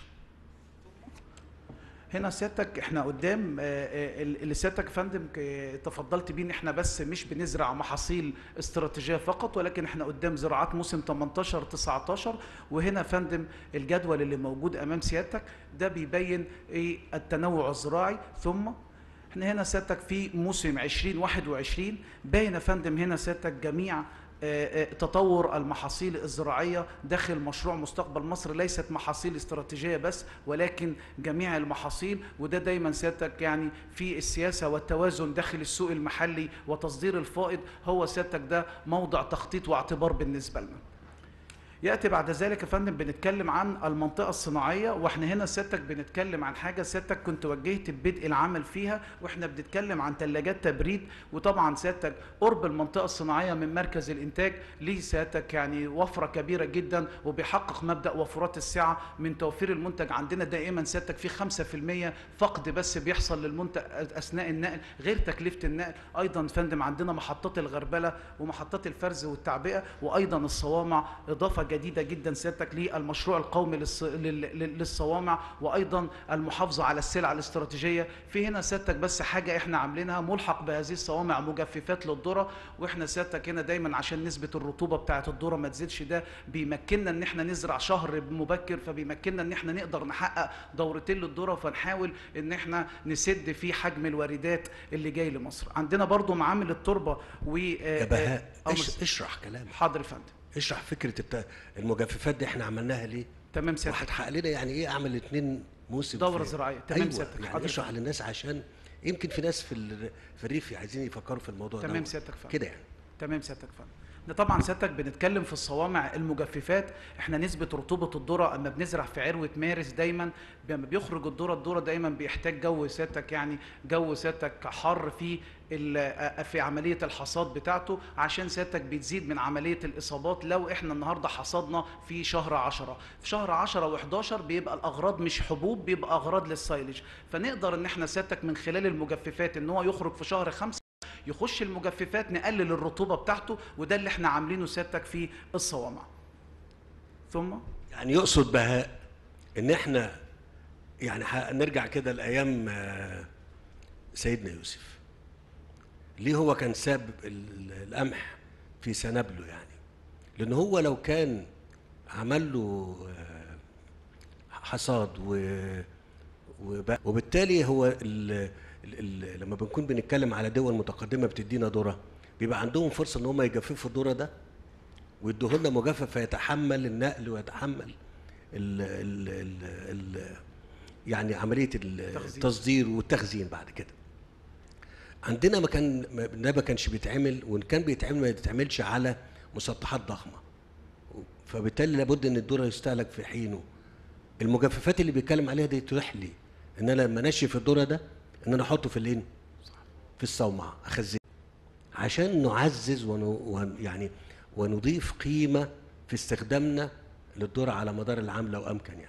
هنا سيادتك احنا قدام اللي سيادتك يا فندم تفضلت بيه ان احنا بس مش بنزرع محاصيل استراتيجيه فقط، ولكن احنا قدام زراعات موسم تمنتاشر تسعتاشر. وهنا يا فندم الجدول اللي موجود امام سيادتك ده بيبين ايه التنوع الزراعي. ثم احنا هنا سيادتك في موسم عشرين واحد وعشرين باين يا فندم هنا سيادتك جميع تطور المحاصيل الزراعية داخل مشروع مستقبل مصر، ليست محاصيل استراتيجية بس ولكن جميع المحاصيل. وده دايما سيادتك يعني في السياسة والتوازن داخل السوق المحلي وتصدير الفائض هو سيادتك ده موضع تخطيط واعتبار بالنسبة لنا. ياتي بعد ذلك يا فندم بنتكلم عن المنطقه الصناعيه، واحنا هنا سيادتك بنتكلم عن حاجه سيادتك كنت وجهت ببدء العمل فيها، واحنا بنتكلم عن ثلاجات تبريد. وطبعا سيادتك قرب المنطقه الصناعيه من مركز الانتاج ليه سيادتك يعني وفره كبيره جدا وبيحقق مبدا وفرات السعه من توفير المنتج. عندنا دائما سيادتك في خمسة في المئة فقد بس بيحصل للمنتج اثناء النقل غير تكلفه النقل. ايضا فندم عندنا محطات الغربله ومحطات الفرز والتعبئه وايضا الصوامع، اضافه جديده جدا سيادتك للمشروع القومي للصوامع وايضا المحافظه على السلع الاستراتيجيه. في هنا سيادتك بس حاجه احنا عاملينها ملحق بهذه الصوامع مجففات للذره، واحنا سيادتك هنا دايما عشان نسبه الرطوبه بتاعه الذره ما تزيدش ده بيمكننا ان احنا نزرع شهر مبكر، فبيمكننا ان احنا نقدر نحقق دورتين للذره، فنحاول ان احنا نسد في حجم الواردات اللي جاي لمصر. عندنا برضو معامل التربه و يا بهاء اشرح كلامك. حاضر يا فندم. اشرح فكره المجففات دي احنا عملناها ليه؟ تمام سيادتك. وهتحقق لنا يعني ايه اعمل اثنين موسم دوره زراعيه. تمام أيوة سيادتك. يعني اشرح للناس عشان يمكن في ناس في في الريف عايزين يفكروا في الموضوع ده. تمام سيادتك فندم. كده يعني. تمام سيادتك فندم. ده طبعا سيادتك بنتكلم في الصوامع المجففات، احنا نسبه رطوبه الذره اما بنزرع في عروه مارس دايما لما بيخرج الذره الذره دايما بيحتاج جو سيادتك يعني جو سيادتك حر في في عمليه الحصاد بتاعته، عشان سيادتك بتزيد من عمليه الاصابات. لو احنا النهارده حصدنا في شهر عشرة، في شهر عشرة وحداشر بيبقى الاغراض مش حبوب، بيبقى اغراض للسايلج، فنقدر ان احنا سيادتك من خلال المجففات ان هو يخرج في شهر خمسة يخش المجففات نقلل الرطوبه بتاعته، وده اللي احنا عاملينه سيادتك في الصوامع. ثم يعني يقصد بهاء ان احنا يعني نرجع كده لايام سيدنا يوسف، ليه هو كان ساب القمح في سنابله؟ يعني لان هو لو كان عمل له حصاد وبالتالي هو ال ال لما بنكون بنتكلم على دول متقدمه بتدينا ذره، بيبقى عندهم فرصه ان هم يجففوا الذره ده ويدوه لنا مجفف فيتحمل النقل ويتحمل ال ال ال ال يعني عمليه التصدير والتخزين بعد كده. عندنا ما كان ده ما كانش بيتعمل، وان كان بيتعمل ما يتعملش على مسطحات ضخمه، فبالتالي لابد ان الذره يستهلك في حينه. المجففات اللي بيتكلم عليها دي تتيح لي ان انا لما انشف الذره ده ان انا احطه في الايه؟ في الصومعه اخزنه، عشان نعزز ون يعني ونضيف قيمه في استخدامنا للذره على مدار العام لو امكن. يعني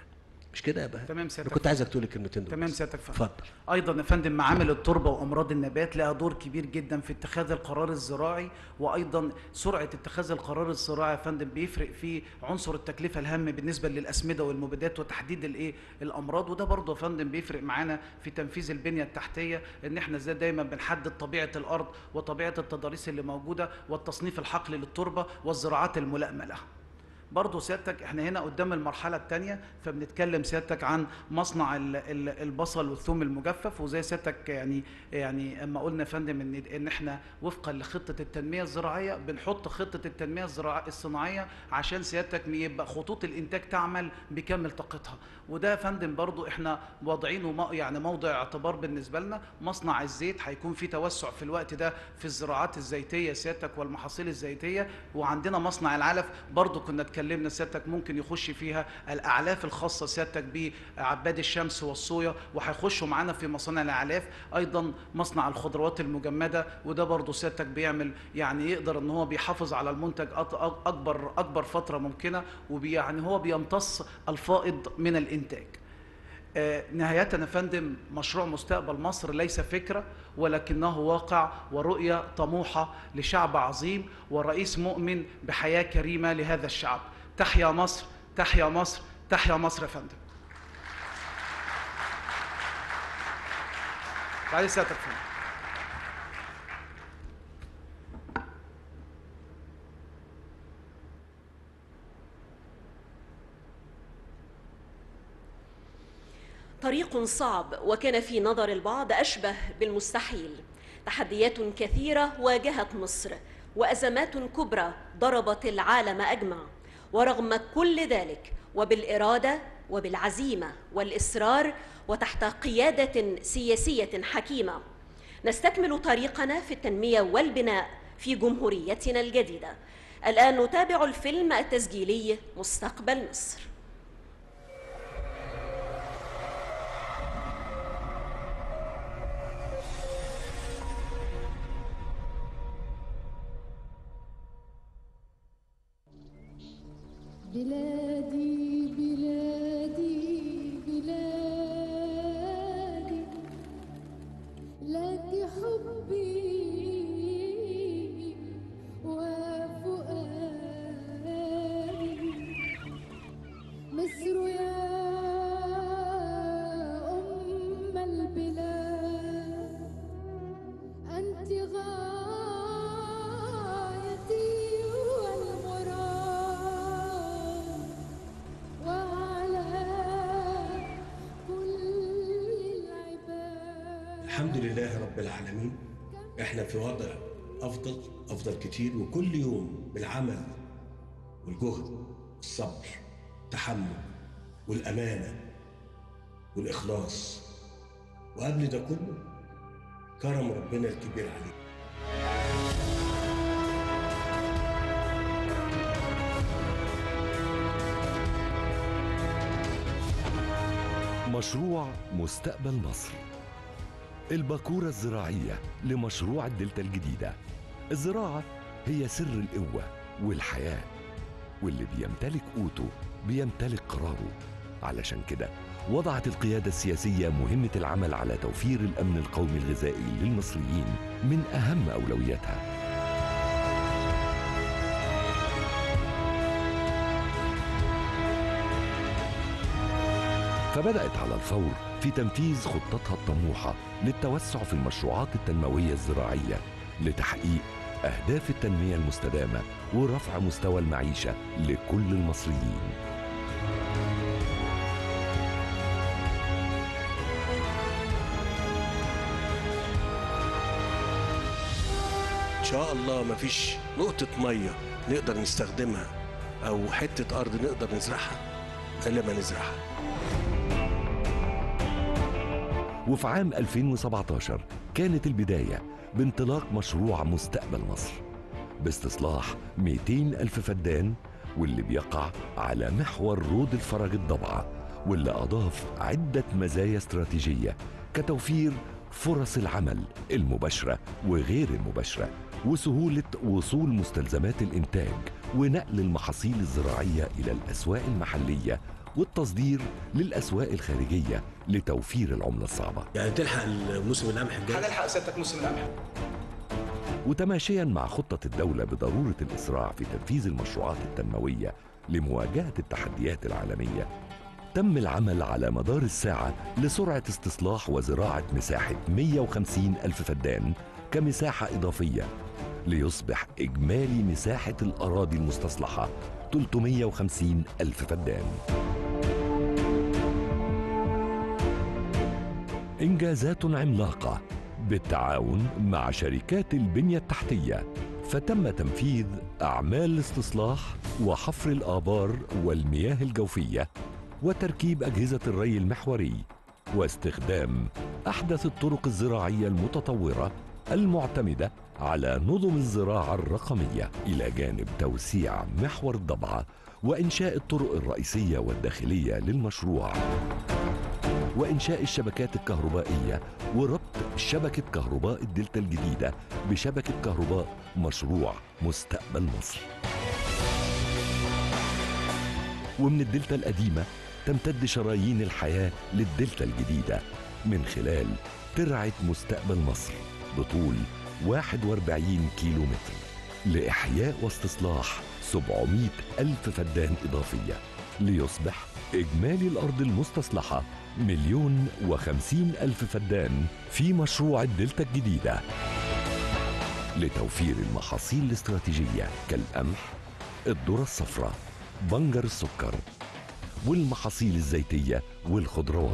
مش كده يا بهاء؟ تمام سيادتك. انا كنت عايزك تقول الكلمتين دول. تمام سيادتك. اتفضل. ايضا يا فندم معامل التربه وامراض النبات لها دور كبير جدا في اتخاذ القرار الزراعي، وايضا سرعه اتخاذ القرار الزراعي يا فندم بيفرق في عنصر التكلفه الهام بالنسبه للاسمده والمبيدات وتحديد الايه الامراض، وده برضه يا فندم بيفرق معانا في تنفيذ البنيه التحتيه، ان احنا ازاي دايما بنحدد طبيعه الارض وطبيعه التضاريس اللي موجوده والتصنيف الحقلي للتربه والزراعات الملائمه لها. برضه سيادتك احنا هنا قدام المرحله الثانيه، فبنتكلم سيادتك عن مصنع البصل والثوم المجفف، وزي سيادتك يعني يعني اما قلنا يا فندم ان ان احنا وفقا لخطه التنميه الزراعيه بنحط خطه التنميه الزراعيه الصناعيه عشان سيادتك يبقى خطوط الانتاج تعمل بكامل طاقتها، وده يا فندم برضه احنا واضعينه يعني موضع اعتبار بالنسبه لنا. مصنع الزيت هيكون في توسع في الوقت ده في الزراعات الزيتيه سيادتك والمحاصيل الزيتيه، وعندنا مصنع العلف برضه كنا اتكلمنا سيادتك ممكن يخش فيها الاعلاف الخاصه سيادتك بعباد الشمس والصويا، وهيخشوا معانا في مصانع الاعلاف. ايضا مصنع الخضروات المجمده، وده برضه سيادتك بيعمل يعني يقدر ان هو بيحافظ على المنتج اكبر اكبر فتره ممكنه، ويعني هو بيمتص الفائض من الانتاج. آه نهاية يا فندم، مشروع مستقبل مصر ليس فكرة ولكنه واقع ورؤية طموحة لشعب عظيم ورئيس مؤمن بحياة كريمة لهذا الشعب. تحيا مصر، تحيا مصر، تحيا مصر يا فندم. تعالي سيادتك فندم. طريق صعب وكان في نظر البعض أشبه بالمستحيل. تحديات كثيرة واجهت مصر وأزمات كبرى ضربت العالم أجمع، ورغم كل ذلك وبالإرادة وبالعزيمة والإصرار وتحت قيادة سياسية حكيمة نستكمل طريقنا في التنمية والبناء في جمهوريتنا الجديدة. الآن نتابع الفيلم التسجيلي مستقبل مصر. بلادي بلادي بلادي لك حبي وفؤادي، مصر يا أم البلاد، أنت غايتي والمراد، وعلى كل العباد. الحمد لله رب العالمين، احنا في وضع افضل افضل كتير، وكل يوم بالعمل والجهد والصبر والتحمل والامانه والاخلاص، وقبل ده كله كرم ربنا الكبير علينا. مشروع مستقبل مصر، الباكورة الزراعية لمشروع الدلتا الجديدة. الزراعة هي سر القوة والحياة، واللي بيمتلك قوته بيمتلك قراره. علشان كده وضعت القيادة السياسية مهمة العمل على توفير الأمن القومي الغذائي للمصريين من أهم أولوياتها. فبدأت على الفور في تنفيذ خطتها الطموحة للتوسع في المشروعات التنموية الزراعية لتحقيق أهداف التنمية المستدامة ورفع مستوى المعيشة لكل المصريين. إن شاء الله مفيش نقطة مية نقدر نستخدمها أو حتة أرض نقدر نزرعها إلا ما نزرعها. وفي عام ألفين وسبعتاشر كانت البداية بانطلاق مشروع مستقبل مصر باستصلاح مئتين ألف فدان، واللي بيقع على محور رود الفرج الضبعة، واللي أضاف عدة مزايا استراتيجية كتوفير فرص العمل المباشرة وغير المباشرة، وسهولة وصول مستلزمات الإنتاج ونقل المحاصيل الزراعية إلى الأسواق المحلية والتصدير للأسواق الخارجية لتوفير العملة الصعبة. يعني تلحق موسم القمح الجاي؟ هنلحق سيادتك موسم القمح. وتماشيا مع خطة الدولة بضرورة الإسراع في تنفيذ المشروعات التنموية لمواجهة التحديات العالمية، تم العمل على مدار الساعة لسرعة استصلاح وزراعة مساحة مئة وخمسين ألف فدان كمساحة إضافية، ليصبح إجمالي مساحة الأراضي المستصلحة ثلاثمئة وخمسين ألف فدان. إنجازات عملاقة بالتعاون مع شركات البنية التحتية، فتم تنفيذ أعمال الاستصلاح وحفر الآبار والمياه الجوفية وتركيب أجهزة الري المحوري واستخدام أحدث الطرق الزراعية المتطورة المعتمدة على نظم الزراعة الرقمية، إلى جانب توسيع محور الضبعة وإنشاء الطرق الرئيسية والداخلية للمشروع، وإنشاء الشبكات الكهربائية وربط شبكة كهرباء الدلتا الجديدة بشبكة كهرباء مشروع مستقبل مصر. ومن الدلتا القديمة تمتد شرايين الحياة للدلتا الجديدة من خلال ترعة مستقبل مصر بطول واحد وأربعين كيلو متر لإحياء واستصلاح سبعمئة ألف فدان إضافية، ليصبح إجمالي الأرض المستصلحة مليون وخمسين ألف فدان في مشروع الدلتا الجديدة، لتوفير المحاصيل الاستراتيجية كالقمح، الذرة الصفراء، بنجر السكر، والمحاصيل الزيتية والخضروات.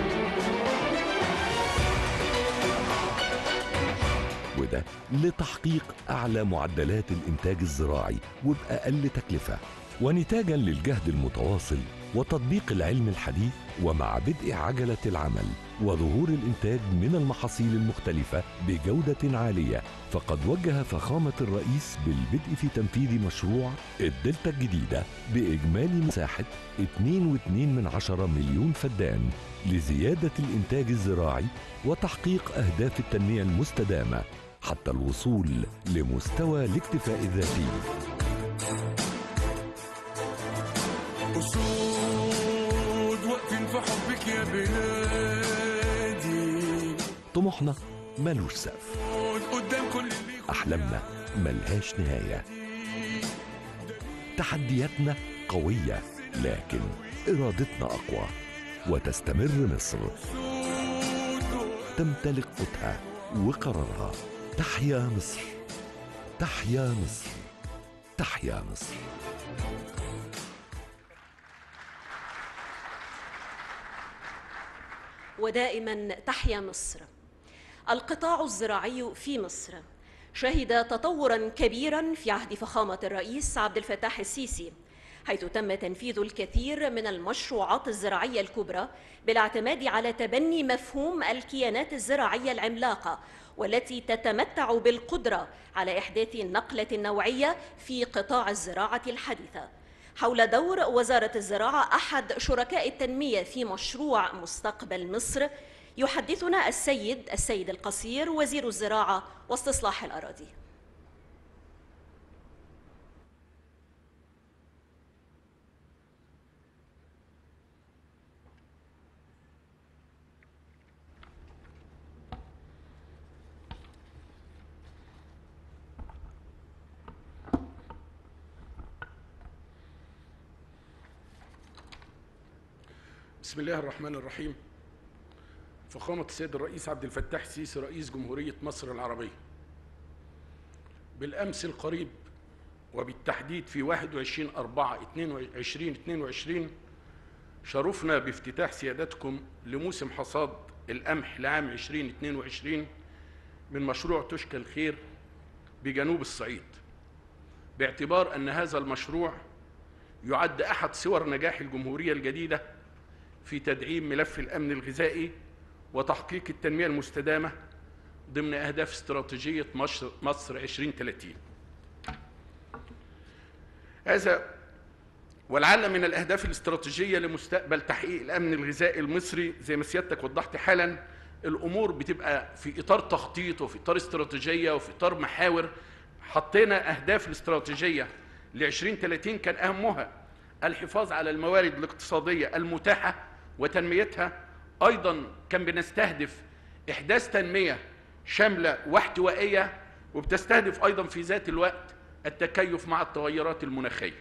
وده لتحقيق أعلى معدلات الإنتاج الزراعي وبأقل تكلفة، ونتاجاً للجهد المتواصل وتطبيق العلم الحديث، ومع بدء عجلة العمل وظهور الإنتاج من المحاصيل المختلفة بجودة عالية، فقد وجه فخامة الرئيس بالبدء في تنفيذ مشروع الدلتا الجديدة بإجمالي مساحة اثنين فاصلة اثنين مليون فدان لزيادة الإنتاج الزراعي وتحقيق أهداف التنمية المستدامة حتى الوصول لمستوى الاكتفاء الذاتي. أسود واقفين في حبك يا بلادي، طموحنا ملوش سقف، أحلامنا ملهاش نهاية، تحدياتنا قوية لكن إرادتنا أقوى، وتستمر مصر تمتلك قوتها وقرارها. تحيا مصر، تحيا مصر، تحيا مصر. ودائما تحيا مصر. القطاع الزراعي في مصر شهد تطورا كبيرا في عهد فخامة الرئيس عبد الفتاح السيسي، حيث تم تنفيذ الكثير من المشروعات الزراعية الكبرى بالاعتماد على تبني مفهوم الكيانات الزراعية العملاقة، والتي تتمتع بالقدرة على إحداث النقلة النوعية في قطاع الزراعة الحديثة. حول دور وزارة الزراعة أحد شركاء التنمية في مشروع مستقبل مصر، يحدثنا السيد السيد القصير وزير الزراعة واستصلاح الأراضي. بسم الله الرحمن الرحيم. فخامة السيد الرئيس عبد الفتاح السيسي رئيس جمهورية مصر العربية، بالأمس القريب وبالتحديد في واحد وعشرين أربعة ألفين واثنين وعشرين شرفنا بافتتاح سيادتكم لموسم حصاد القمح لعام ألفين واثنين وعشرين من مشروع تشكى الخير بجنوب الصعيد، باعتبار أن هذا المشروع يعد أحد صور نجاح الجمهورية الجديدة في تدعيم ملف الأمن الغذائي وتحقيق التنمية المستدامة ضمن أهداف استراتيجية مصر عشرين ثلاثين. هذا ولعل من الأهداف الاستراتيجية لمستقبل تحقيق الأمن الغذائي المصري. زي ما سيادتك وضحت حالا، الأمور بتبقى في إطار تخطيط وفي إطار استراتيجية وفي إطار محاور. حطينا أهداف الاستراتيجية ل عشرين ثلاثين كان أهمها الحفاظ على الموارد الاقتصادية المتاحة وتنميتها. أيضا كان بنستهدف إحداث تنمية شاملة واحتوائية، وبتستهدف أيضا في ذات الوقت التكيف مع التغيرات المناخية.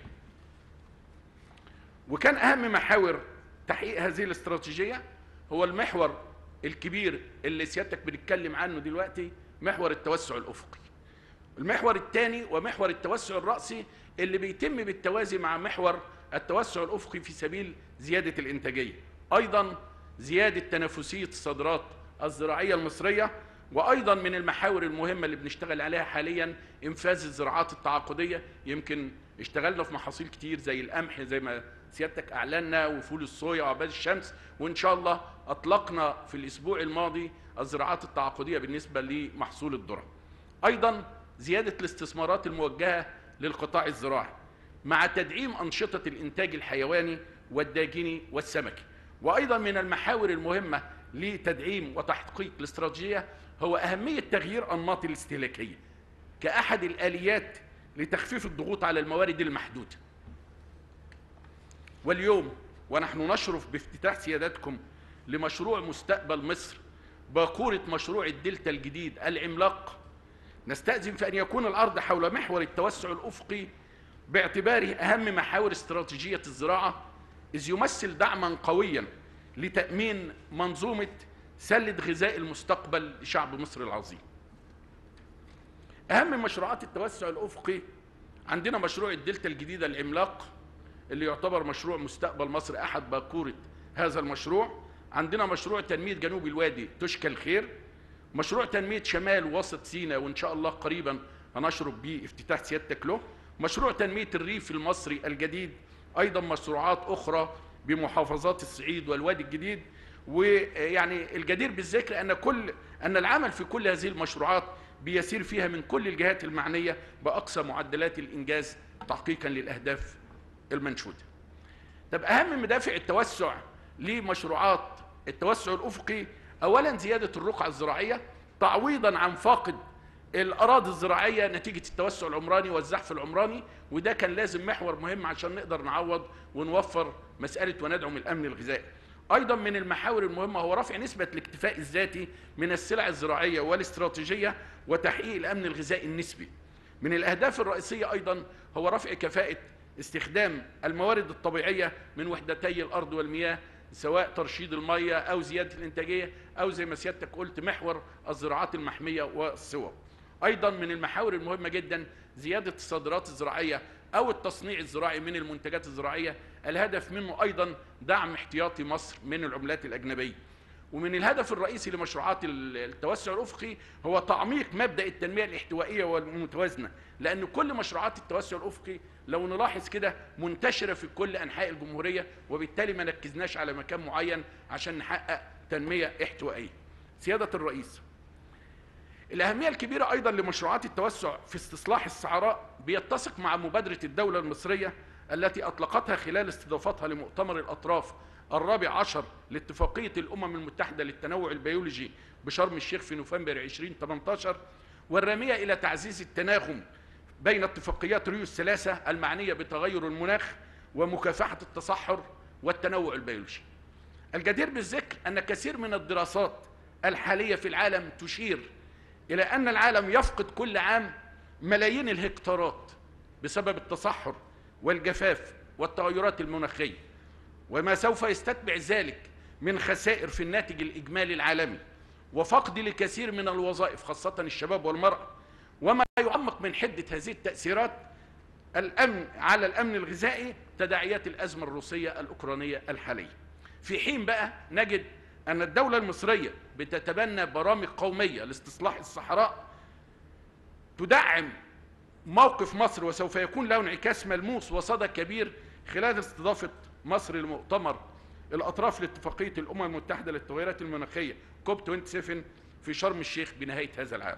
وكان أهم محاور تحقيق هذه الاستراتيجية هو المحور الكبير اللي سيادتك بنتكلم عنه دلوقتي، محور التوسع الأفقي. المحور الثاني ومحور التوسع الرأسي اللي بيتم بالتوازي مع محور التوسع الأفقي في سبيل زيادة الإنتاجية، أيضا زيادة تنافسية الصادرات الزراعية المصرية. وأيضا من المحاور المهمة اللي بنشتغل عليها حاليا إنفاذ الزراعات التعاقدية. يمكن اشتغلنا في محاصيل كتير زي القمح زي ما سيادتك أعلنا، وفول الصويا وعباد الشمس، وإن شاء الله أطلقنا في الأسبوع الماضي الزراعات التعاقدية بالنسبة لمحصول الذرة. أيضا زيادة الاستثمارات الموجهة للقطاع الزراعي مع تدعيم أنشطة الإنتاج الحيواني والداجني والسمكي. وأيضا من المحاور المهمة لتدعيم وتحقيق الاستراتيجية هو أهمية تغيير أنماط الاستهلاكية كأحد الآليات لتخفيف الضغوط على الموارد المحدودة. واليوم ونحن نشرف بافتتاح سيادتكم لمشروع مستقبل مصر باكورة مشروع الدلتا الجديد العملاق، نستأذن في أن يكون العرض حول محور التوسع الأفقي باعتباره أهم محاور استراتيجية الزراعة، إذ يمثل دعما قويا لتأمين منظومة سلة غذاء المستقبل لشعب مصر العظيم. أهم مشروعات التوسع الأفقي عندنا مشروع الدلتا الجديدة العملاق اللي يعتبر مشروع مستقبل مصر أحد باكورة هذا المشروع. عندنا مشروع تنمية جنوب الوادي تشكى الخير، مشروع تنمية شمال وسط سيناء وإن شاء الله قريبا هنشرف به افتتاح سيادتك له، مشروع تنمية الريف المصري الجديد، أيضا مشروعات أخرى بمحافظات الصعيد والوادي الجديد. ويعني الجدير بالذكر أن كل أن العمل في كل هذه المشروعات بيسير فيها من كل الجهات المعنية بأقصى معدلات الإنجاز تحقيقا للأهداف المنشودة. طب أهم مدافع التوسع لمشروعات التوسع الأفقي، أولا زيادة الرقعة الزراعية تعويضا عن فاقد الأراضي الزراعية نتيجة التوسع العمراني والزحف العمراني، وده كان لازم محور مهم عشان نقدر نعوض ونوفر مسألة وندعم الأمن الغذائي. أيضا من المحاور المهمة هو رفع نسبة الاكتفاء الذاتي من السلع الزراعية والاستراتيجية وتحقيق الأمن الغذائي النسبي. من الأهداف الرئيسية أيضا هو رفع كفاءة استخدام الموارد الطبيعية من وحدتي الأرض والمياه، سواء ترشيد المياه أو زيادة الإنتاجية أو زي ما سيادتك قلت محور الزراعات المحمية والصوب. أيضا من المحاور المهمة جدا زيادة الصادرات الزراعية أو التصنيع الزراعي من المنتجات الزراعية، الهدف منه أيضا دعم احتياطي مصر من العملات الأجنبية. ومن الهدف الرئيسي لمشروعات التوسع الأفقي هو تعميق مبدأ التنمية الاحتوائية والمتوازنة، لأن كل مشروعات التوسع الأفقي لو نلاحظ كده منتشرة في كل أنحاء الجمهورية، وبالتالي ما ركزناش على مكان معين عشان نحقق تنمية احتوائية. سيادة الرئيس، الأهمية الكبيرة أيضا لمشروعات التوسع في استصلاح الصحراء بيتسق مع مبادرة الدولة المصرية التي أطلقتها خلال استضافتها لمؤتمر الأطراف الرابع عشر لاتفاقية الأمم المتحدة للتنوع البيولوجي بشرم الشيخ في نوفمبر ألفين وثمانية عشر، والرامية إلى تعزيز التناغم بين اتفاقيات ريو الثلاثة المعنية بتغير المناخ ومكافحة التصحر والتنوع البيولوجي. الجدير بالذكر أن كثير من الدراسات الحالية في العالم تشير إلى أن العالم يفقد كل عام ملايين الهكتارات بسبب التصحر والجفاف والتغيرات المناخية، وما سوف يستتبع ذلك من خسائر في الناتج الإجمالي العالمي وفقد لكثير من الوظائف خاصة الشباب والمرأة، وما يعمق من حدة هذه التأثيرات الأمن على الأمن الغذائي تداعيات الأزمة الروسية الأوكرانية الحالية. في حين بقى نجد أن الدولة المصرية بتتبنى برامج قومية لاستصلاح الصحراء تدعم موقف مصر، وسوف يكون له انعكاس ملموس وصدى كبير خلال استضافة مصر لمؤتمر الأطراف لاتفاقية الأمم المتحدة للتغيرات المناخية كوب سبعة وعشرين في شرم الشيخ بنهاية هذا العام.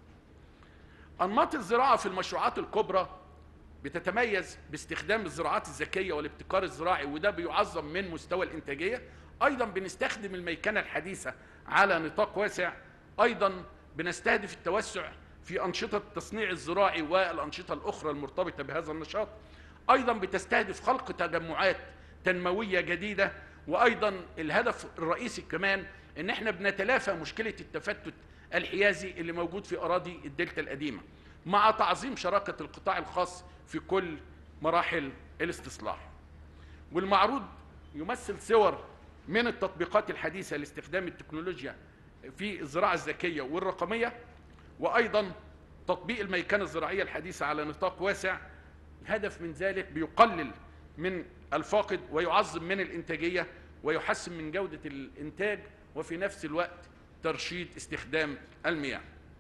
أنماط الزراعة في المشروعات الكبرى بتتميز باستخدام الزراعات الذكية والابتكار الزراعي، وده بيعظم من مستوى الإنتاجية. أيضا بنستخدم الميكنة الحديثة على نطاق واسع. أيضا بنستهدف التوسع في أنشطة التصنيع الزراعي والأنشطة الأخرى المرتبطة بهذا النشاط. أيضا بتستهدف خلق تجمعات تنموية جديدة. وأيضا الهدف الرئيسي كمان إن احنا بنتلافى مشكلة التفتت الحيازي اللي موجود في أراضي الدلتا القديمة، مع تعظيم شراكة القطاع الخاص في كل مراحل الاستصلاح. والمعروض يمثل صور من التطبيقات الحديثة لاستخدام التكنولوجيا في الزراعة الذكية والرقمية، وأيضا تطبيق الميكنة الزراعية الحديثة على نطاق واسع. الهدف من ذلك بيقلل من الفاقد ويعظم من الإنتاجية ويحسن من جودة الإنتاج، وفي نفس الوقت ترشيد استخدام المياه.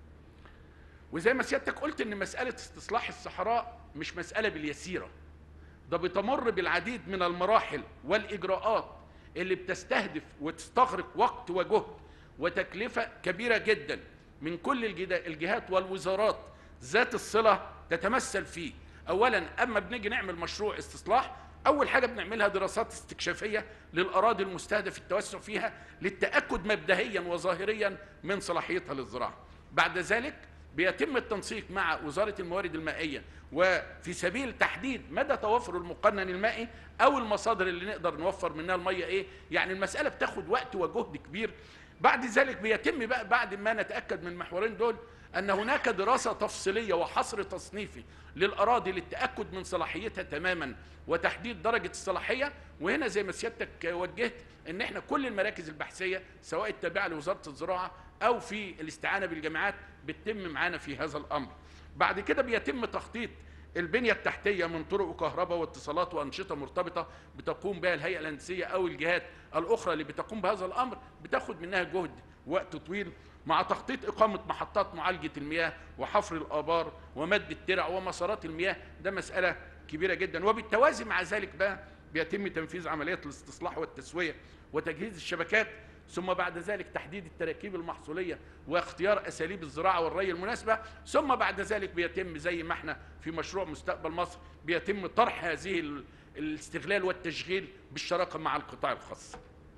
وزي ما سيادتك قلت إن مسألة استصلاح الصحراء مش مسألة باليسيرة، ده بتمر بالعديد من المراحل والإجراءات اللي بتستهدف وتستغرق وقت وجهد وتكلفة كبيرة جدا من كل الجهات والوزارات ذات الصلة تتمثل فيه. أولا، أما بنيجي نعمل مشروع استصلاح، أول حاجة بنعملها دراسات استكشافية للأراضي المستهدف التوسع فيها للتأكد مبدئيا وظاهريا من صلاحيتها للزراعة. بعد ذلك بيتم التنسيق مع وزارة الموارد المائية وفي سبيل تحديد مدى توافر المقنن المائي أو المصادر اللي نقدر نوفر منها المية إيه. يعني المسألة بتاخد وقت وجهد كبير. بعد ذلك بيتم بقى بعد ما نتأكد من المحورين دول أن هناك دراسة تفصيلية وحصر تصنيفي للأراضي للتأكد من صلاحيتها تماما وتحديد درجة الصلاحية. وهنا زي ما سيادتك وجهت أن احنا كل المراكز البحثية سواء التابعة لوزارة الزراعة أو في الاستعانة بالجامعات بتتم معانا في هذا الأمر. بعد كده بيتم تخطيط البنية التحتية من طرق وكهرباء واتصالات وأنشطة مرتبطة بتقوم بها الهيئة الهندسية أو الجهات الأخرى اللي بتقوم بهذا الأمر، بتاخد منها جهد وقت طويل، مع تخطيط إقامة محطات معالجة المياه وحفر الآبار ومد الترع ومسارات المياه. ده مسألة كبيرة جدا. وبالتوازي مع ذلك بقى بيتم تنفيذ عمليات الاستصلاح والتسوية وتجهيز الشبكات، ثم بعد ذلك تحديد التراكيب المحصولية واختيار أساليب الزراعة والري المناسبة، ثم بعد ذلك بيتم زي ما احنا في مشروع مستقبل مصر بيتم طرح هذه الاستغلال والتشغيل بالشراكة مع القطاع الخاص.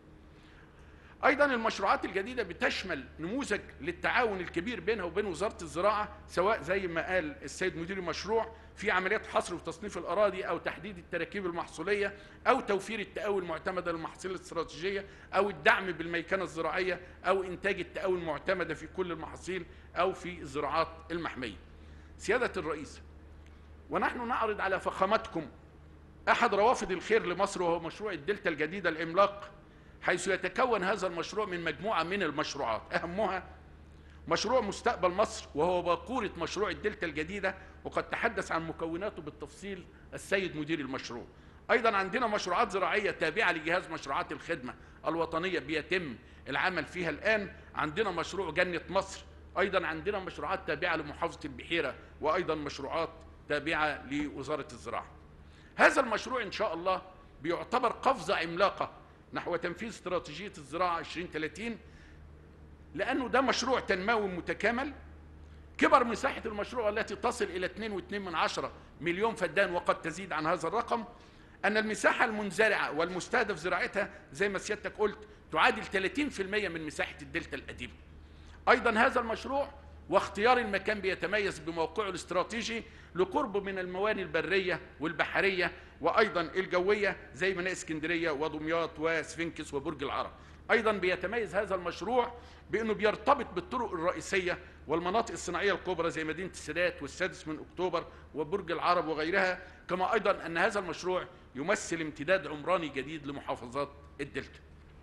أيضا المشروعات الجديدة بتشمل نموذج للتعاون الكبير بينها وبين وزارة الزراعة، سواء زي ما قال السيد مدير المشروع في عمليات حصر وتصنيف الأراضي أو تحديد التراكيب المحصولية أو توفير التقاوي المعتمدة للمحاصيل الاستراتيجية أو الدعم بالميكنة الزراعية أو إنتاج التقاوي المعتمدة في كل المحاصيل أو في الزراعات المحمية. سيادة الرئيس، ونحن نعرض على فخامتكم أحد روافد الخير لمصر، وهو مشروع الدلتا الجديدة العملاق، حيث يتكون هذا المشروع من مجموعة من المشروعات، أهمها مشروع مستقبل مصر وهو باقورة مشروع الدلتا الجديدة، وقد تحدث عن مكوناته بالتفصيل السيد مدير المشروع. أيضا عندنا مشروعات زراعية تابعة لجهاز مشروعات الخدمة الوطنية بيتم العمل فيها الآن. عندنا مشروع جنة مصر، أيضا عندنا مشروعات تابعة لمحافظة البحيرة، وأيضا مشروعات تابعة لوزارة الزراعة. هذا المشروع إن شاء الله بيعتبر قفزة عملاقة نحو تنفيذ استراتيجية الزراعة عشرين ثلاثين، لأنه ده مشروع تنموي متكامل. كبر مساحة المشروع التي تصل إلى اثنين فاصلة اثنين من عشرة مليون فدان وقد تزيد عن هذا الرقم. أن المساحة المنزرعة والمستهدف زراعتها زي ما سيادتك قلت تعادل ثلاثين بالمئة من مساحة الدلتا القديمة. أيضا هذا المشروع واختيار المكان بيتميز بموقعه الاستراتيجي لقربه من الموانئ البرية والبحرية وأيضا الجوية زي ميناء اسكندرية ودمياط وسفنكس وبرج العرب. أيضا بيتميز هذا المشروع بأنه بيرتبط بالطرق الرئيسية والمناطق الصناعية الكبرى زي مدينة السادات والسادس من أكتوبر وبرج العرب وغيرها، كما أيضا أن هذا المشروع يمثل امتداد عمراني جديد لمحافظات الدلتا.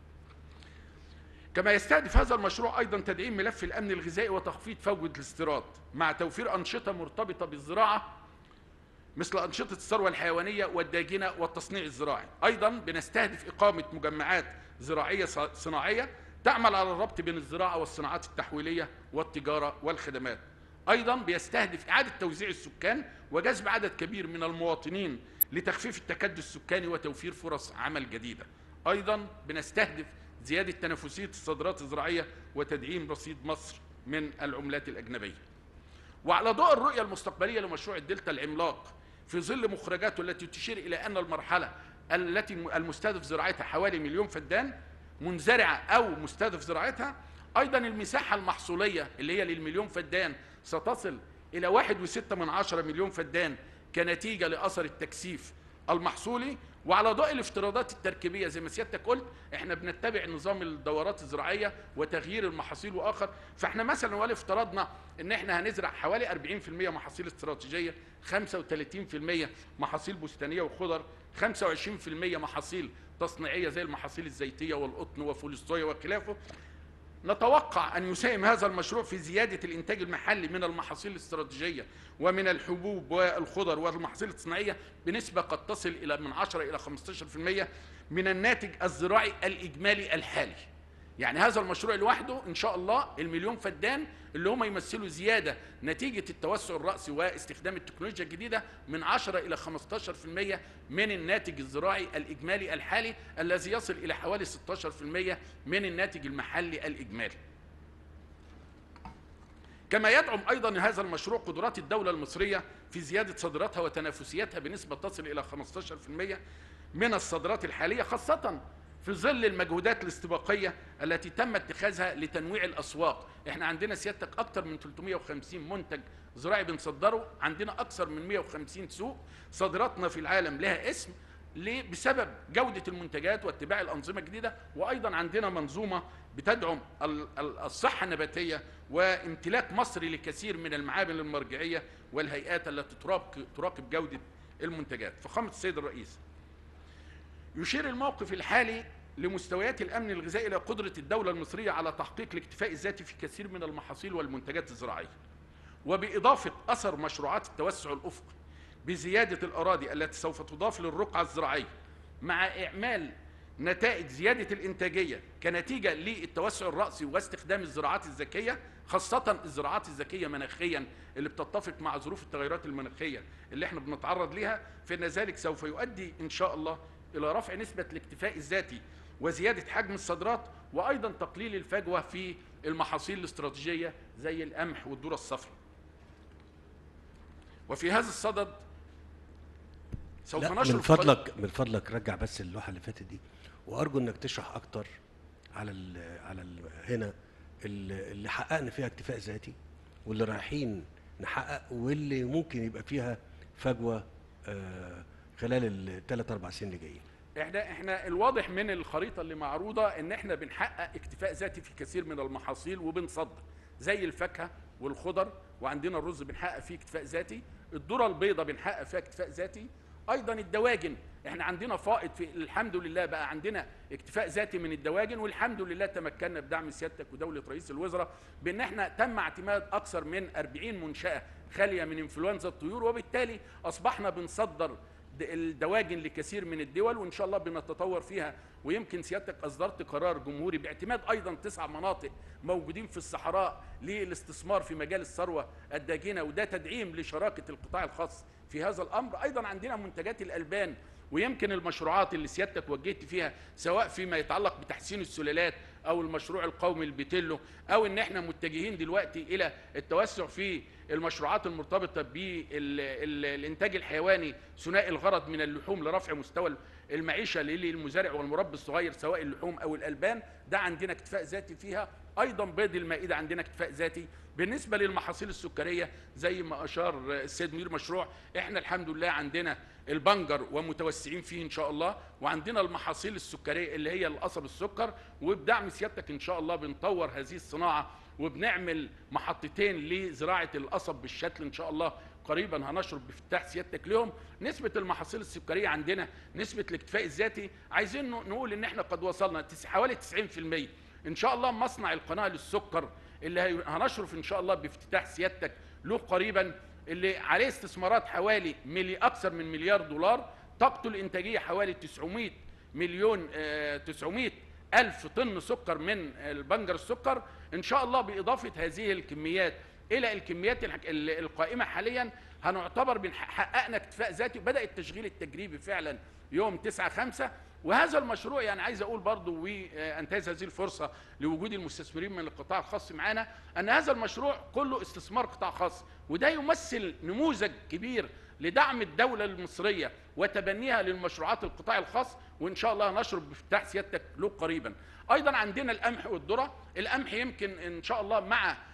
كما يستهدف هذا المشروع أيضا تدعيم ملف الأمن الغذائي وتخفيض فوجة الاستيراد مع توفير أنشطة مرتبطة بالزراعة مثل أنشطة الثروة الحيوانية والداجنة والتصنيع الزراعي. أيضا بنستهدف إقامة مجمعات زراعية صناعية تعمل على الربط بين الزراعة والصناعات التحويلية والتجارة والخدمات. أيضا بيستهدف إعادة توزيع السكان وجذب عدد كبير من المواطنين لتخفيف التكدس السكاني وتوفير فرص عمل جديدة. أيضا بنستهدف زيادة تنافسية الصادرات الزراعية وتدعيم رصيد مصر من العملات الأجنبية. وعلى ضوء الرؤية المستقبلية لمشروع الدلتا العملاق في ظل مخرجاته التي تشير إلى أن المرحلة التي المستهدف زراعتها حوالي مليون فدان منزرعة أو مستهدف زراعتها، أيضا المساحة المحصولية اللي هي للمليون فدان ستصل إلى واحد وستة من عشرة مليون فدان كنتيجة لأثر التكثيف المحصولي. وعلى ضوء الافتراضات التركيبيه زي ما سيادتك قلت، احنا بنتبع نظام الدورات الزراعيه وتغيير المحاصيل واخر. فاحنا مثلا ولو افترضنا ان احنا هنزرع حوالي أربعين بالمئة محاصيل استراتيجيه، خمسة وثلاثين بالمئة محاصيل بستانيه وخضر، خمسة وعشرين بالمئة محاصيل تصنيعيه زي المحاصيل الزيتيه والقطن وفول الصويا وخلافه، نتوقع أن يساهم هذا المشروع في زيادة الإنتاج المحلي من المحاصيل الاستراتيجية ومن الحبوب والخضر والمحاصيل الصناعية بنسبة قد تصل إلى من عشرة إلى خمسة عشر بالمئة من الناتج الزراعي الإجمالي الحالي. يعني هذا المشروع لوحده إن شاء الله المليون فدان اللي هم يمثلوا زيادة نتيجة التوسع الرأسي واستخدام التكنولوجيا الجديدة من عشرة إلى خمسة عشر بالمئة من الناتج الزراعي الإجمالي الحالي الذي يصل إلى حوالي ستة عشر بالمئة من الناتج المحلي الإجمالي. كما يدعم أيضا هذا المشروع قدرات الدولة المصرية في زيادة صادراتها وتنافسيتها بنسبة تصل إلى خمسة عشر بالمئة من الصادرات الحالية، خاصة في ظل المجهودات الاستباقية التي تم اتخاذها لتنويع الأسواق. احنا عندنا سيادتك أكثر من ثلاثمئة وخمسين منتج زراعي بنصدره، عندنا أكثر من مئة وخمسين سوق، صادراتنا في العالم لها اسم بسبب جودة المنتجات واتباع الأنظمة الجديدة، وأيضا عندنا منظومة بتدعم الصحة النباتية وامتلاك مصري لكثير من المعامل المرجعية والهيئات التي تراقب جودة المنتجات. فخامة السيد الرئيس، يشير الموقف الحالي لمستويات الأمن الغذائي إلى قدرة الدولة المصرية على تحقيق الاكتفاء الذاتي في كثير من المحاصيل والمنتجات الزراعية، وبإضافة أثر مشروعات التوسع الأفقي بزيادة الأراضي التي سوف تضاف للرقعة الزراعية مع إعمال نتائج زيادة الإنتاجية كنتيجة للتوسع الرأسي واستخدام الزراعات الذكية، خاصة الزراعات الذكية مناخيا اللي بتتفق مع ظروف التغيرات المناخية اللي احنا بنتعرض لها، فإن ذلك سوف يؤدي إن شاء الله إلى رفع نسبة الاكتفاء الذاتي وزيادة حجم الصادرات، وأيضا تقليل الفجوة في المحاصيل الاستراتيجية زي القمح والذرة الصفراء. وفي هذا الصدد سوف نشر من فضلك من فضلك رجع بس اللوحة اللي فاتت دي، وأرجو إنك تشرح أكتر على ال على ال هنا اللي حققنا فيها اكتفاء ذاتي واللي رايحين نحقق واللي ممكن يبقى فيها فجوة آه خلال الثلاث أربع سنين اللي جايين. احنا احنا الواضح من الخريطه اللي معروضه ان احنا بنحقق اكتفاء ذاتي في كثير من المحاصيل وبنصدر، زي الفاكهه والخضر، وعندنا الرز بنحقق فيه اكتفاء ذاتي، الذره البيضاء بنحقق فيها اكتفاء ذاتي، ايضا الدواجن احنا عندنا فائض في الحمد لله، بقى عندنا اكتفاء ذاتي من الدواجن، والحمد لله تمكنا بدعم سيادتك ودوله رئيس الوزراء بان احنا تم اعتماد اكثر من أربعين منشاه خاليه من انفلونزا الطيور، وبالتالي اصبحنا بنصدر الدواجن لكثير من الدول، وان شاء الله بنتطور فيها. ويمكن سيادتك اصدرت قرار جمهوري باعتماد ايضا تسع مناطق موجودين في الصحراء للاستثمار في مجال الثروه الداجنه، وده تدعيم لشراكه القطاع الخاص في هذا الامر. ايضا عندنا منتجات الالبان، ويمكن المشروعات اللي سيادتك وجهت فيها سواء فيما يتعلق بتحسين السلالات او المشروع القومي البيتيلو، او ان احنا متجهين دلوقتي الى التوسع في المشروعات المرتبطه بالانتاج الحيواني ثنائي الغرض من اللحوم لرفع مستوى المعيشه للمزارع والمربي الصغير سواء اللحوم او الالبان، ده عندنا اكتفاء ذاتي فيها. ايضا بيض المائده عندنا اكتفاء ذاتي. بالنسبه للمحاصيل السكريه زي ما اشار السيد مدير مشروع، احنا الحمد لله عندنا البنجر ومتوسعين فيه ان شاء الله، وعندنا المحاصيل السكريه اللي هي القصب السكر، وبدعم سيادتك ان شاء الله بنطور هذه الصناعه وبنعمل محطتين لزراعه القصب بالشتل ان شاء الله قريبا هنشرب بافتتاح سيادتك لهم. نسبه المحاصيل السكريه عندنا نسبه الاكتفاء الذاتي عايزين نقول ان احنا قد وصلنا حوالي تسعين بالمئة ان شاء الله. مصنع القناه للسكر اللي هنشرف ان شاء الله بافتتاح سيادتك له قريبا، اللي عليه استثمارات حوالي ملي اكثر من مليار دولار، طاقته الانتاجيه حوالي تسعمئة مليون آه تسعمئة الف طن سكر من البنجر السكر ان شاء الله. باضافه هذه الكميات الى الكميات القائمه حاليا هنعتبر حققنا اكتفاء ذاتي. بدا التشغيل التجريبي فعلا يوم تسعة خمسة، وهذا المشروع يعني عايز اقول برضو وانتهز هذه الفرصه لوجود المستثمرين من القطاع الخاص معانا ان هذا المشروع كله استثمار قطاع خاص، وده يمثل نموذج كبير لدعم الدوله المصريه وتبنيها للمشروعات القطاع الخاص، وان شاء الله نشرب بافتتاح سيادتك له قريبا. ايضا عندنا القمح والذره. القمح يمكن ان شاء الله مع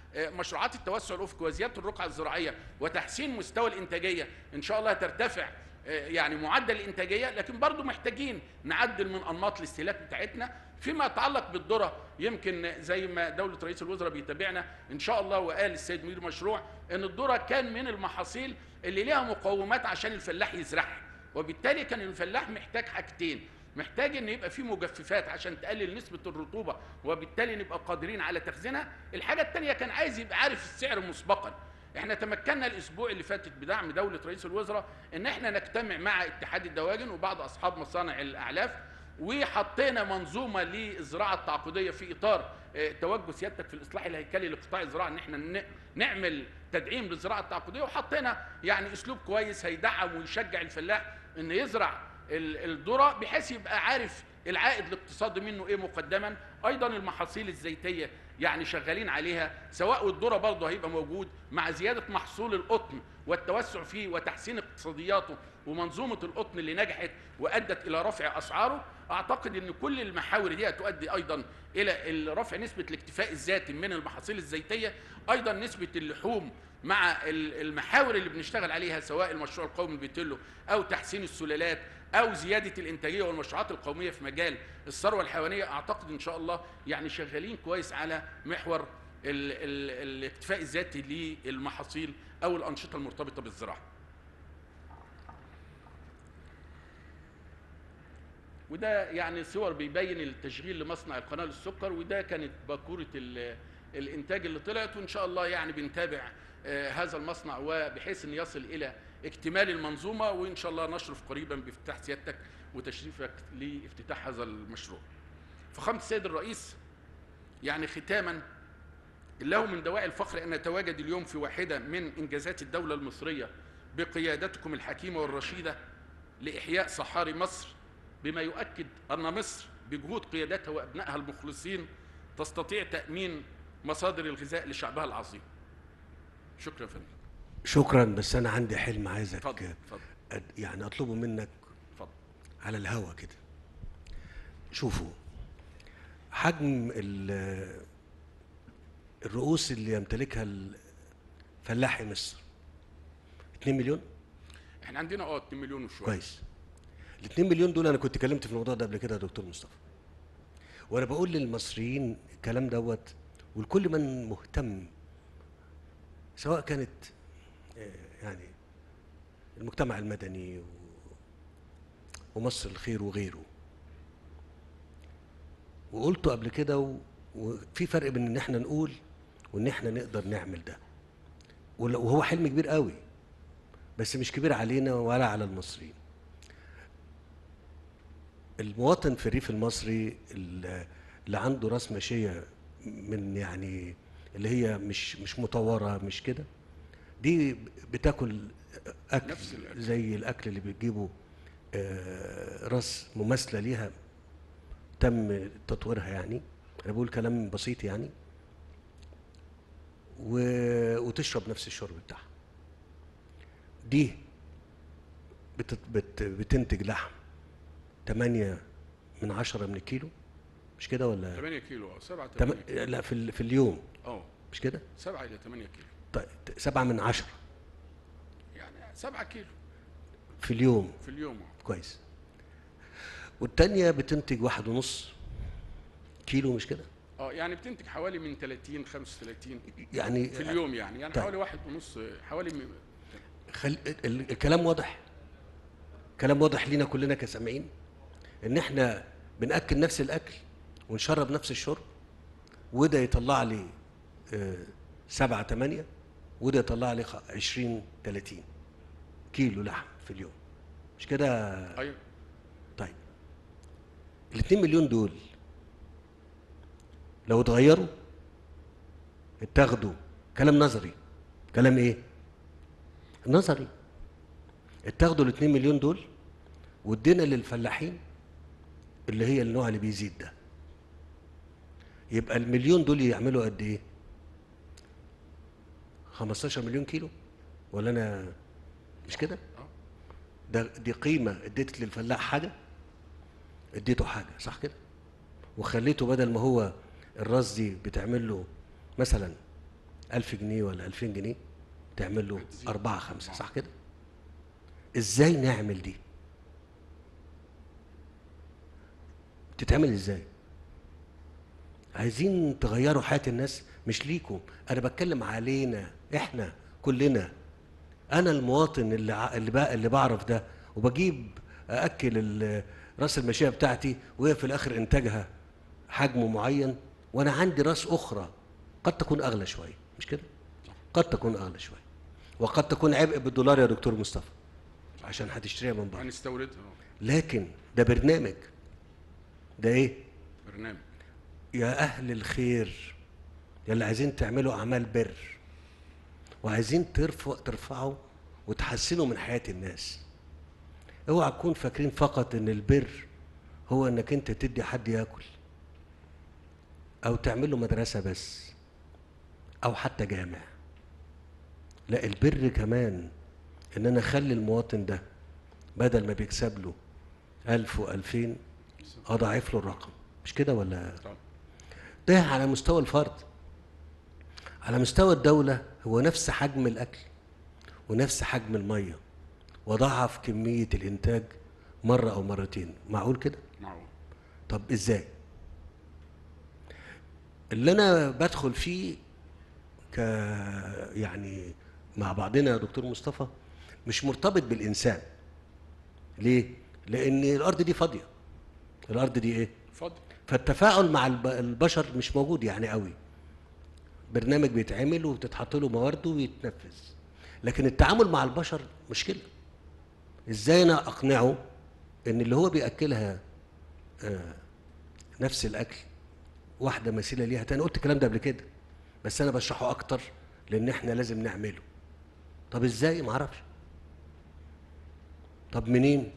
مشروعات التوسع الافقي وزياده الرقعه الزراعيه وتحسين مستوى الانتاجيه ان شاء الله هترتفع يعني معدل الانتاجيه، لكن برضو محتاجين نعدل من انماط الاستهلاك بتاعتنا. فيما يتعلق بالذره يمكن زي ما دوله رئيس الوزراء بيتابعنا ان شاء الله، وقال السيد مدير المشروع ان الذره كان من المحاصيل اللي ليها مقومات عشان الفلاح يزرعها، وبالتالي كان الفلاح محتاج حاجتين، محتاج ان يبقى في مجففات عشان تقلل نسبه الرطوبه وبالتالي نبقى قادرين على تخزينها. الحاجه الثانيه كان عايز يبقى عارف السعر مسبقا. احنا تمكنا الاسبوع اللي فاتت بدعم دوله رئيس الوزراء ان احنا نجتمع مع اتحاد الدواجن وبعض اصحاب مصانع الاعلاف، وحطينا منظومه للزراعه التعاقديه في اطار توجه سيادتك في الاصلاح الهيكلي لقطاع الزراعه ان احنا نعمل تدعيم للزراعه التعاقديه، وحطينا يعني اسلوب كويس هيدعم ويشجع الفلاح ان يزرع الذره بحيث يبقى عارف العائد الاقتصادي منه ايه مقدما. ايضا المحاصيل الزيتيه يعني شغالين عليها، سواء الذره برضه هيبقى موجود مع زياده محصول القطن والتوسع فيه وتحسين اقتصادياته ومنظومه القطن اللي نجحت وادت الى رفع اسعاره. اعتقد ان كل المحاور دي هتؤدي ايضا الى رفع نسبه الاكتفاء الذاتي من المحاصيل الزيتيه، ايضا نسبه اللحوم مع المحاور اللي بنشتغل عليها سواء المشروع القومي البيتيلو او تحسين السلالات او زياده الانتاجيه والمشروعات القوميه في مجال الثروه الحيوانيه. اعتقد ان شاء الله يعني شغالين كويس على محور ال ال الاكتفاء الذاتي للمحاصيل او الانشطه المرتبطه بالزراعه. وده يعني صور بيبين التشغيل لمصنع القناه للسكر، وده كانت باكوره الانتاج اللي طلعت، وان شاء الله يعني بنتابع هذا المصنع وبحيث ان يصل الى اكتمال المنظومه، وان شاء الله نشرف قريبا بافتتاح سيادتك وتشريفك لافتتاح هذا المشروع. فخامه السيد الرئيس، يعني ختاما، له من دواعي الفخر ان نتواجد اليوم في واحده من انجازات الدوله المصريه بقيادتكم الحكيمه والرشيده لاحياء صحاري مصر، بما يؤكد ان مصر بجهود قيادتها وابنائها المخلصين تستطيع تامين مصادر الغذاء لشعبها العظيم. شكرا يا فندم. شكرا، بس انا عندي حلم عايزك اتفضل اتفضل يعني اطلبه منك اتفضل على الهوا كده. شوفوا حجم الرؤوس اللي يمتلكها فلاحي مصر اتنين مليون. احنا عندنا اه اتنين مليون وشويه. كويس. ال اتنين مليون دول انا كنت كلمت في الموضوع ده قبل كده يا دكتور مصطفى، وانا بقول للمصريين الكلام دوت ولكل من مهتم، سواء كانت يعني المجتمع المدني ومصر الخير وغيره، وقلته قبل كده، وفي فرق بين ان احنا نقول وان احنا نقدر نعمل ده، وهو حلم كبير قوي بس مش كبير علينا ولا على المصريين. المواطن في الريف المصري اللي عنده راس ماشيه من يعني اللي هي مش مش مطوره مش كده، دي بتاكل اكل زي الاكل اللي بتجيبه راس مماثله ليها تم تطويرها، يعني انا بقول كلام بسيط يعني، وتشرب نفس الشرب بتاعها. دي بت بت بتنتج لحم تمانية من عشرة من الكيلو، مش كده ولا؟ تمانية كيلو اه سبعة تم... لا في في اليوم اه مش كده؟ سبعة إلى تمانية كيلو. طيب سبعة من عشرة يعني سبعة كيلو في اليوم. في اليوم اه كويس. والتانية بتنتج واحد ونص كيلو مش كده؟ اه يعني بتنتج حوالي من تلاتين خمسة وتلاتين يعني في اليوم، يعني يعني طيب. حوالي واحد ونص حوالي م... خل... الكلام واضح، كلام واضح لينا كلنا كسامعين ان احنا بناكل نفس الاكل ونشرب نفس الشرب، وده يطلع لي آه سبعة تمانية، وده يطلع لي عشرين تلاتين كيلو لحم في اليوم، مش كده؟ ايوه. طيب الاتنين مليون دول لو اتغيروا اتاخدوا، كلام نظري، كلام ايه؟ نظري، اتاخدوا الاتنين مليون دول وادينا للفلاحين اللي هي النوع اللي بيزيد ده، يبقى المليون دول يعملوا قد ايه؟ خمستاشر مليون كيلو، ولا انا مش كده؟ ده دي قيمه اديت للفلاح حاجه، اديته حاجه، صح كده؟ وخليته بدل ما هو الراس دي بتعمل له مثلا ألف جنيه ولا ألفين جنيه تعمل له أربعة خمسة، صح كده؟ ازاي نعمل دي؟ تتعمل ازاي؟ عايزين تغيروا حياة الناس، مش ليكم، انا بتكلم علينا احنا كلنا. انا المواطن اللي ع- اللي بقى اللي بعرف ده وبجيب اكل ال- راس الماشيه بتاعتي وهي في الاخر انتاجها حجمه معين، وانا عندي راس اخرى قد تكون اغلى شويه، مش كده؟ قد تكون اغلى شويه، وقد تكون عبء بالدولار يا دكتور مصطفى عشان هتشتريها من بره، هنستوردها. لكن ده برنامج. ده ايه؟ برنامج. يا اهل الخير، يا اللي عايزين تعملوا اعمال بر وعايزين ترفع ترفعوا وتحسنوا من حياه الناس، اوعى تكون فاكرين فقط ان البر هو انك انت تدي حد ياكل او تعمل له مدرسه بس او حتى جامع. لا، البر كمان ان انا اخلي المواطن ده بدل ما بيكسب له ألف وألفين اضاعف له الرقم، مش كده ولا؟ ده على مستوى الفرد. على مستوى الدولة هو نفس حجم الأكل ونفس حجم المية وضعف كمية الإنتاج مرة أو مرتين، معقول كده؟ معقول. طب إزاي؟ اللي أنا بدخل فيه ك يعني مع بعضنا يا دكتور مصطفى مش مرتبط بالإنسان. ليه؟ لأن الأرض دي فاضية. الأرض دي إيه؟ فاضية. فالتفاعل مع الب- البشر مش موجود يعني قوي. برنامج بيتعمل وتتحط له موارده ويتنفذ، لكن التعامل مع البشر مشكله. ازاي انا اقنعه ان اللي هو بياكلها آه نفس الاكل واحده مثيله ليها تاني؟ قلت الكلام ده قبل كده بس انا بشرحه اكتر لان احنا لازم نعمله. طب ازاي؟ ما اعرفش. طب منين؟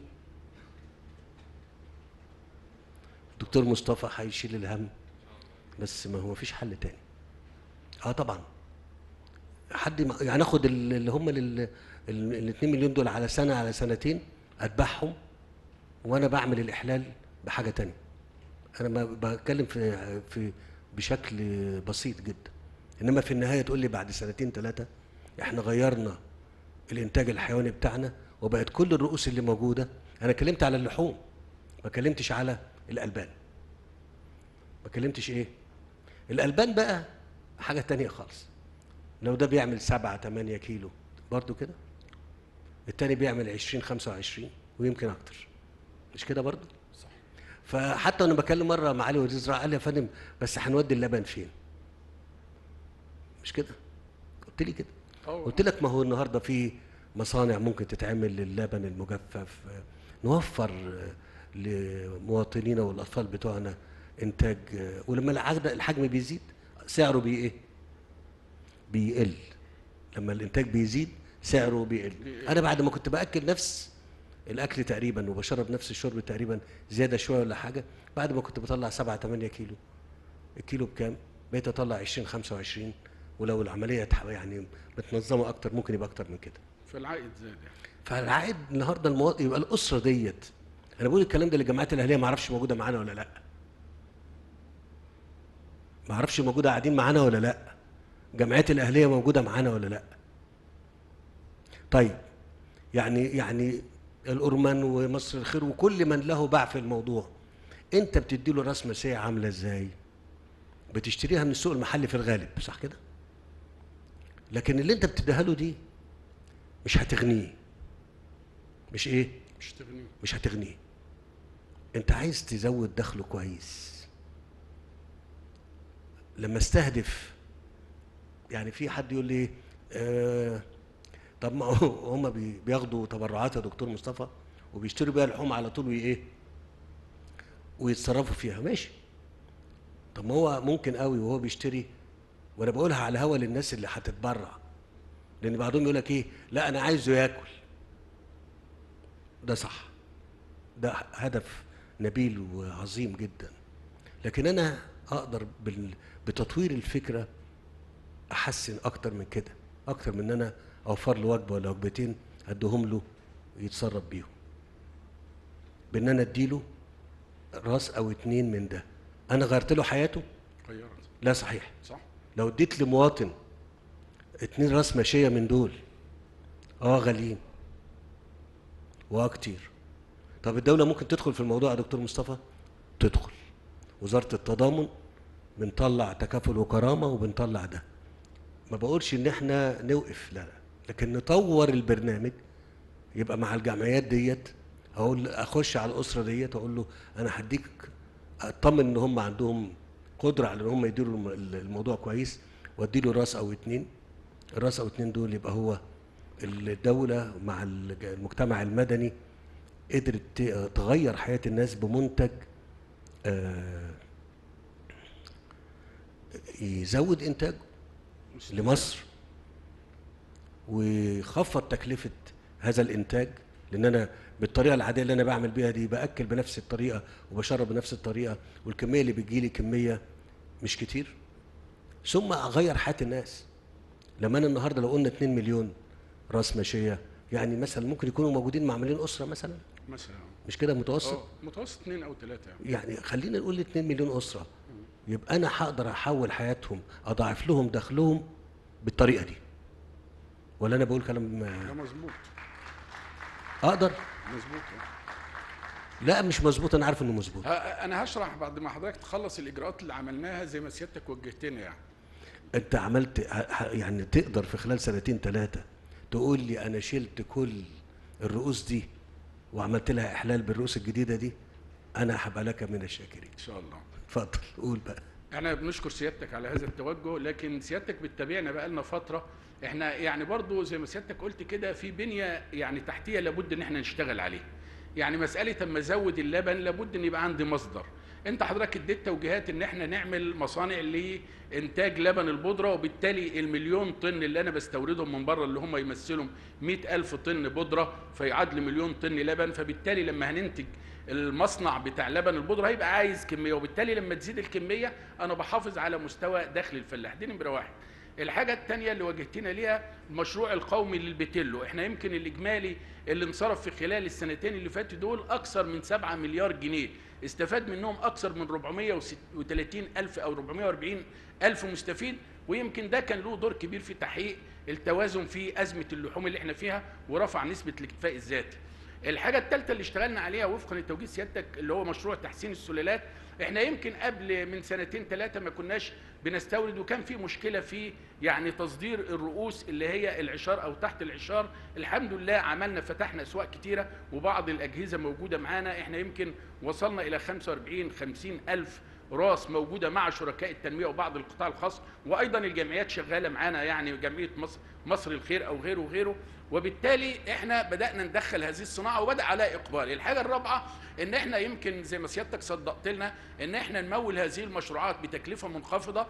الدكتور مصطفى هيشيل الهم، بس ما هو فيش حل تاني. اه طبعا حد ما- يعني اخد ال- اللي هم ال اتنين مليون دول على سنه على سنتين اذبحهم وانا بعمل الاحلال بحاجه تانية. انا ما بتكلم في في بشكل بسيط جدا، انما في النهايه تقول لي بعد سنتين ثلاثه احنا غيرنا الانتاج الحيواني بتاعنا وبقت كل الرؤوس اللي موجوده. انا كلمت على اللحوم ما كلمتش على الالبان. ما كلمتش ايه؟ الالبان بقى حاجه تانية خالص. لو ده بيعمل سبعة تمانية كيلو برضو كده، التاني بيعمل عشرين خمسة وعشرين ويمكن اكتر، مش كده برضو؟ صح. فحتى وانا بكلم مره معالي وزير الزراعه قال لي يا فندم بس هنودي اللبن فين؟ مش كده؟ قلت لي كده. أوه. قلت لك ما هو النهارده في مصانع ممكن تتعمل للبن المجفف، نوفر لمواطنينا والاطفال بتوعنا انتاج، ولما العجد- الحجم بيزيد سعره بي ايه؟ بيقل. لما الانتاج بيزيد سعره بيقل. انا بعد ما كنت باكل نفس الاكل تقريبا وبشرب نفس الشرب تقريبا زياده شويه ولا حاجه، بعد ما كنت بطلع سبعة تمانية كيلو، الكيلو بكام؟ بقيت اطلع عشرين خمسة وعشرين، ولو العمليه تح- يعني متنظمه اكتر ممكن يبقى اكتر من كده. فالعائد زاد يعني. فالعائد النهارده المواطن يبقى الاسره ديت. انا بقول الكلام ده للجمعيات الاهليه، ما اعرفش موجوده معانا ولا لا. ما اعرفش موجوده قاعدين معانا ولا لا. الجمعيات الاهليه موجوده معانا ولا لا. طيب يعني يعني الأورمان ومصر الخير وكل من له باع في الموضوع، انت بتدي له راس ماليه عامله ازاي؟ بتشتريها من السوق المحلي في الغالب، صح كده؟ لكن اللي انت بتديها له دي مش هتغنيه. مش ايه؟ مش تغنيه. مش هتغنيه. انت عايز تزود دخله كويس. لما استهدف، يعني في حد يقول لي آه طب ما هم بي- بياخدوا تبرعات يا دكتور مصطفى وبيشتروا بيها لحوم على طول وايه؟ ويتصرفوا فيها، ماشي. طب ما هو ممكن قوي وهو بيشتري، وانا بقولها على الهوا للناس اللي هتتبرع، لان بعضهم يقول لك ايه؟ لا انا عايزه ياكل. ده صح، ده هدف نبيل وعظيم جدا، لكن انا اقدر بال- بتطوير الفكره احسن اكتر من كده، اكتر من ان انا اوفر له وجبه ولا وجبتين اديهم له يتصرف بيهم، بان انا اديله راس او اتنين من ده. انا غيرت له حياته؟ غيرت. لا صحيح. صح. لو اديت لمواطن اتنين راس ماشيه من دول اه غاليين واه كتير. طب الدوله ممكن تدخل في الموضوع يا دكتور مصطفى؟ تدخل. وزاره التضامن بنطلع تكافل وكرامه وبنطلع ده. ما بقولش ان احنا نوقف، لا لا، لكن نطور البرنامج يبقى مع الجمعيات ديت. اقول اخش على الاسره ديت واقول له انا هديك، اطمن ان هم عندهم قدره على ان هم يديروا الموضوع كويس، وادي له راس او اتنين. الراس او اتنين دول يبقى هو الدوله مع المجتمع المدني قدرت تغير حياه الناس بمنتج يزود انتاجه لمصر ويخفض تكلفه هذا الانتاج. لان انا بالطريقه العاديه اللي انا بعمل بيها دي باكل بنفس الطريقه وبشرب بنفس الطريقه، والكميه اللي بتجيلي كميه مش كتير، ثم اغير حياه الناس. لما انا النهارده لو قلنا اتنين مليون راس ماشيه، يعني مثلا ممكن يكونوا موجودين مع مليون اسره مثلا مثلا، مش كده متوسط؟ اه متوسط اتنين او تلاتة يعني, يعني خلينا نقول اتنين مليون اسره، يبقى انا هقدر احول حياتهم، اضاعف لهم دخلهم بالطريقه دي. ولا انا بقول كلام؟ ده مظبوط. اقدر؟ مظبوط. لا مش مظبوط، انا عارف انه مظبوط. انا هشرح بعد ما حضرتك تخلص الاجراءات اللي عملناها زي ما سيادتك وجهتنا. يعني انت عملت يعني تقدر في خلال سنتين ثلاثه تقول لي انا شلت كل الرؤوس دي وعملت لها احلال بالرؤوس الجديده دي؟ انا هبقى لك من الشاكرين ان شاء الله. اتفضل قول بقى. احنا بنشكر سيادتك على هذا التوجه، لكن سيادتك بتتابعنا بقى لنا فتره. احنا يعني برضو زي ما سيادتك قلت كده في بنيه يعني تحتيه لابد ان احنا نشتغل عليها. يعني مساله اما ازود اللبن لابد ان يبقى عندي مصدر. انت حضرتك اديت توجيهات ان احنا نعمل مصانع لانتاج لبن البودره، وبالتالي المليون طن اللي انا بستوردهم من بره اللي هم يمثلوا مئة ألف طن بودره فيعادل مليون طن لبن، فبالتالي لما هننتج المصنع بتاع لبن البودره هيبقى عايز كميه، وبالتالي لما تزيد الكميه انا بحافظ على مستوى دخل الفلاح. دي نمره واحد. الحاجه الثانيه اللي واجهتنا ليها المشروع القومي للبتيلو. احنا يمكن الاجمالي اللي انصرف في خلال السنتين اللي فاتوا دول اكثر من سبعة مليار جنيه، استفاد منهم اكثر من أربعمائة وثلاثين ألف او أربعمائة وأربعين ألف مستفيد، ويمكن ده كان له دور كبير في تحقيق التوازن في ازمه اللحوم اللي احنا فيها ورفع نسبه الاكتفاء الذاتي. الحاجه الثالثه اللي اشتغلنا عليها وفقا لتوجيه سيادتك اللي هو مشروع تحسين السلالات. احنا يمكن قبل من سنتين ثلاثه ما كناش بنستورد، وكان في مشكله في يعني تصدير الرؤوس اللي هي العشار او تحت العشار. الحمد لله عملنا فتحنا اسواق كتيره وبعض الاجهزه موجوده معانا. احنا يمكن وصلنا الى خمسة وأربعين خمسين الف راس موجوده مع شركاء التنميه وبعض القطاع الخاص، وايضا الجمعيات شغاله معانا، يعني جمعيه مصر مصر الخير او غيره وغيره. وبالتالي احنا بدانا ندخل هذه الصناعه وبدا عليها اقبال. الحاجه الرابعه ان احنا يمكن زي ما سيادتك صدقت لنا ان احنا نمول هذه المشروعات بتكلفه منخفضه،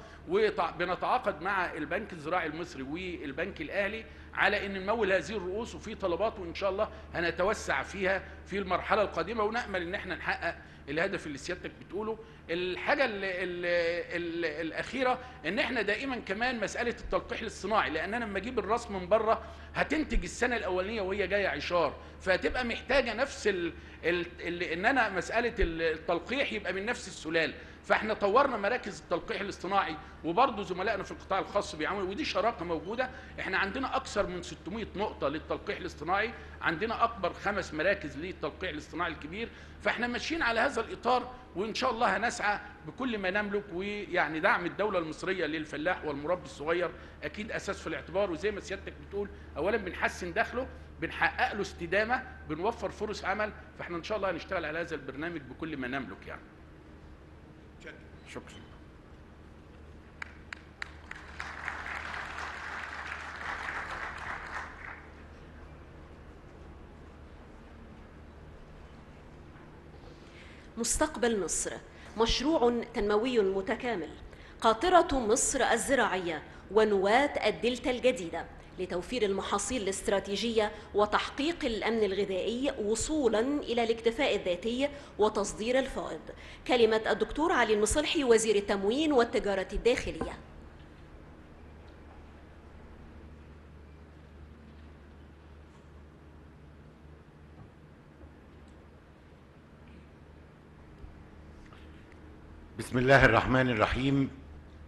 وبنتعاقد مع البنك الزراعي المصري والبنك الاهلي على ان نمول هذه الرؤوس، وفي طلبات وان شاء الله هنتوسع فيها في المرحله القادمه، ونامل ان احنا نحقق الهدف اللي سيادتك بتقوله. الحاجه ال ال ال الاخيره ان احنا دائما كمان مساله التلقيح الصناعي، لان انا لما اجيب الراس من بره هتنتج السنه الاولانيه وهي جايه عشار، فهتبقى محتاجه نفس ال ال ال ان انا مساله التلقيح يبقى من نفس السلال. فاحنا طورنا مراكز التلقيح الاصطناعي، وبرضه زملائنا في القطاع الخاص بيعملوا، ودي شراكه موجوده. احنا عندنا اكثر من ستمائة نقطه للتلقيح الاصطناعي، عندنا اكبر خمس مراكز للتلقيح الاصطناعي الكبير. فاحنا ماشيين على هذا الاطار، وان شاء الله هنسعى بكل ما نملك. ويعني دعم الدوله المصريه للفلاح والمربي الصغير اكيد اساس في الاعتبار. وزي ما سيادتك بتقول اولا بنحسن دخله، بنحقق له استدامه، بنوفر فرص عمل. فاحنا ان شاء الله هنشتغل على هذا البرنامج بكل ما نملك يعني. شكرا. مستقبل مصر مشروع تنموي متكامل، قاطرة مصر الزراعية ونواة الدلتا الجديدة لتوفير المحاصيل الاستراتيجية وتحقيق الأمن الغذائي وصولاً إلى الاكتفاء الذاتي وتصدير الفائض. كلمة الدكتور علي المصلحي وزير التموين والتجارة الداخلية. بسم الله الرحمن الرحيم.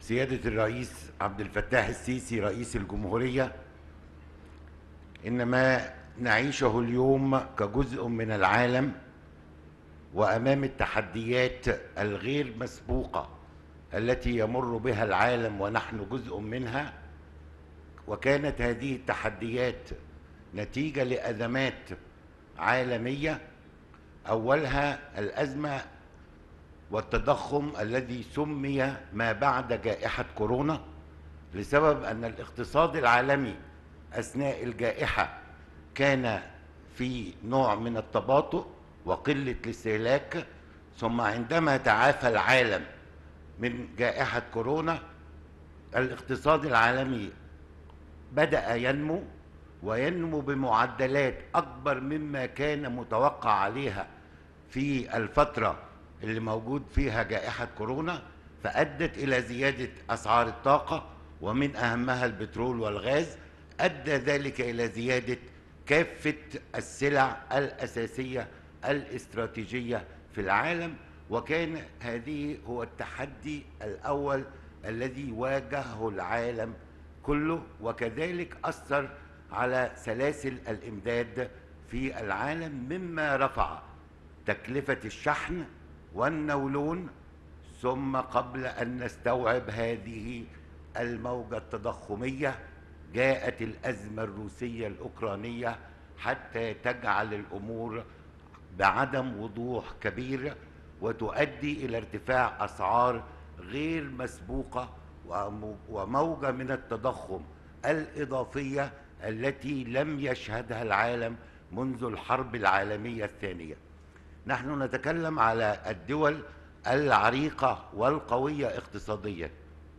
سيادة الرئيس عبد الفتاح السيسي رئيس الجمهورية، إن ما نعيشه اليوم كجزء من العالم وأمام التحديات الغير مسبوقة التي يمر بها العالم ونحن جزء منها، وكانت هذه التحديات نتيجة لأزمات عالمية، أولها الأزمة والتضخم الذي سمي ما بعد جائحة كورونا، لسبب أن الاقتصاد العالمي أثناء الجائحة كان في نوع من التباطؤ وقلة الاستهلاك، ثم عندما تعافى العالم من جائحة كورونا الاقتصاد العالمي بدأ ينمو، وينمو بمعدلات أكبر مما كان متوقع عليها في الفترة اللي موجود فيها جائحة كورونا، فأدت إلى زيادة أسعار الطاقة ومن أهمها البترول والغاز. أدى ذلك إلى زيادة كافة السلع الأساسية الاستراتيجية في العالم، وكان هذه هو التحدي الأول الذي واجهه العالم كله، وكذلك أثر على سلاسل الإمداد في العالم، مما رفع تكلفة الشحن والنولون. ثم قبل أن نستوعب هذه الموجة التضخمية جاءت الأزمة الروسية الأوكرانية حتى تجعل الأمور بعدم وضوح كبير، وتؤدي إلى ارتفاع أسعار غير مسبوقة وموجة من التضخم الإضافية التي لم يشهدها العالم منذ الحرب العالمية الثانية. نحن نتكلم على الدول العريقة والقوية اقتصاديا،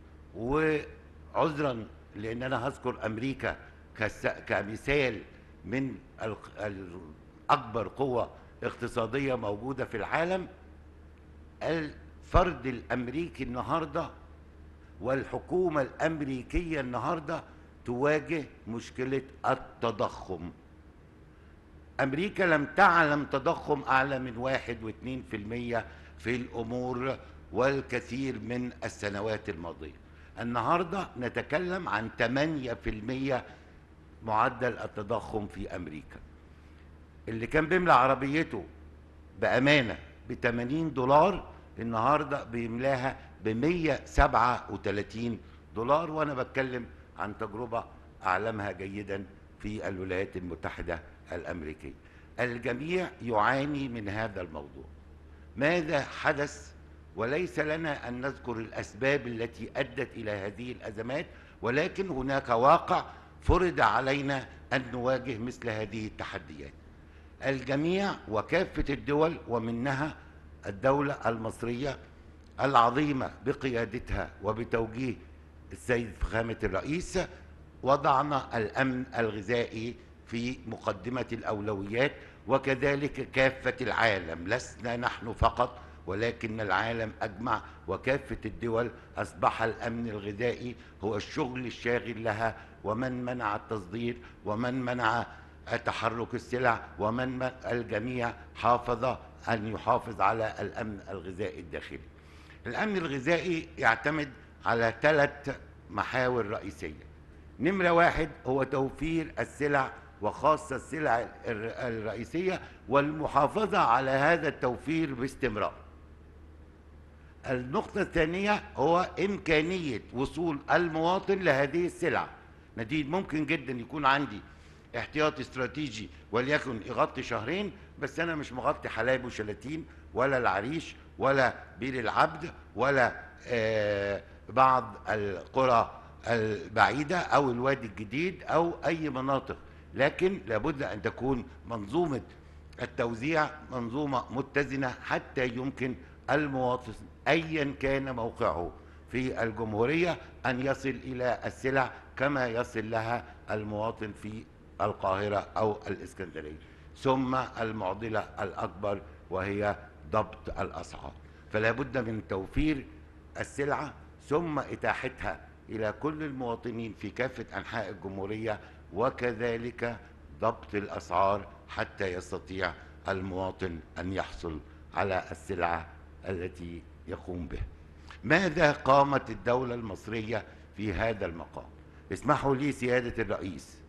وعذرا لأن أنا هذكر أمريكا كمثال من أكبر قوة اقتصادية موجودة في العالم. الفرد الأمريكي النهاردة والحكومة الأمريكية النهاردة تواجه مشكلة التضخم. أمريكا لم تعلم تضخم أعلى من واحد واثنين في المية في الأمور والكثير من السنوات الماضية. النهاردة نتكلم عن ثمانية في المية معدل التضخم في أمريكا. اللي كان بيملى عربيته بأمانة ب ثمانين دولار النهاردة بيملاها ب مية وسبعة وثلاثين دولار، وأنا بتكلم عن تجربة أعلمها جيدا في الولايات المتحدة الأمريكية. الجميع يعاني من هذا الموضوع. ماذا حدث؟ وليس لنا أن نذكر الأسباب التي أدت إلى هذه الأزمات، ولكن هناك واقع فرض علينا أن نواجه مثل هذه التحديات. الجميع وكافة الدول ومنها الدولة المصرية العظيمة بقيادتها وبتوجيه السيد فخامة الرئيس وضعنا الأمن الغذائي في مقدمة الأولويات، وكذلك كافة العالم، لسنا نحن فقط ولكن العالم أجمع وكافة الدول أصبح الأمن الغذائي هو الشغل الشاغل لها، ومن منع التصدير ومن منع تحرك السلع ومن من الجميع حافظ أن يحافظ على الأمن الغذائي الداخلي. الأمن الغذائي يعتمد على ثلاث محاور رئيسية. نمرة واحد هو توفير السلع وخاصة السلع الرئيسية والمحافظة على هذا التوفير باستمرار. النقطة الثانية هو إمكانية وصول المواطن لهذه السلع. نديد ممكن جدا يكون عندي احتياطي استراتيجي وليكن يغطي شهرين، بس أنا مش مغطي حلايب وشلاتين ولا العريش ولا بير العبد ولا آه بعض القرى البعيدة أو الوادي الجديد أو أي مناطق، لكن لابد أن تكون منظومة التوزيع منظومة متزنة حتى يمكن المواطن أيا كان موقعه في الجمهورية أن يصل إلى السلع كما يصل لها المواطن في القاهرة أو الإسكندرية. ثم المعضلة الأكبر وهي ضبط الأسعار، فلا بد من توفير السلعة ثم إتاحتها إلى كل المواطنين في كافة أنحاء الجمهورية، وكذلك ضبط الأسعار حتى يستطيع المواطن أن يحصل على السلعة التي يقوم بها. ماذا قامت الدولة المصرية في هذا المقام؟ اسمحوا لي سيادة الرئيس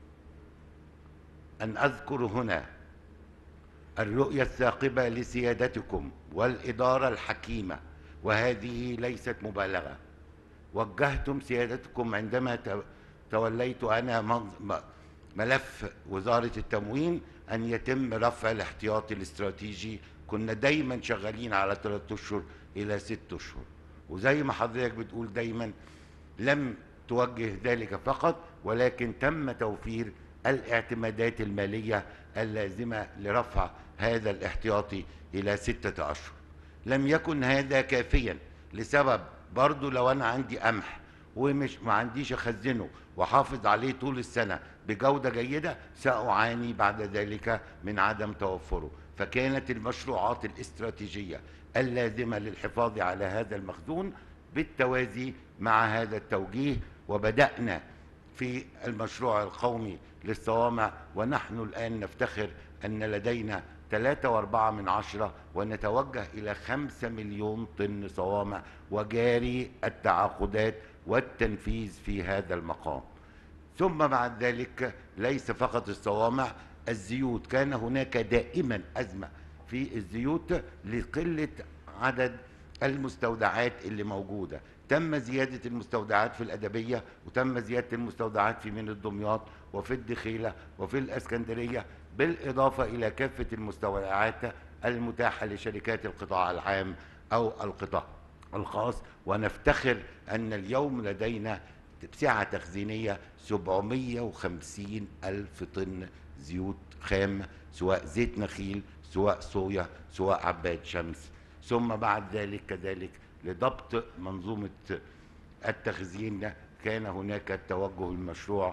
أن أذكر هنا الرؤية الثاقبة لسيادتكم والإدارة الحكيمة، وهذه ليست مبالغة. وجهتم سيادتكم عندما توليت أنا ملف وزارة التموين أن يتم رفع الاحتياطي الاستراتيجي. كنا دايما شغالين على ثلاثة أشهر إلى ست أشهر، وزي ما حضرتك بتقول دايما لم توجه ذلك فقط، ولكن تم توفير الاعتمادات المالية اللازمة لرفع هذا الاحتياطي إلى ستة أشهر. لم يكن هذا كافيا لسبب برضو لو أنا عندي قمح ومش ما عنديش أخزنه وحافظ عليه طول السنة بجودة جيدة، سأعاني بعد ذلك من عدم توفره. فكانت المشروعات الاستراتيجية اللازمة للحفاظ على هذا المخزون بالتوازي مع هذا التوجيه. وبدأنا في المشروع القومي للصوامع، ونحن الآن نفتخر أن لدينا ثلاثة وأربعة من عشرة ونتوجه إلى خمسة مليون طن صوامع، وجاري التعاقدات والتنفيذ في هذا المقام. ثم بعد ذلك ليس فقط الصوامع، الزيوت كان هناك دائما أزمة في الزيوت لقلة عدد المستودعات اللي موجودة. تم زيادة المستودعات في الأدبية، وتم زيادة المستودعات في ميناء دمياط وفي الدخيلة وفي الإسكندرية، بالإضافة إلى كافة المستودعات المتاحة لشركات القطاع العام أو القطاع الخاص. ونفتخر أن اليوم لدينا سعة تخزينية سبعمائة وخمسين ألف طن زيوت خام، سواء زيت نخيل، سواء صويا، سواء عباد شمس. ثم بعد ذلك كذلك لضبط منظومة التخزين كان هناك التوجه المشروع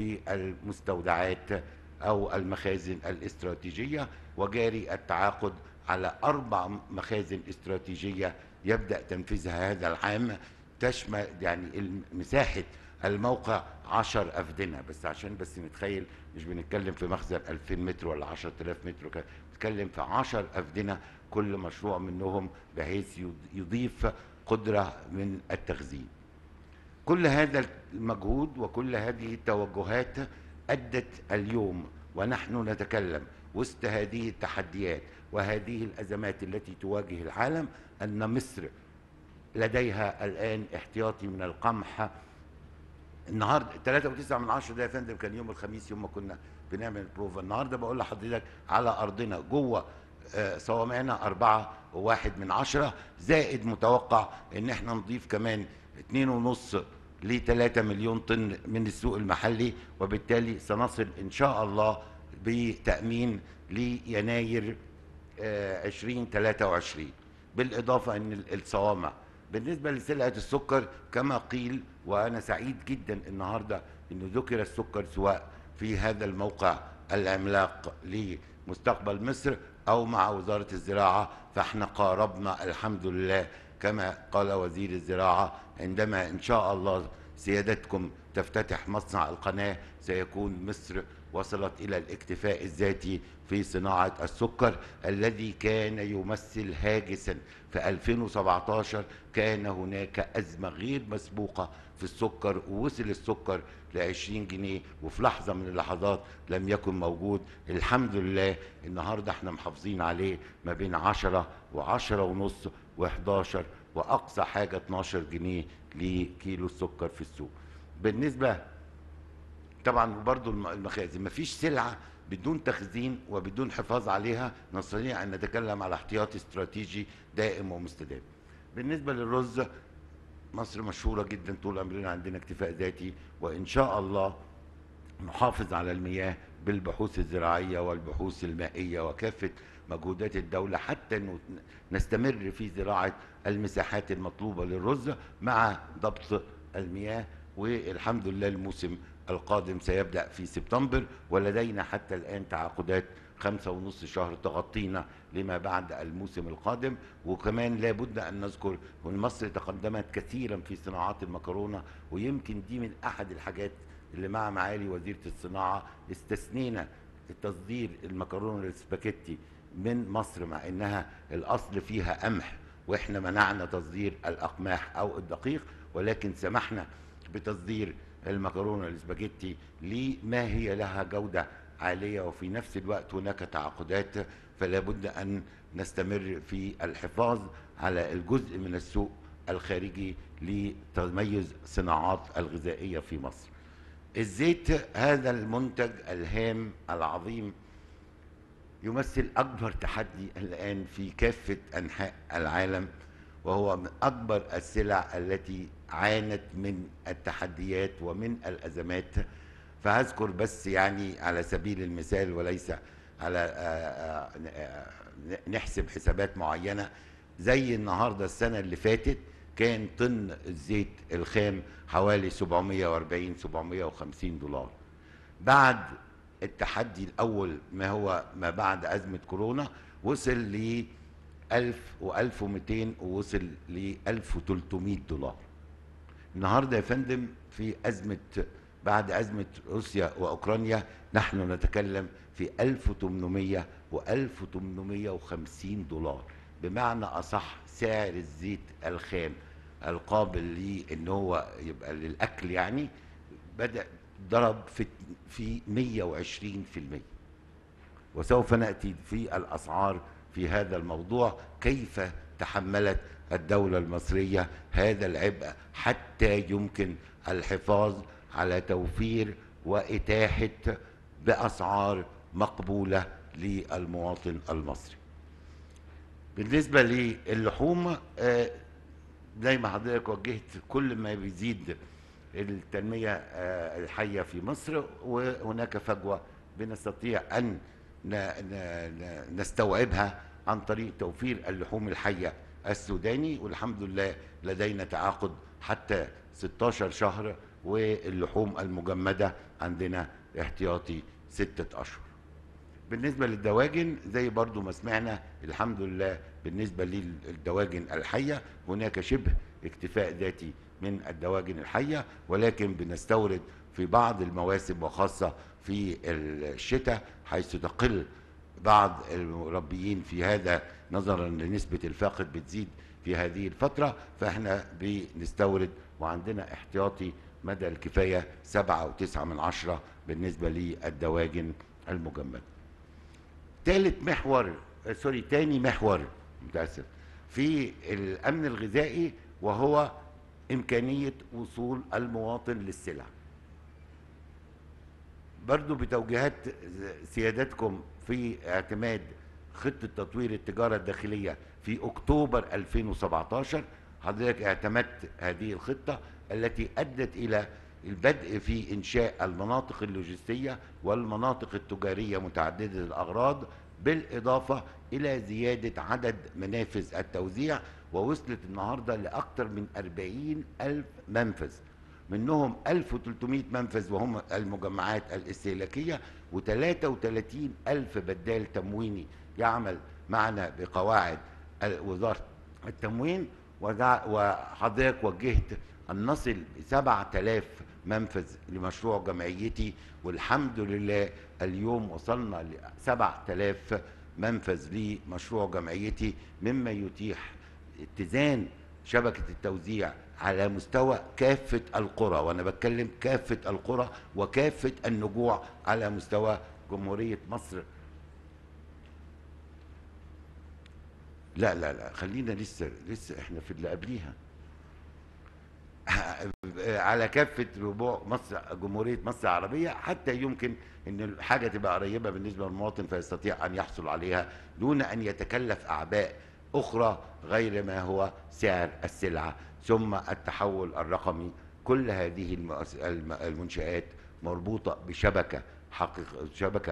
بالمستودعات أو المخازن الاستراتيجية، وجاري التعاقد على أربع مخازن استراتيجية يبدأ تنفيذها هذا العام، تشمل يعني مساحة الموقع عشر أفدنة. بس عشان بس نتخيل، مش بنتكلم في مخزن ألفين متر ولا عشرة آلاف متر، بنتكلم في عشر أفدنة كل مشروع منهم، بحيث يضيف قدرة من التخزين. كل هذا المجهود وكل هذه التوجهات أدت اليوم ونحن نتكلم وسط هذه التحديات وهذه الأزمات التي تواجه العالم، أن مصر لديها الآن احتياطي من القمح. النهارده ثلاثة وتسعة من عشرة ده يا فندم كان يوم الخميس يوم ما كنا بنعمل البروفا. النهارده بقول لحضرتك على أرضنا جوه صوامعنا أربعة وواحد من عشرة، زائد متوقع إن احنا نضيف كمان اتنين ونص لثلاثة مليون طن من السوق المحلي، وبالتالي سنصل إن شاء الله بتأمين ليناير عشرين ثلاثة وعشرين. بالإضافة أن الصوامع بالنسبة لسلعة السكر كما قيل، وأنا سعيد جدا النهاردة أنه ذكر السكر سواء في هذا الموقع العملاق لمستقبل مصر أو مع وزارة الزراعة، فاحنا قاربنا الحمد لله كما قال وزير الزراعة. عندما إن شاء الله سيادتكم تفتتح مصنع القناة سيكون مصر وصلت إلى الاكتفاء الذاتي في صناعة السكر الذي كان يمثل هاجسا في ألفين وسبعة عشر. كان هناك أزمة غير مسبوقة في السكر، ووصل السكر لعشرين جنيه، وفي لحظة من اللحظات لم يكن موجود. الحمد لله النهاردة احنا محافظين عليه ما بين عشرة وعشرة ونص وحداشر، وأقصى حاجة اتناشر جنيه لكيلو السكر في السوق. بالنسبة طبعا برضو المخازن، مفيش سلعة بدون تخزين وبدون حفاظ عليها نستطيع أن نتكلم على احتياطي استراتيجي دائم ومستدام. بالنسبة للرز، مصر مشهورة جدا طول عمرنا عندنا اكتفاء ذاتي، وإن شاء الله نحافظ على المياه بالبحوث الزراعية والبحوث المائية وكافة مجهودات الدولة حتى نستمر في زراعة المساحات المطلوبة للرز مع ضبط المياه. والحمد لله الموسم القادم سيبدأ في سبتمبر، ولدينا حتى الآن تعاقدات خمسة ونص شهر تغطينا لما بعد الموسم القادم. وكمان لابد أن نذكر أن مصر تقدمت كثيرا في صناعات المكرونة، ويمكن دي من أحد الحاجات اللي مع معالي وزيرة الصناعة استثنينا تصدير المكرونة السباكيتي من مصر، مع انها الاصل فيها قمح واحنا منعنا تصدير الاقماح او الدقيق، ولكن سمحنا بتصدير المكرونه الاسباجيتي لما هي لها جوده عاليه، وفي نفس الوقت هناك تعاقدات، فلا بد ان نستمر في الحفاظ على الجزء من السوق الخارجي لتميز صناعات الغذائيه في مصر. الزيت هذا المنتج الهام العظيم يمثل أكبر تحدي الآن في كافة أنحاء العالم، وهو من أكبر السلع التي عانت من التحديات ومن الأزمات. فهذكر بس يعني على سبيل المثال وليس على نحسب حسابات معينة، زي النهاردة السنة اللي فاتت كان طن الزيت الخام حوالي سبعمائة وأربعين سبعمائة وخمسين دولار. بعد التحدي الأول ما هو ما بعد أزمة كورونا وصل ل ألف وألف ومئتين ووصل ل ألف وثلاثمائة دولار. النهارده يا فندم في أزمة بعد أزمة روسيا وأوكرانيا نحن نتكلم في ألف وثمانمائة وألف وثمانمائة وخمسين دولار، بمعنى أصح سعر الزيت الخام القابل لأن هو يبقى للأكل يعني بدأ ضرب في في مئة وعشرين بالمئة. وسوف نأتي في الأسعار في هذا الموضوع، كيف تحملت الدولة المصرية هذا العبء حتى يمكن الحفاظ على توفير وإتاحة بأسعار مقبولة للمواطن المصري. بالنسبة للحوم زي ما حضرتك وجهت، كل ما بيزيد التنمية الحية في مصر وهناك فجوة بنستطيع أن نستوعبها عن طريق توفير اللحوم الحية السوداني، والحمد لله لدينا تعاقد حتى ستة عشر شهر، واللحوم المجمدة عندنا احتياطي ستة أشهر. بالنسبة للدواجن زي برضو ما سمعنا الحمد لله، بالنسبة للدواجن الحية هناك شبه اكتفاء ذاتي من الدواجن الحية، ولكن بنستورد في بعض المواسم وخاصة في الشتاء حيث تقل بعض المربيين في هذا نظرا لنسبة الفاقد بتزيد في هذه الفترة، فاحنا بنستورد وعندنا احتياطي مدى الكفاية سبعة وتسعة من عشرة بالنسبة للدواجن المجمدة. ثالث محور سوري تاني محور متأسف في الأمن الغذائي وهو إمكانية وصول المواطن للسلع. برضو بتوجيهات سيادتكم في اعتماد خطة تطوير التجارة الداخلية في أكتوبر ألفين وسبعة عشر حضرتك اعتمدت هذه الخطة التي أدت إلى البدء في إنشاء المناطق اللوجستية والمناطق التجارية متعددة الأغراض، بالإضافة إلى زيادة عدد منافذ التوزيع، ووصلت النهاردة لأكثر من أربعين ألف منفذ، منهم ألف وثلاثمائة منفذ وهم المجمعات الاستهلاكية، وثلاثة وثلاثين ألف بدال تمويني يعمل معنا بقواعد وزارة التموين. وحضرتك وجهت أن نصل سبعة آلاف منفذ لمشروع جمعيتي، والحمد لله اليوم وصلنا ل سبعة آلاف منفذ لمشروع جمعيتي، مما يتيح اتزان شبكة التوزيع على مستوى كافة القرى، وأنا بتكلم كافة القرى وكافة النجوع على مستوى جمهورية مصر. لا لا لا خلينا لسه لسه احنا في اللي قبليها على كافة ربوع مصر جمهورية مصر العربية، حتى يمكن ان الحاجة تبقى قريبة بالنسبة للمواطن فيستطيع ان يحصل عليها دون ان يتكلف اعباء اخرى غير ما هو سعر السلعة. ثم التحول الرقمي، كل هذه المنشآت مربوطة بشبكة حقيقة شبكة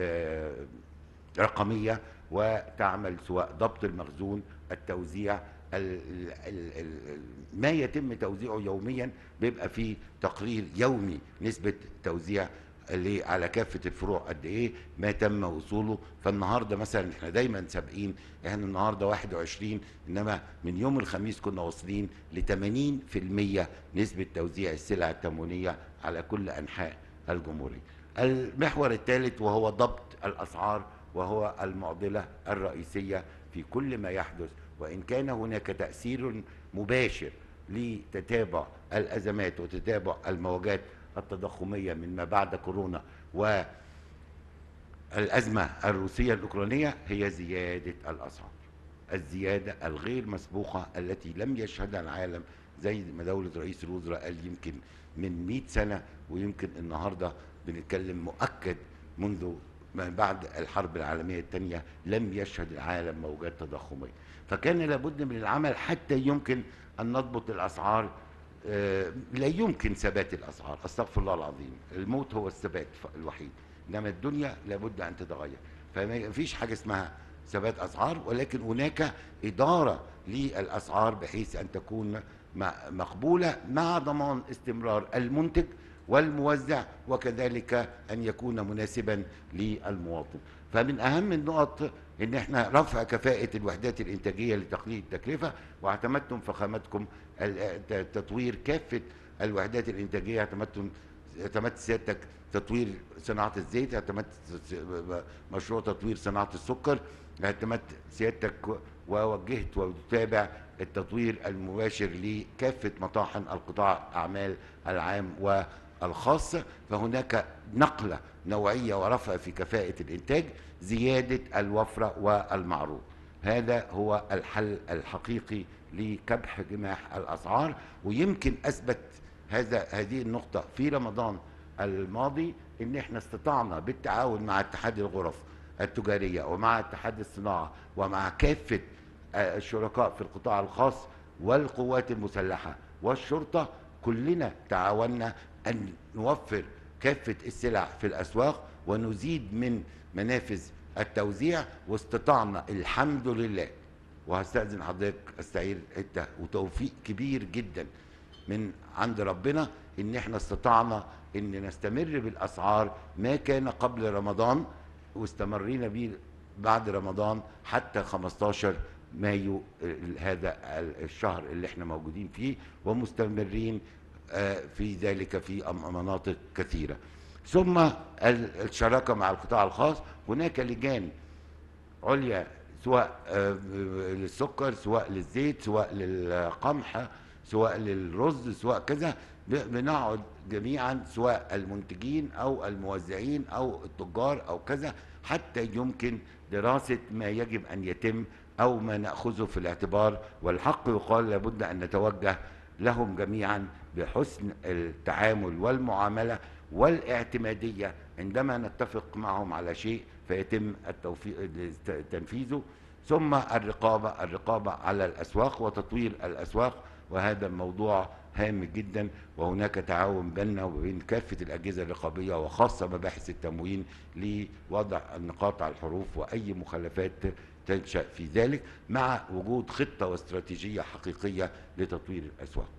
رقمية وتعمل سواء ضبط المخزون، التوزيع، ال ال ال ما يتم توزيعه يوميا بيبقى فيه تقرير يومي نسبة توزيع اللي على كافة الفروع قد ايه ما تم وصوله. فالنهارده مثلا احنا دايما سابقين، احنا النهارده واحد وعشرين، انما من يوم الخميس كنا واصلين ل ثمانين بالمئة نسبة توزيع السلع التموينية على كل انحاء الجمهورية. المحور الثالث وهو ضبط الاسعار، وهو المعضلة الرئيسية في كل ما يحدث، وإن كان هناك تأثير مباشر لتتابع الأزمات وتتابع المواجهات التضخمية من ما بعد كورونا والأزمة الروسية الأوكرانية، هي زيادة الأسعار، الزيادة الغير مسبوقة التي لم يشهدها العالم زي ما دولة رئيس الوزراء قال يمكن من مئة سنة، ويمكن النهاردة بنتكلم مؤكد منذ ما بعد الحرب العالمية الثانية لم يشهد العالم موجات تضخمية. فكان لابد من العمل حتى يمكن أن نضبط الأسعار. آه لا يمكن ثبات الأسعار، أستغفر الله العظيم، الموت هو الثبات الوحيد، إنما الدنيا لابد أن تتغير. فما فيش حاجة اسمها ثبات أسعار، ولكن هناك إدارة للأسعار بحيث أن تكون مقبولة مع ضمان استمرار المنتج والموزع، وكذلك أن يكون مناسبا للمواطن. فمن أهم النقط إن احنا رفع كفاءة الوحدات الإنتاجية لتقليل التكلفة، واعتمدتم فخامتكم تطوير كافة الوحدات الإنتاجية. اعتمدتم اعتمدت سيادتك تطوير صناعة الزيت، اعتمدت مشروع تطوير صناعة السكر، اعتمدت سيادتك ووجهت وتتابع التطوير المباشر لكافة مطاحن القطاع الأعمال العام والخاص. فهناك نقلة نوعية ورفع في كفاءة الإنتاج، زيادة الوفرة والمعروض. هذا هو الحل الحقيقي لكبح جماح الأسعار. ويمكن أثبت هذا هذه النقطة في رمضان الماضي إن احنا استطعنا بالتعاون مع اتحاد الغرف التجارية ومع اتحاد الصناعة ومع كافة الشركاء في القطاع الخاص والقوات المسلحة والشرطة، كلنا تعاوننا أن نوفر كافة السلع في الأسواق ونزيد من منافذ التوزيع، واستطعنا الحمد لله، وهستأذن حضرتك استعير حتة وتوفيق كبير جدا من عند ربنا، ان احنا استطعنا ان نستمر بالاسعار ما كان قبل رمضان، واستمرينا به بعد رمضان حتى خمستاشر مايو هذا الشهر اللي احنا موجودين فيه، ومستمرين في ذلك في مناطق كثيرة. ثم الشراكة مع القطاع الخاص، هناك لجان عليا سواء للسكر سواء للزيت سواء للقمح سواء للرز سواء كذا، بنقعد جميعا سواء المنتجين او الموزعين او التجار او كذا، حتى يمكن دراسة ما يجب ان يتم او ما نأخذه في الاعتبار. والحق يقال لابد ان نتوجه لهم جميعا بحسن التعامل والمعاملة والاعتمادية عندما نتفق معهم على شيء فيتم التوفيق تنفيذه. ثم الرقابة الرقابة على الأسواق وتطوير الأسواق، وهذا موضوع هام جدا، وهناك تعاون بيننا وبين كافة الأجهزة الرقابية وخاصة مباحث التموين لوضع النقاط على الحروف وأي مخالفات تنشأ في ذلك، مع وجود خطة واستراتيجية حقيقية لتطوير الأسواق.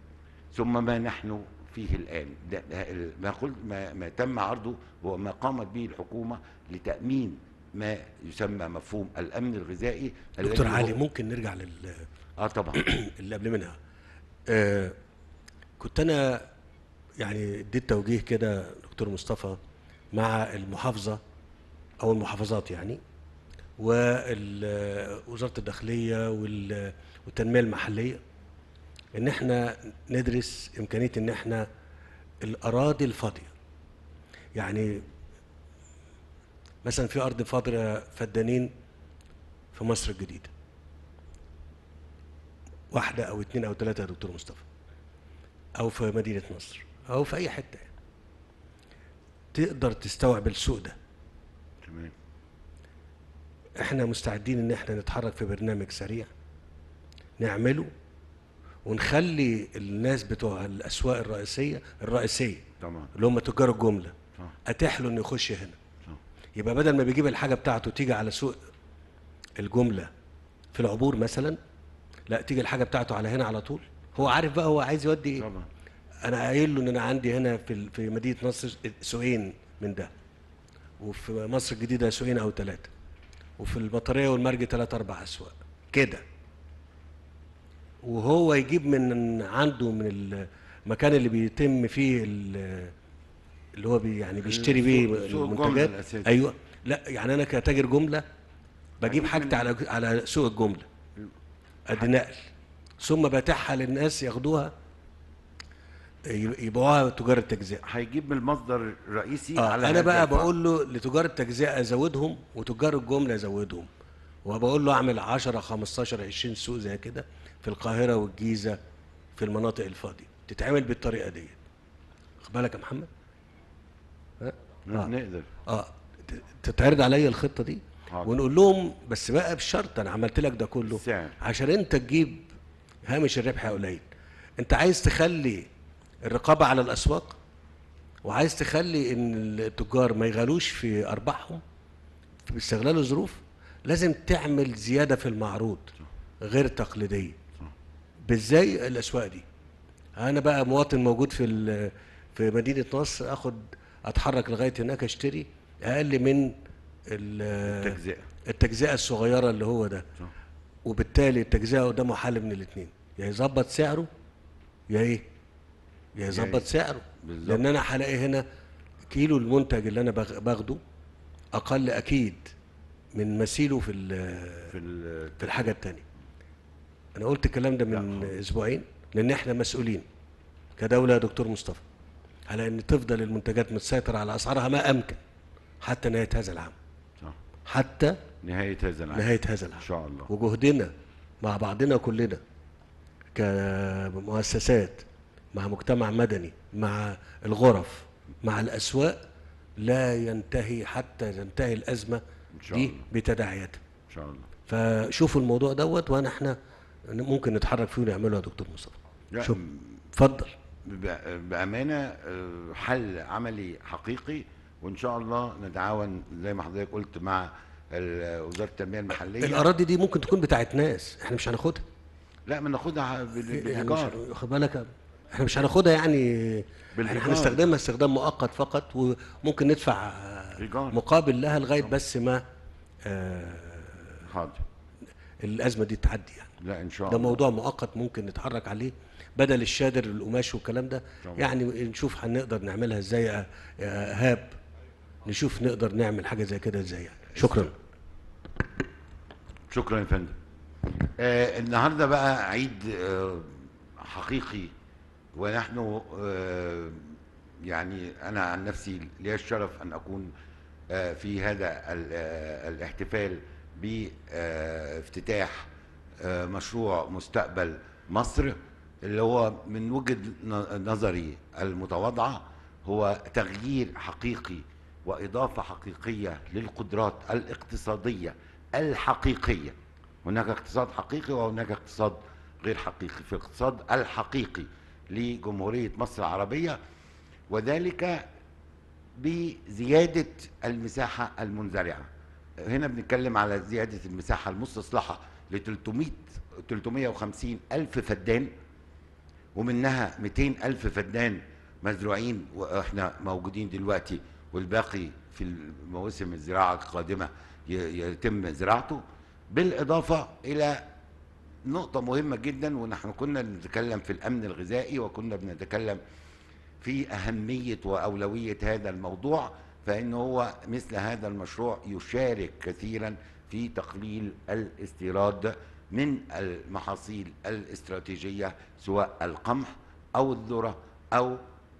ثم ما نحن فيه الآن ده ما قلت ما, ما تم عرضه هو ما قامت به الحكومة لتأمين ما يسمى مفهوم الأمن الغذائي. دكتور علي ممكن نرجع لل اه طبعا اللي قبل منها. آه كنت أنا يعني اديت توجيه كده دكتور مصطفى مع المحافظة أو المحافظات يعني ووزارة الداخلية والتنمية المحلية، ان احنا ندرس امكانية ان احنا الاراضي الفاضية، يعني مثلا في ارض فاضية فدانين في مصر الجديدة، واحدة او اتنين او تلاتة يا دكتور مصطفى، او في مدينة نصر او في اي حتة يعني. تقدر تستوعب السوق ده. تمام. احنا مستعدين ان احنا نتحرك في برنامج سريع نعمله ونخلي الناس بتوع الاسواق الرئيسيه الرئيسيه طبعا اللي هم تجار الجمله اتاح له انه يخش هنا. طبعا. يبقى بدل ما بيجيب الحاجه بتاعته تيجي على سوق الجمله في العبور مثلا، لا تيجي الحاجه بتاعته على هنا على طول. هو عارف بقى هو عايز يودي ايه. طبعا. انا قايل له ان انا عندي هنا في في مدينه نصر سوقين من ده، وفي مصر الجديده سوقين او ثلاثه، وفي البطاريه والمرج ثلاث اربع اسواق كده، وهو يجيب من عنده من المكان اللي بيتم فيه اللي هو بي يعني بيشتري بيه المنتجات. ايوه لا يعني انا كتاجر جمله بجيب حاجتي على على سوق الجمله، ادي نقل، ثم بتاعها للناس ياخدوها يبيعوها تجار التجزئه. هيجيب من المصدر الرئيسي آه على انا هذا بقى الفرع. بقول له لتجار التجزئه ازودهم وتجار الجمله ازودهم، وبقول له اعمل عشرة خمستاشر عشرين سوق زي كده في القاهره والجيزه في المناطق الفاضيه، تتعمل بالطريقه دي. خد بالك يا محمد؟ ها؟ آه. نقدر اه تتعرض عليا الخطه دي حاضر. ونقول لهم بس بقى بشرط انا عملت لك ده كله السعر. عشان انت تجيب هامش الربح قليل. انت عايز تخلي الرقابه على الاسواق وعايز تخلي ان التجار ما يغالوش في ارباحهم في استغلال الظروف، لازم تعمل زياده في المعروض غير تقليديه. بازاي الاسواق دي؟ انا بقى مواطن موجود في في مدينه نصر، اخد اتحرك لغايه هناك اشتري اقل من التجزئه التجزئه الصغيره اللي هو ده، وبالتالي التجزئه قدامه حل من الاثنين، يا يظبط سعره يا ايه؟ يا يظبط سعره. بالزبط. لان انا هلاقي هنا كيلو المنتج اللي انا باخده اقل اكيد من مثيله في في, في الحاجه الثانيه. انا قلت الكلام ده من اسبوعين لان احنا مسؤولين كدوله يا دكتور مصطفى على ان تفضل المنتجات متسيطر على اسعارها ما امكن حتى نهايه هذا العام. صح. حتى نهايه هذا العام نهايه هذا العام ان شاء الله. وجهدنا مع بعضنا كلنا كمؤسسات مع مجتمع مدني مع الغرف مع الاسواق لا ينتهي حتى تنتهي الازمه دي بتداعياتها ان شاء الله. فشوفوا الموضوع دوت وانا احنا ممكن نتحرك فيه ونعمله يا دكتور مصطفى. شوف اتفضل. بامانه حل عملي حقيقي، وان شاء الله نتعاون زي ما حضرتك قلت مع وزاره التنميه المحليه. الاراضي دي ممكن تكون بتاعت ناس احنا مش هناخدها. لا ما ناخدها بالايجار. يعني خد بالك احنا مش هناخدها يعني احنا هنستخدمها استخدام مؤقت فقط، وممكن ندفع إيجار. مقابل لها لغايه بس ما آه حاضر الازمه دي تعدي يعني. لا ان شاء ده الله. موضوع مؤقت ممكن نتحرك عليه بدل الشادر القماش والكلام ده. طبعا. يعني نشوف هنقدر نعملها ازاي يا ايهاب، نشوف نقدر نعمل حاجه زي كده ازاي يعني. شكرا. شكرا يا فندم. آه النهارده بقى عيد آه حقيقي، ونحن آه يعني انا عن نفسي لي الشرف ان اكون آه في هذا آه الاحتفال بافتتاح آه مشروع مستقبل مصر، اللي هو من وجهة نظري المتواضعة هو تغيير حقيقي وإضافة حقيقية للقدرات الاقتصادية الحقيقية. هناك اقتصاد حقيقي وهناك اقتصاد غير حقيقي. في الاقتصاد الحقيقي لجمهورية مصر العربية، وذلك بزيادة المساحة المنزرعة. هنا بنتكلم على زيادة المساحة المستصلحة ل ثلاثمائة وخمسين ألف فدان، ومنها مئتين ألف فدان مزروعين واحنا موجودين دلوقتي، والباقي في مواسم الزراعة القادمة يتم زراعته. بالإضافة إلى نقطة مهمة جدا، ونحن كنا نتكلم في الأمن الغذائي وكنا بنتكلم في أهمية وأولوية هذا الموضوع، فإن هو مثل هذا المشروع يشارك كثيرا في تقليل الاستيراد من المحاصيل الاستراتيجية، سواء القمح أو الذرة أو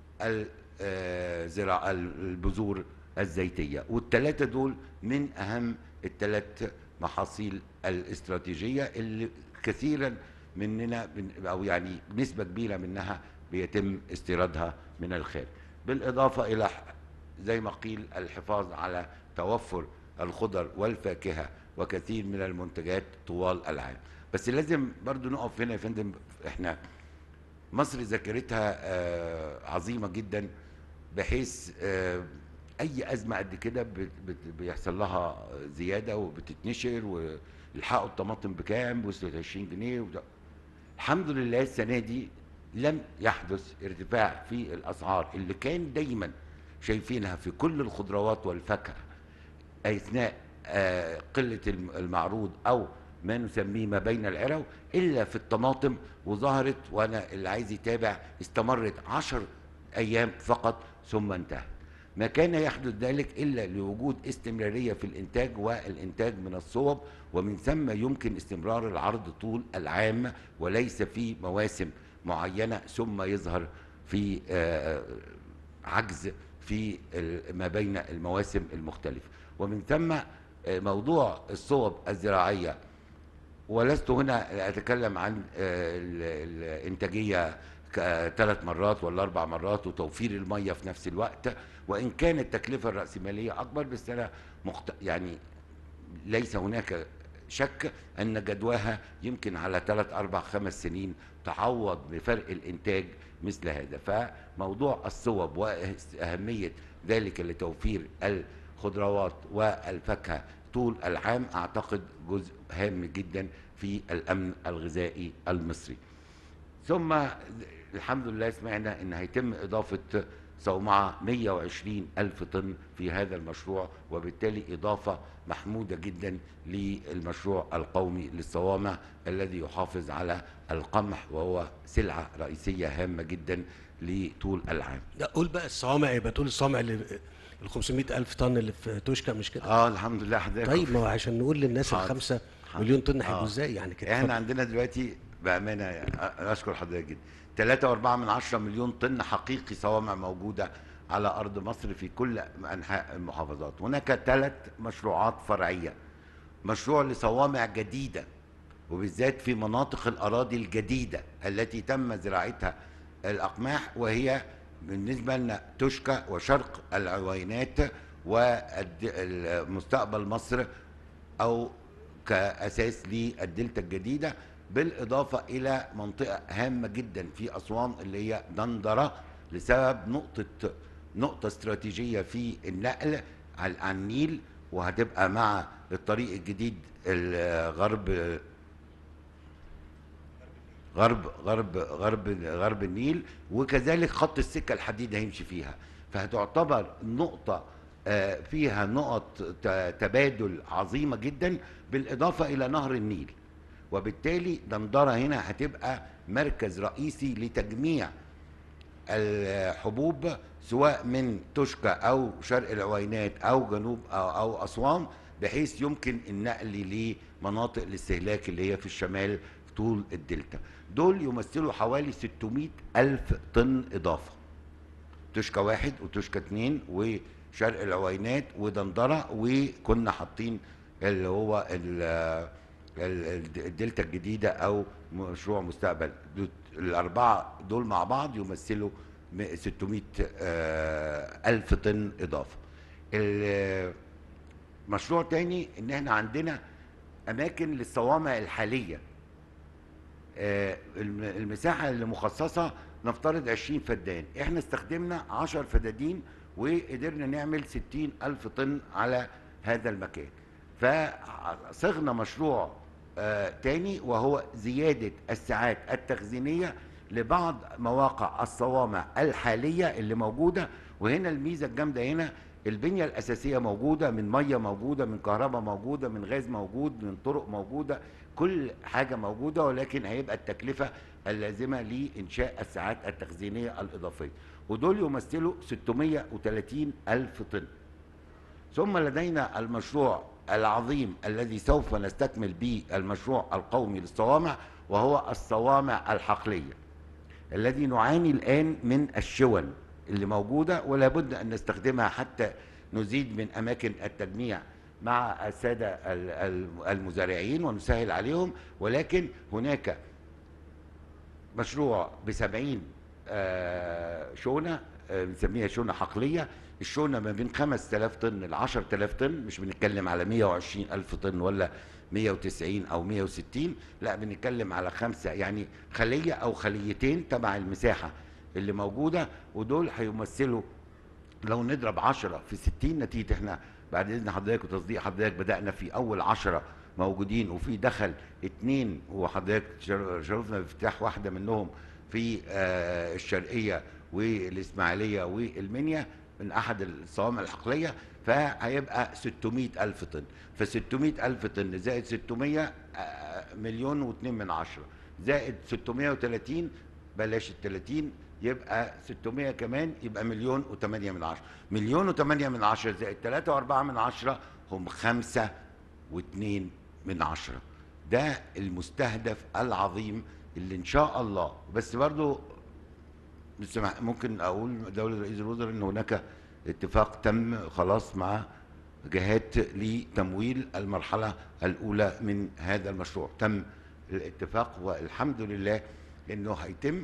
الزراعة البذور الزيتية. والثلاثة دول من أهم الثلاث محاصيل الاستراتيجية اللي كثيرا مننا أو يعني نسبة كبيرة منها بيتم استيرادها من الخارج. بالإضافة إلى زي ما قيل الحفاظ على توفر الخضر والفاكهة وكثير من المنتجات طوال العام. بس لازم برضو نقف هنا يا فندم، احنا مصر ذاكرتها آه عظيمة جدا، بحيث آه اي ازمة قد كده بيحصل لها زيادة وبتتنشر، والحقوا الطماطم بكام؟ وصلت عشرين جنيه وده. الحمد لله السنة دي لم يحدث ارتفاع في الاسعار اللي كان دايما شايفينها في كل الخضروات والفاكهة اثناء آه قلة المعروض او ما نسميه ما بين العرو، الا في الطماطم. وظهرت، وانا اللي عايز يتابع، استمرت عشر ايام فقط ثم انتهت. ما كان يحدث ذلك إلا لوجود استمرارية في الإنتاج والإنتاج من الصوب، ومن ثم يمكن استمرار العرض طول العام وليس في مواسم معينة ثم يظهر في عجز في ما بين المواسم المختلفة. ومن ثم موضوع الصوب الزراعية، ولست هنا أتكلم عن الإنتاجية ثلاث مرات ولا أربع مرات وتوفير المية في نفس الوقت، وإن كانت التكلفة الرأسمالية أكبر، بس أنا مخت... يعني ليس هناك شك أن جدواها يمكن على ثلاث أربع خمس سنين تعوض بفرق الإنتاج مثل هذا. فموضوع الصوب وأهمية ذلك لتوفير الخضروات والفاكهة طول العام أعتقد جزء هام جدا في الأمن الغذائي المصري. ثم الحمد لله سمعنا أن هيتم إضافة صومعة مئة وعشرين ألف طن في هذا المشروع، وبالتالي إضافة محمودة جدا للمشروع القومي للصوامع الذي يحافظ على القمح، وهو سلعة رئيسية هامة جدا لطول العام. لا قول بقى الصوامع، يبقى طول الصوامع اللي ال خمسمئة ألف طن اللي في توشكا مش كده؟ اه الحمد لله حضرتك. طيب ما هو عشان نقول للناس الخمسة مليون طن هيبقوا ازاي يعني كده؟ احنا عندنا دلوقتي بأمانة يعني أشكر حضرتك جدا ثلاثة وأربعة من عشرة مليون طن حقيقي صوامع موجودة على أرض مصر في كل أنحاء المحافظات. هناك ثلاث مشروعات فرعية، مشروع لصوامع جديدة وبالذات في مناطق الأراضي الجديدة التي تم زراعتها الأقماح، وهي بالنسبة لنا توشكا وشرق العوينات ومستقبل مصر أو كأساس للدلتا الجديدة، بالإضافة إلى منطقة هامة جدا في أسوان اللي هي دندرة لسبب نقطة نقطة استراتيجية في النقل على النيل، وهتبقى مع الطريق الجديد الغرب غرب غرب غرب غرب النيل، وكذلك خط السكة الحديد هيمشي فيها، فهتعتبر نقطة فيها نقط تبادل عظيمة جدا بالإضافة إلى نهر النيل. وبالتالي دندرة هنا هتبقى مركز رئيسي لتجميع الحبوب سواء من توشكا أو شرق العوينات أو جنوب أو, أو أسوان، بحيث يمكن النقل لمناطق الاستهلاك اللي هي في الشمال طول الدلتا. دول يمثلوا حوالي ستمئة ألف طن إضافة، توشكا واحد وتوشكا اتنين وشرق العوينات ودندرة، وكنا حاطين اللي هو الدلتا الجديدة أو مشروع مستقبل. الأربعة دول مع بعض يمثلوا ستمئة ألف طن إضافة. مشروع تاني إن احنا عندنا أماكن للصوامع الحالية، المساحة اللي مخصصة نفترض عشرين فدان، احنا استخدمنا عشر فدادين وقدرنا نعمل ستين ألف طن على هذا المكان. فصغنا مشروع آه تاني وهو زيادة الساعات التخزينية لبعض مواقع الصوامع الحالية اللي موجودة. وهنا الميزة الجامدة هنا البنية الأساسية موجودة، من مية موجودة، من كهرباء موجودة، من غاز موجود، من طرق موجودة، كل حاجة موجودة، ولكن هيبقى التكلفة اللازمة لإنشاء الساعات التخزينية الإضافية، ودول يمثلوا ستمئة وثلاثين ألف طن. ثم لدينا المشروع العظيم الذي سوف نستكمل به المشروع القومي للصوامع، وهو الصوامع الحقلية الذي نعاني الآن من الشون اللي موجودة، ولا بد أن نستخدمها حتى نزيد من أماكن التجميع مع السادة المزارعين ونسهل عليهم. ولكن هناك مشروع بسبعين شونة بنسميها شونة حقلية، الشونة ما بين خمسة آلاف طن ل عشرة آلاف طن، مش بنتكلم على مئة وعشرين ألف طن ولا مئة وتسعين أو مئة وستين، لا بنتكلم على خمسة، يعني خلية أو خليتين تبع المساحة اللي موجودة، ودول هيمثلوا لو نضرب عشرة في ستين نتيجة احنا بعد إذن حضرتك وتصديق حضرتك بدأنا في أول عشرة موجودين، وفي دخل اتنين وحضرتك شرفنا بافتتاح واحدة منهم في آه الشرقية والإسماعيلية والمنيا من أحد الصوامع الحقلية، فهيبقى ستمئة ألف طن. فستمئة ألف طن زائد ستمئة مليون واثنين من عشرة زائد ستمئة وثلاثين، بلاش الثلاثين يبقى ستمائة كمان، يبقى مليون وثمانية من عشرة. مليون وثمانية من عشرة زائد ثلاثة وأربعة من عشرة هم خمسة واثنين من عشرة. ده المستهدف العظيم اللي إن شاء الله. بس برضو ممكن أقول دولة رئيس الوزراء إن هناك اتفاق تم خلاص مع جهات لتمويل المرحلة الأولى من هذا المشروع. تم الاتفاق والحمد لله إنه هيتم.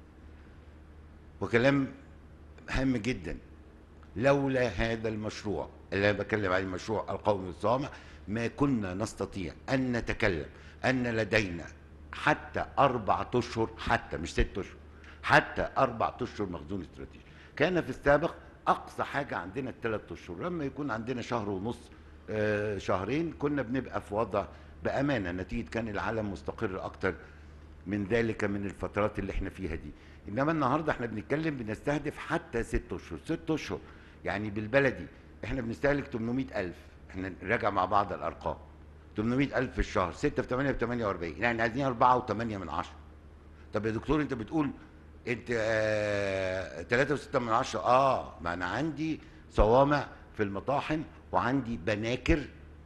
وكلام هام جدا، لولا هذا المشروع اللي انا بتكلم عليه المشروع القومي للصوامع ما كنا نستطيع ان نتكلم ان لدينا حتى اربعة اشهر، حتى مش ست اشهر، حتى اربعة اشهر مخزون استراتيجي. كان في السابق اقصى حاجه عندنا الثلاث اشهر، لما يكون عندنا شهر ونص آه شهرين كنا بنبقى في وضع بامانه نتيجه كان العالم مستقر اكتر من ذلك من الفترات اللي احنا فيها دي. انما النهارده احنا بنتكلم بنستهدف حتى ست اشهر. ست اشهر يعني بالبلدي احنا بنستهلك ثمانمائة ألف. احنا نراجع مع بعض الارقام. ثمانمائة ألف في الشهر، ستة في ثمانية ب ثمانية وأربعين، يعني عايزين أربعة وثمانية من عشرة. طب يا دكتور انت بتقول انت آه ثلاثة وستة من عشرة. اه ما انا عندي صوامع في المطاحن، وعندي بناكر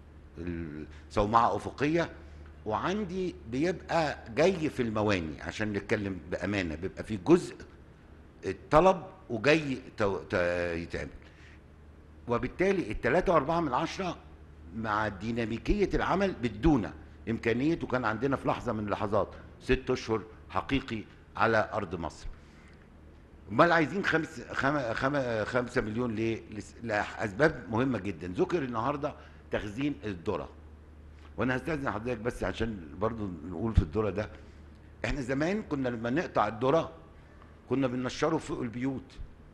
صومعه افقيه، وعندي بيبقى جاي في المواني. عشان نتكلم بامانه بيبقى في جزء الطلب وجاي يتعمل. وبالتالي الثلاثة وأربعة من عشرة مع ديناميكية العمل بدون إمكانية. وكان عندنا في لحظة من اللحظات ست أشهر حقيقي على أرض مصر. امال عايزين خمس خم خم خمسة مليون ليه؟ لأسباب مهمة جدا. ذكر النهارده تخزين الذرة، وأنا هستأذن حضرتك بس عشان برضو نقول في الذرة ده. إحنا زمان كنا لما نقطع الذرة كنا بننشره فوق البيوت.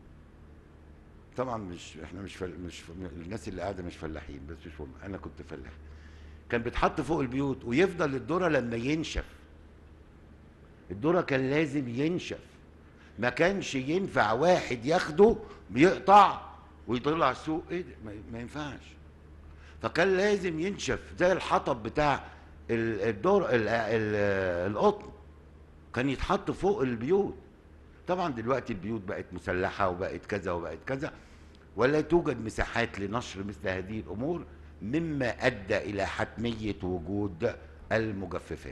طبعا مش احنا مش فل... مش فل... الناس اللي قاعده مش فلاحين، بس مش فل... انا كنت فلاح. كان بيتحط فوق البيوت ويفضل الذره لما ينشف. الذره كان لازم ينشف، ما كانش ينفع واحد ياخده بيقطع ويطلع السوق. ايه ده؟ ما... ما ينفعش. فكان لازم ينشف زي الحطب بتاع الدور ال... ال... القطن، كان يتحط فوق البيوت. طبعا دلوقتي البيوت بقت مسلحه وبقت كذا وبقت كذا، ولا توجد مساحات لنشر مثل هذه الامور، مما ادى الى حتميه وجود المجففات.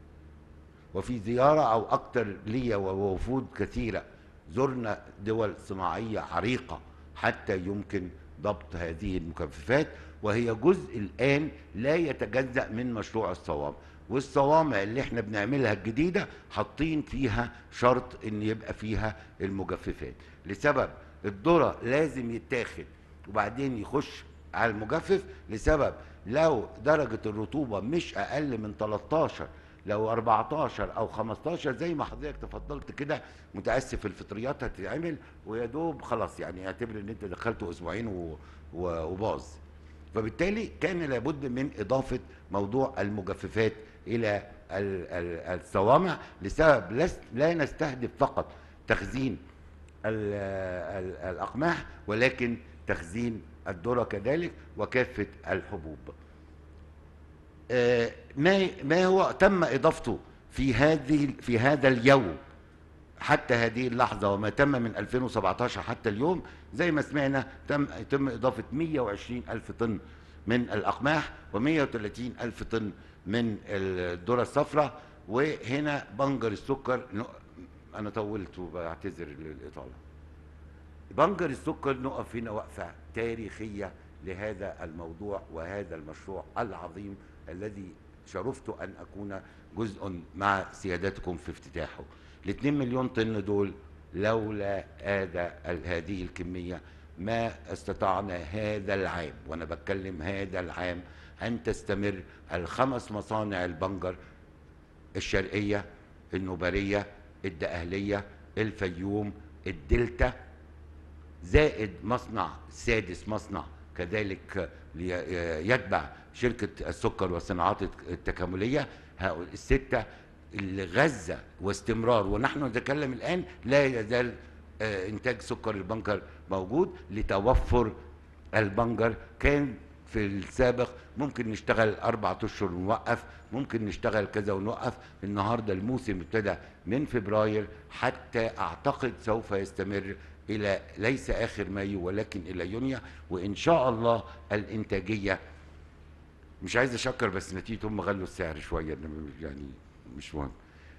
وفي زياره او اكثر ليا ووفود كثيره زرنا دول صناعيه عريقه حتى يمكن ضبط هذه المجففات، وهي جزء الان لا يتجزأ من مشروع الصوامع. والصوامع اللي احنا بنعملها الجديده حاطين فيها شرط ان يبقى فيها المجففات، لسبب الذره لازم يتاخد وبعدين يخش على المجفف، لسبب لو درجه الرطوبه مش اقل من تلتاشر، لو اربعتاشر او خمستاشر زي ما حضرتك تفضلت كده، متاسف الفطريات هتتعمل ويا دوب خلاص، يعني اعتبر ان انت دخلته اسبوعين و... و... وباظ. فبالتالي كان لابد من اضافه موضوع المجففات الى الصوامع، لسبب لا نستهدف فقط تخزين الاقماح ولكن تخزين الذره كذلك وكافه الحبوب. ما ما هو تم اضافته في هذه في هذا اليوم حتى هذه اللحظه، وما تم من ألفين وسبعتاشر حتى اليوم، زي ما سمعنا تم تم اضافه مئة وعشرين ألف طن من الاقماح ومئة وثلاثين ألف طن من الذره الصفراء. وهنا بنجر السكر، انا طولت وبعتذر للاطاله. بنجر السكر نقف هنا وقفه تاريخيه لهذا الموضوع وهذا المشروع العظيم الذي شرفت ان اكون جزء مع سيادتكم في افتتاحه. الاثنين مليون طن دول لولا هذا هذه الكميه ما استطعنا هذا العام، وانا بتكلم هذا العام، ان تستمر الخمس مصانع البنجر الشرقيه، النوباريه، الدقهليه، الفيوم، الدلتا، زائد مصنع سادس مصنع كذلك يتبع شركه السكر والصناعات التكامليه. هؤلاء السته اللي غزه واستمرار، ونحن نتكلم الان لا يزال انتاج سكر البنجر موجود لتوفر البنجر. كان في السابق ممكن نشتغل أربعة أشهر ونوقف، ممكن نشتغل كذا ونوقف. النهاردة الموسم ابتدى من فبراير حتى أعتقد سوف يستمر إلى ليس آخر مايو ولكن إلى يونيو، وإن شاء الله الإنتاجية مش عايز أشكر بس نتيجة هم غلوا السعر شوية يعني مش مهم.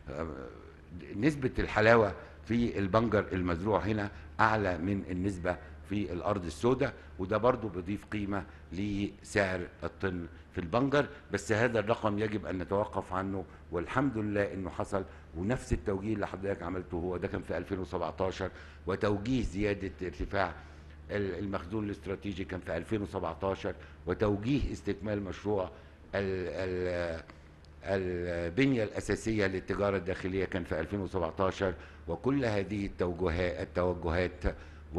نسبة الحلاوة في البنجر المزروع هنا أعلى من النسبة في الأرض السوداء، وده برضو بيضيف قيمة لسعر الطن في البنجر. بس هذا الرقم يجب أن نتوقف عنه، والحمد لله أنه حصل. ونفس التوجيه اللي حضرتك عملته هو ده كان في ألفين وسبعتاشر، وتوجيه زيادة ارتفاع المخزون الاستراتيجي كان في ألفين وسبعتاشر، وتوجيه استكمال مشروع ال البنية الأساسية للتجارة الداخلية كان في ألفين وسبعتاشر. وكل هذه التوجهات التوجهات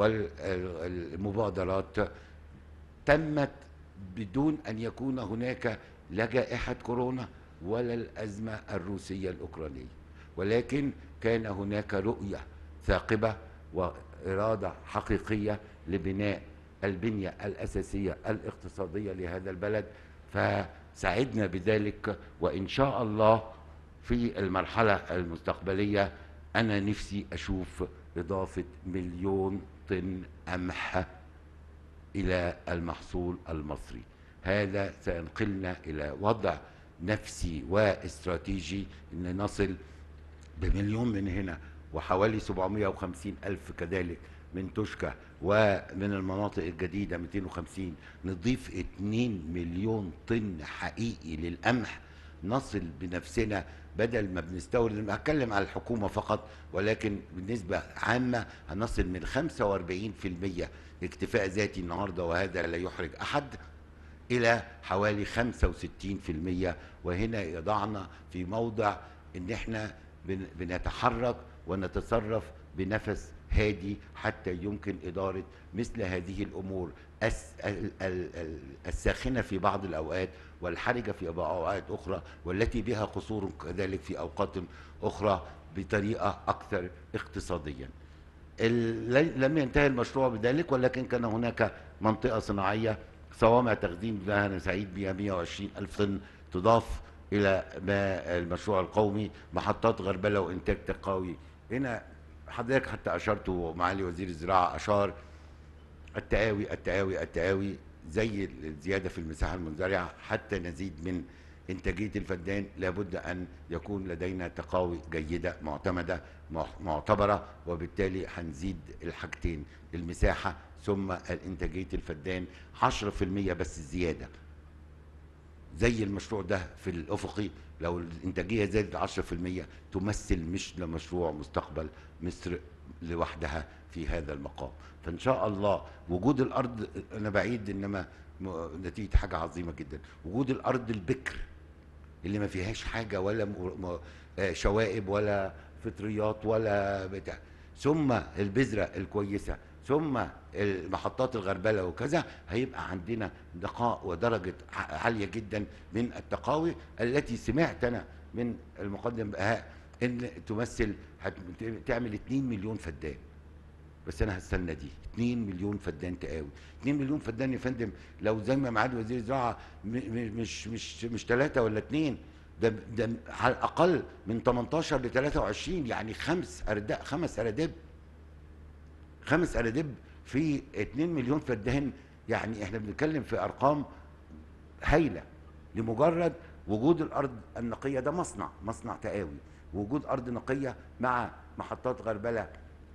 والمبادرات تمت بدون أن يكون هناك لا جائحة كورونا ولا الأزمة الروسية الأوكرانية، ولكن كان هناك رؤية ثاقبة وإرادة حقيقية لبناء البنية الأساسية الاقتصادية لهذا البلد، فسعدنا بذلك. وإن شاء الله في المرحلة المستقبلية أنا نفسي أشوف إضافة مليون طن قمح إلى المحصول المصري. هذا سينقلنا إلى وضع نفسي واستراتيجي أن نصل بمليون من هنا وحوالي سبعمائة وخمسين ألف كذلك من توشكا، ومن المناطق الجديدة مئتين وخمسين، نضيف اتنين مليون طن حقيقي للقمح. نصل بنفسنا بدل ما بنستورد، هتكلم على الحكومة فقط ولكن بالنسبة عامة هنصل من خمسة وأربعين بالمئة اكتفاء ذاتي النهاردة، وهذا لا يحرج أحد، إلى حوالي خمسة وستين بالمئة. وهنا يضعنا في موضع إن احنا بنتحرك ونتصرف بنفس هادي حتى يمكن إدارة مثل هذه الأمور الساخنة في بعض الأوقات والحرجة في أوقات أخرى، والتي بها قصور كذلك في أوقات أخرى بطريقة أكثر اقتصاديا. لم ينتهي المشروع بذلك، ولكن كان هناك منطقة صناعية صوامع تخزين لها أنا سعيد بها مئة وعشرين ألف طن تضاف إلى ما المشروع القومي. محطات غربلة وإنتاج تقاوي، هنا حضرتك حتى أشرت ومعالي وزير الزراعة أشار، التقاوي التقاوي التقاوي زي الزيادة في المساحة المنزرعة حتى نزيد من إنتاجية الفدان. لابد أن يكون لدينا تقاوي جيدة معتمدة معتبرة، وبالتالي هنزيد الحاجتين، المساحة ثم الإنتاجية الفدان عشرة بالمئة بس الزيادة. زي المشروع ده في الأفقي لو الإنتاجية زادت عشرة بالمئة تمثل مش لمشروع مستقبل مصر لوحدها في هذا المقام. فإن شاء الله وجود الأرض، أنا بعيد إنما نتيجة حاجة عظيمة جدا، وجود الأرض البكر اللي ما فيهاش حاجة ولا شوائب ولا فطريات ولا بتاع، ثم البذرة الكويسة، ثم محطات الغربلة وكذا، هيبقى عندنا نقاء ودرجة عالية جدا من التقاوي التي سمعت أنا من المقدم بهاء إن تمثل تعمل اتنين مليون فدان. بس أنا هستنى دي اتنين مليون فدان تقاوي. اتنين مليون فدان يا فندم لو زي ما معالي وزير الزراعة مش مش مش ثلاثة ولا اتنين، ده ده على الأقل من تمنتاشر ل ثلاثة وعشرين، يعني خمس أرداء خمس أرادب خمس أرادب في اتنين مليون فدان. يعني احنا بنتكلم في أرقام هايلة لمجرد وجود الأرض النقية. ده مصنع مصنع تقاوي، وجود أرض نقية مع محطات غربلة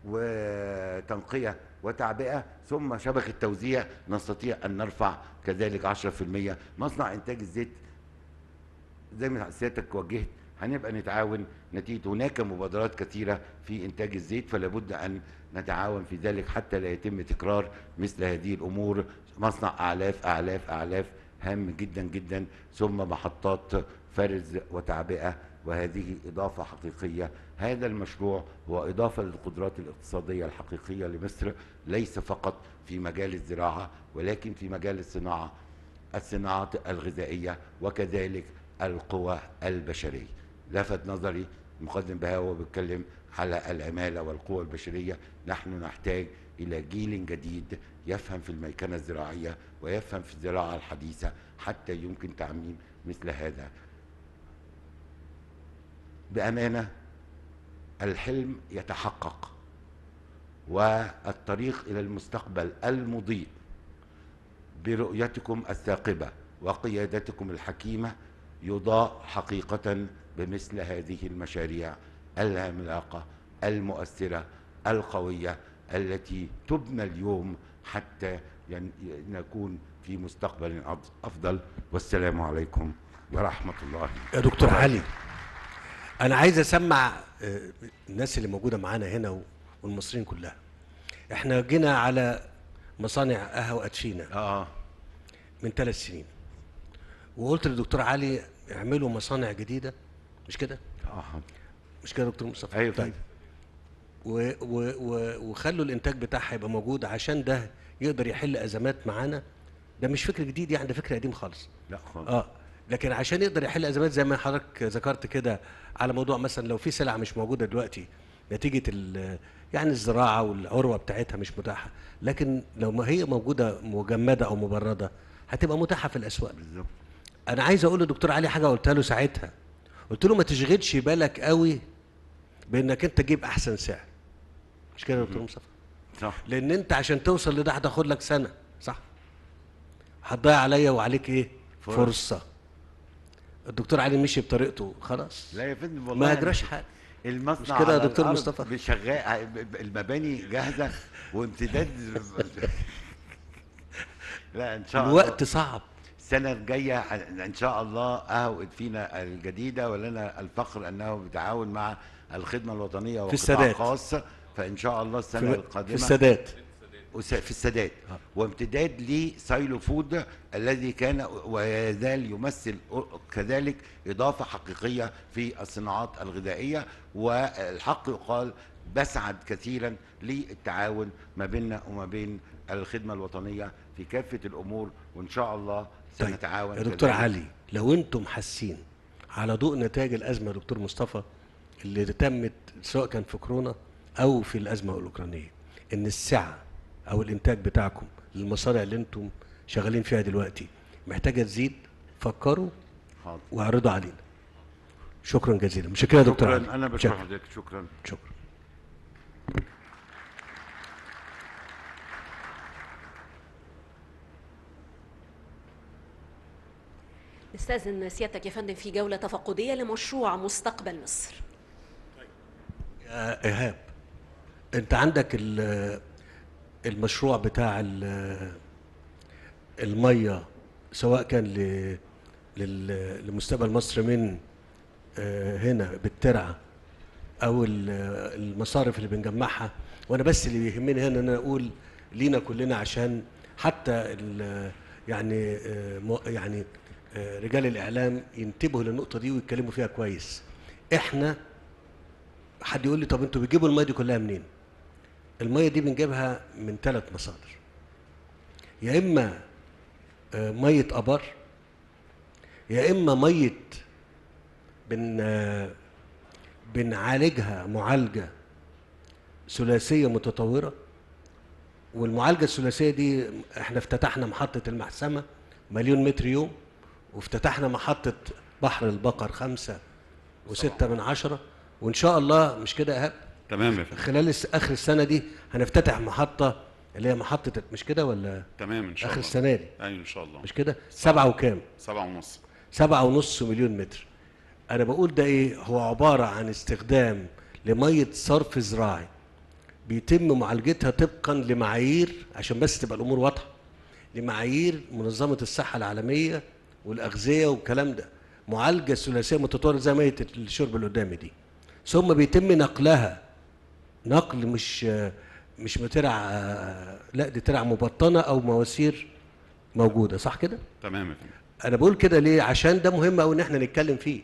وتنقية وتعبئة ثم شبكة توزيع، نستطيع أن نرفع كذلك عشرة بالمئة. مصنع إنتاج الزيت زي ما سيادتك وجهت هنبقى نتعاون نتيجة هناك مبادرات كثيرة في إنتاج الزيت، فلا بد أن نتعاون في ذلك حتى لا يتم تكرار مثل هذه الأمور. مصنع أعلاف أعلاف أعلاف هام جدا جدا، ثم محطات فرز وتعبئة، وهذه إضافة حقيقية. هذا المشروع هو إضافة للقدرات الاقتصادية الحقيقية لمصر، ليس فقط في مجال الزراعة ولكن في مجال الصناعة الصناعات الغذائية وكذلك القوى البشرية. لفت نظري المقدم بهاء وهو بيتكلم على العمالة والقوى البشرية، نحن نحتاج إلى جيل جديد يفهم في الميكنة الزراعية ويفهم في الزراعة الحديثة حتى يمكن تعميم مثل هذا. بأمانة الحلم يتحقق والطريق إلى المستقبل المضيء برؤيتكم الثاقبة وقيادتكم الحكيمة يضاء حقيقة بمثل هذه المشاريع العملاقة المؤثرة القوية التي تبنى اليوم حتى نكون في مستقبل أفضل. والسلام عليكم ورحمة الله. يا دكتور علي، أنا عايز أسمع الناس اللي موجودة معانا هنا والمصريين كلها. إحنا جينا على مصانع قهوة أدفينة آه من ثلاث سنين، وقلت للدكتور علي اعملوا مصانع جديدة، مش كده؟ آه مش كده يا دكتور مصطفى؟ أيوة. طيب و و و وخلوا الإنتاج بتاعها يبقى موجود عشان ده يقدر يحل أزمات معانا. ده مش فكر جديد يعني، ده فكر قديم خالص. لا خالص. اه لكن عشان يقدر يحل ازمات زي ما حضرتك ذكرت كده، على موضوع مثلا لو في سلعه مش موجوده دلوقتي نتيجه يعني الزراعه والعروه بتاعتها مش متاحه، لكن لو ما هي موجوده مجمده او مبرده هتبقى متاحه في الاسواق. بالظبط. انا عايز اقول لدكتور علي حاجه قلتها له ساعتها، قلت له ما تشغلش بالك قوي بانك انت تجيب احسن سعر، مش كده يا دكتور مصطفى؟ صح. لان انت عشان توصل لده هتاخد لك سنه، صح؟ هتضيع عليا وعليك ايه؟ فرصه, فرصة. الدكتور علي مشي بطريقته خلاص. لا يا فندم والله ما اجراش حاجه. المصنع مش كده يا دكتور مصطفى؟ شغال، المباني جاهزه وامتداد. لا ان شاء الله الوقت صعب. السنه الجايه ان شاء الله قهوه أدفينة الجديده، ولنا الفخر انه بتعاون مع الخدمه الوطنيه في السادات خاص، فان شاء الله السنه في القادمه في السادات في السادات آه. وامتداد لسايلو فود الذي كان ويزال يمثل كذلك إضافة حقيقية في الصناعات الغذائية. والحق يقال بسعد كثيرا للتعاون ما بيننا وما بين الخدمة الوطنية في كافة الأمور، وإن شاء الله سنتعاون. طيب. يا دكتور علي، لو أنتم حاسين على ضوء نتائج الأزمة يا دكتور مصطفى اللي تمت سواء كان في كورونا أو في الأزمة الأوكرانية، إن السعة او الانتاج بتاعكم للمصانع اللي انتم شغالين فيها دلوقتي محتاجه تزيد، فكروا واعرضوا علينا. شكرا جزيلا. مش كده يا دكتور علي؟ شكرا. انا بشكر حضرتك. شكرا شكرا. نستأذن سيادتك يا فندم في جولة تفقدية لمشروع مستقبل مصر. يا إيهاب، انت عندك المشروع بتاع المية سواء كان لمستقبل مصر من هنا بالترعة او المصارف اللي بنجمعها، وانا بس اللي يهمني هنا ان انا اقول لينا كلنا عشان حتى يعني يعني رجال الاعلام ينتبهوا للنقطة دي ويتكلموا فيها كويس. احنا حد يقول لي طب انتوا بتجيبوا المية دي كلها منين؟ المية دي بنجيبها من ثلاث مصادر، يا إما مية أبار، يا إما مية بن بنعالجها معالجة ثلاثية متطورة. والمعالجة الثلاثية دي احنا افتتحنا محطة المحسمة مليون متر يوم، وافتتحنا محطة بحر البقر خمسة وستة من عشرة، وإن شاء الله مش كده يا إيهاب؟ تمام يا فندم. خلال اخر السنه دي هنفتتح محطه اللي هي محطه مش كده ولا؟ تمام ان شاء الله. اخر السنه دي ايوه ان شاء الله. مش كده؟ سبعة وكام؟ سبعة ونص. سبعة ونص مليون متر. انا بقول ده ايه؟ هو عباره عن استخدام لميه صرف زراعي بيتم معالجتها طبقا لمعايير، عشان بس تبقى الامور واضحه، لمعايير منظمه الصحه العالميه والاغذيه والكلام ده، معالجه ثلاثيه متطوره زي ميه الشرب اللي قدامي دي، ثم بيتم نقلها نقل مش مش بترع، لا دي ترع مبطنه او مواسير موجوده، صح كده؟ تمام يا فندم. انا بقول كده ليه؟ عشان ده مهم قوي ان احنا نتكلم فيه.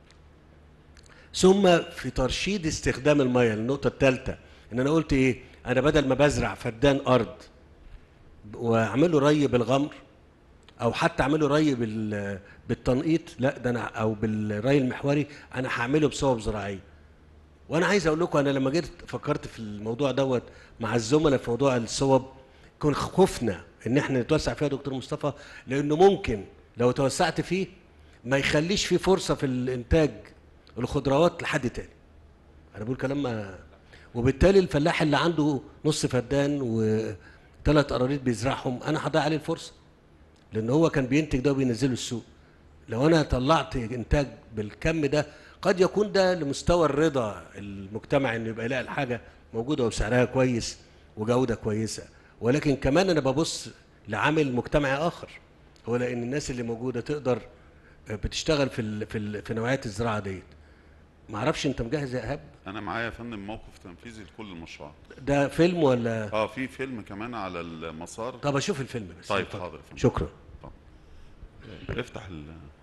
ثم في ترشيد استخدام الميه، النقطه الثالثه ان انا قلت ايه؟ انا بدل ما بزرع فدان ارض واعمله ري بالغمر او حتى اعمله ري بالتنقيط، لا ده انا او بالري المحوري، انا هعمله بصوب زراعيه. وانا عايز اقول لكم، انا لما جيت فكرت في الموضوع دوت مع الزملاء في موضوع الصوب، كنا خفنا ان احنا نتوسع فيها دكتور مصطفى، لانه ممكن لو توسعت فيه ما يخليش فيه فرصه في الانتاج الخضروات لحد تاني. انا بقول كلام ما، وبالتالي الفلاح اللي عنده نص فدان وثلاث قراريط بيزرعهم انا هضيع عليه الفرصه، لان هو كان بينتج ده وبينزله السوق. لو انا طلعت انتاج بالكم ده قد يكون ده لمستوى الرضا المجتمع، انه يبقى يلاقي الحاجه موجوده وسعرها كويس وجوده كويسه، ولكن كمان انا ببص لعامل مجتمعي اخر، هو لان الناس اللي موجوده تقدر بتشتغل في ال في ال في نوعيات الزراعه ديت. ما اعرفش انت مجهز يا ايهاب؟ انا معايا يا فندم موقف تنفيذي لكل المشروعات. ده فيلم ولا؟ اه في فيلم كمان على المسار. طب اشوف الفيلم بس. طيب حاضر يا فندم. شكرا. طب. افتح ال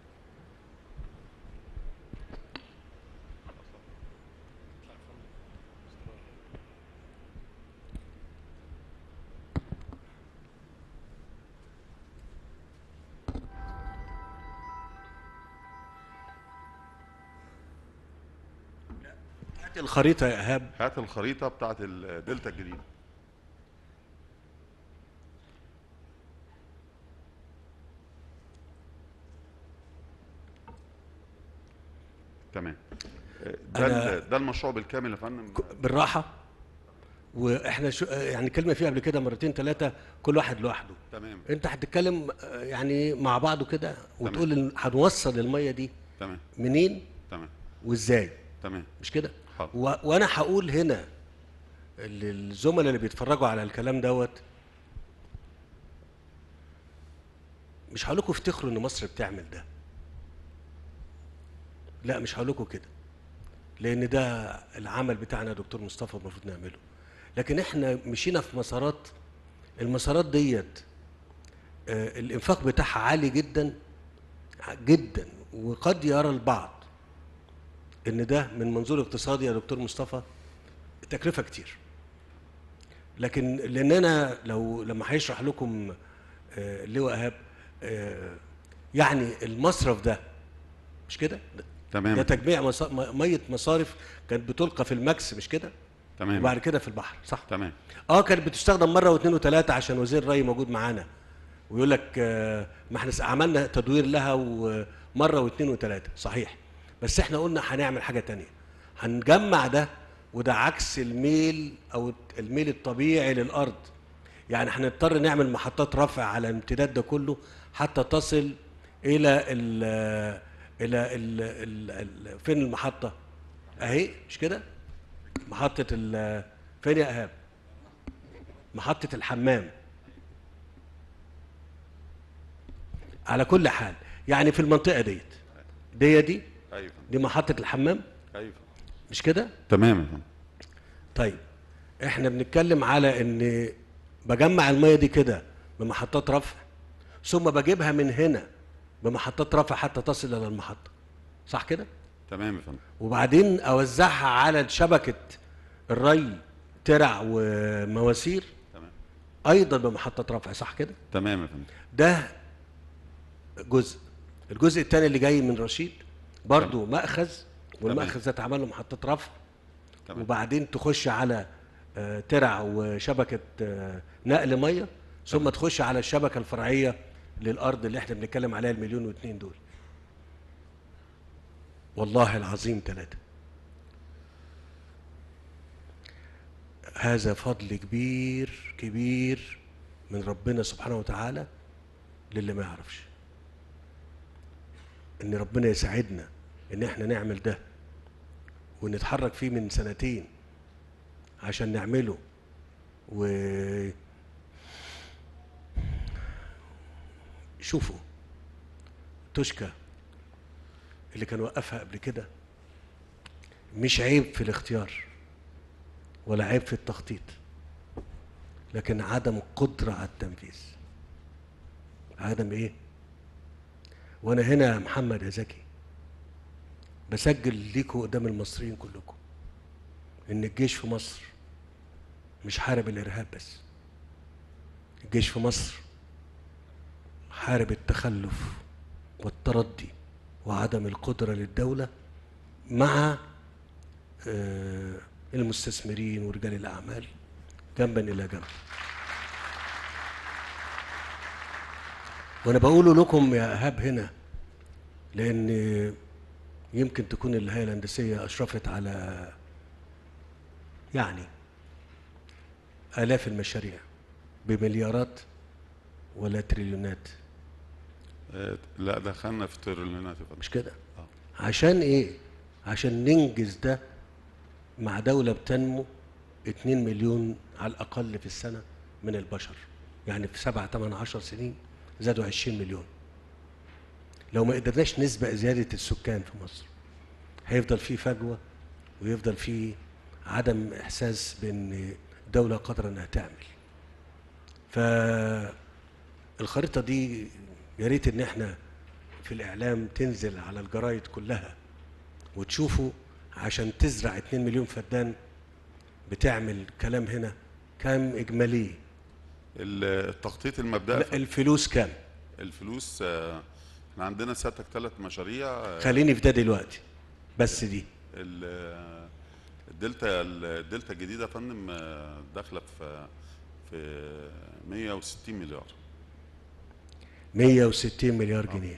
هات الخريطه يا ايهاب. هات الخريطه بتاعت الدلتا الجديده. تمام. ده ده المشروع بالكامل يا فندم. بالراحه، واحنا شو يعني كلمه فيه قبل كده مرتين ثلاثه، كل واحد لوحده. تمام. انت هتتكلم يعني مع بعضه كده وتقول ان هنوصل الميه دي تمام منين تمام وازاي. تمام مش كده؟ حاضر. و... وانا هقول هنا للزملاء اللي بيتفرجوا على الكلام دوت، مش هقول لكم افتخروا ان مصر بتعمل ده، لا مش هقول لكم كده، لان ده العمل بتاعنا يا دكتور مصطفى المفروض نعمله، لكن احنا مشينا في مسارات، المسارات ديت آه الانفاق بتاعها عالي جدا جدا، وقد يرى البعض ان ده من منظور اقتصادي يا دكتور مصطفى تكلفه كتير، لكن لان انا لو لما هيشرح لكم آه اللواء ايهاب آه يعني المصرف ده مش كده؟ تمام. ده تجميع مصا... ميه مصارف كانت بتلقى في الماكس مش كده؟ تمام. وبعد كده في البحر صح؟ تمام. اه كانت بتستخدم مره واثنين وثلاثه عشان وزير الري موجود معانا ويقول لك آه ما احنا عملنا تدوير لها ومره واثنين وثلاثه صحيح، بس احنا قلنا هنعمل حاجه ثانيه، هنجمع ده، وده عكس الميل او الميل الطبيعي للارض، يعني هنضطر نعمل محطات رفع على الامتداد ده كله حتى تصل الى ال الى ال ال ال فين المحطه؟ اهي مش كده؟ محطه ال فين يا ايهاب؟ محطه الحمام. على كل حال يعني في المنطقه ديت دي دي ايوه دي محطه الحمام. ايوه مش كده؟ تمام. طيب احنا بنتكلم على ان بجمع الميه دي كده بمحطات رفع، ثم بجيبها من هنا بمحطات رفع حتى تصل الى المحطه، صح كده؟ تمام يا فندم. وبعدين اوزعها على شبكه الري ترع ومواسير تمام ايضا بمحطات رفع، صح كده؟ تمام يا فندم. ده جزء. الجزء الثاني اللي جاي من رشيد برضو مأخذ، والمأخذ ده اتعمل له محطات رفع. تمام. وبعدين تخش على آه ترع وشبكه آه نقل ميه، ثم تمام. تخش على الشبكه الفرعيه للارض اللي احنا بنتكلم عليها المليون واثنين دول. والله العظيم ثلاثه. هذا فضل كبير كبير من ربنا سبحانه وتعالى للي ما يعرفش، ان ربنا يساعدنا ان احنا نعمل ده ونتحرك فيه من سنتين عشان نعمله. و شوفوا توشكا اللي كان وقفها قبل كده، مش عيب في الاختيار ولا عيب في التخطيط، لكن عدم القدرة على التنفيذ. عدم ايه؟ وانا هنا يا محمد يا زكي بسجل ليكوا قدام المصريين كلكم ان الجيش في مصر مش حارب الارهاب بس، الجيش في مصر حارب التخلف والتردي وعدم القدرة للدولة مع آه، المستثمرين ورجال الاعمال جنبا الى جنب. وانا بقوله لكم يا ايهاب هنا لان يمكن تكون الهيئه الهندسيه اشرفت على يعني آلاف المشاريع بمليارات ولا تريليونات. آه، لا دخلنا في تريليونات. مش كده؟ عشان ايه؟ عشان ننجز ده مع دولة بتنمو اتنين مليون على الأقل في السنة من البشر، يعني في سبعة تمن عشر سنين زادوا عشرين مليون. لو ما قدرناش نسبق زيادة السكان في مصر هيفضل في فجوة ويفضل في عدم إحساس بأن دولة قادرة إنها تعمل. فالخريطة دي يا ريت إن إحنا في الإعلام تنزل على الجرايد كلها وتشوفوا، عشان تزرع اتنين مليون فدان بتعمل كلام هنا كام إجمالي؟ التخطيط المبدئي. لا الفلوس كام؟ الفلوس آه، احنا عندنا سيادتك ثلاث مشاريع. آه، خليني في ده دلوقتي بس. دي ال- الدلتا الدلتا الجديده يا فندم آه، داخله في في مية وستين مليار. مية وستين مليار جنيه.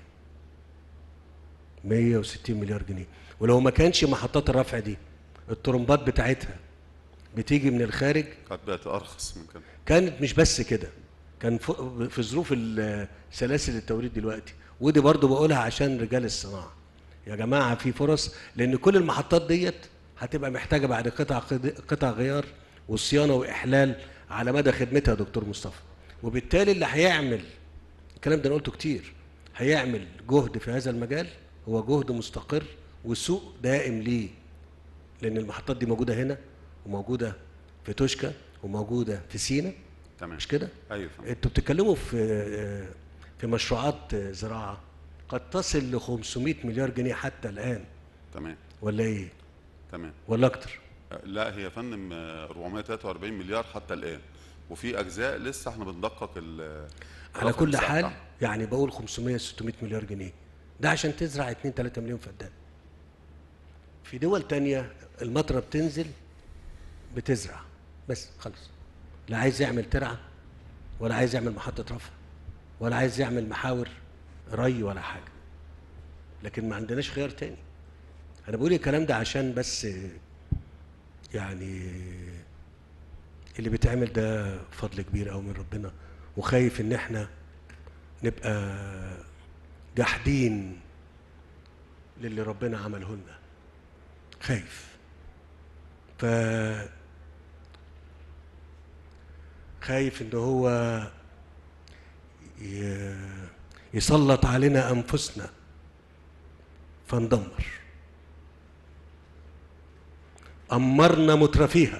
مية وستين مليار جنيه. ولو ما كانش محطات الرفع دي الطرمبات بتاعتها بتيجي من الخارج كانت بقت ارخص من كده. كانت مش بس كده، كان ف- في ظروف ال- سلاسل التوريد دلوقتي، ودي برضو بقولها عشان رجال الصناعه يا جماعه في فرص، لان كل المحطات ديت هتبقى محتاجه بعد قطع قطع غيار وصيانه واحلال على مدى خدمتها يا دكتور مصطفى. وبالتالي اللي هيعمل الكلام ده انا قلته كتير، هيعمل جهد في هذا المجال هو جهد مستقر وسوق دائم ليه، لان المحطات دي موجوده هنا وموجوده في توشكا وموجوده في سينا. تمام. مش كده؟ ايوه. انتوا بتتكلموا في في مشروعات زراعه قد تصل ل خمسمائة مليار جنيه حتى الان. تمام. ولا ايه؟ تمام. ولا اكتر؟ لا هي يا فندم أربعمائة وثلاثة وأربعين مليار حتى الان، وفي اجزاء لسه احنا بندقق ال على كل حال يعني بقول خمسمائة ستمائة مليار جنيه ده عشان تزرع اتنين تلاتة مليون فدان. في دول تانية المطره بتنزل بتزرع بس خلص، لا عايز يعمل ترعه ولا عايز يعمل محطه رفع ولا عايز يعمل محاور ري ولا حاجه، لكن ما عندناش خيار تاني. انا بقول الكلام ده عشان بس يعني اللي بيتعمل ده فضل كبير قوي من ربنا، وخايف ان احنا نبقى جاحدين للي ربنا عمله لنا، خايف. ف خايف ان هو يسلط علينا انفسنا فندمر. أمرنا مترفيها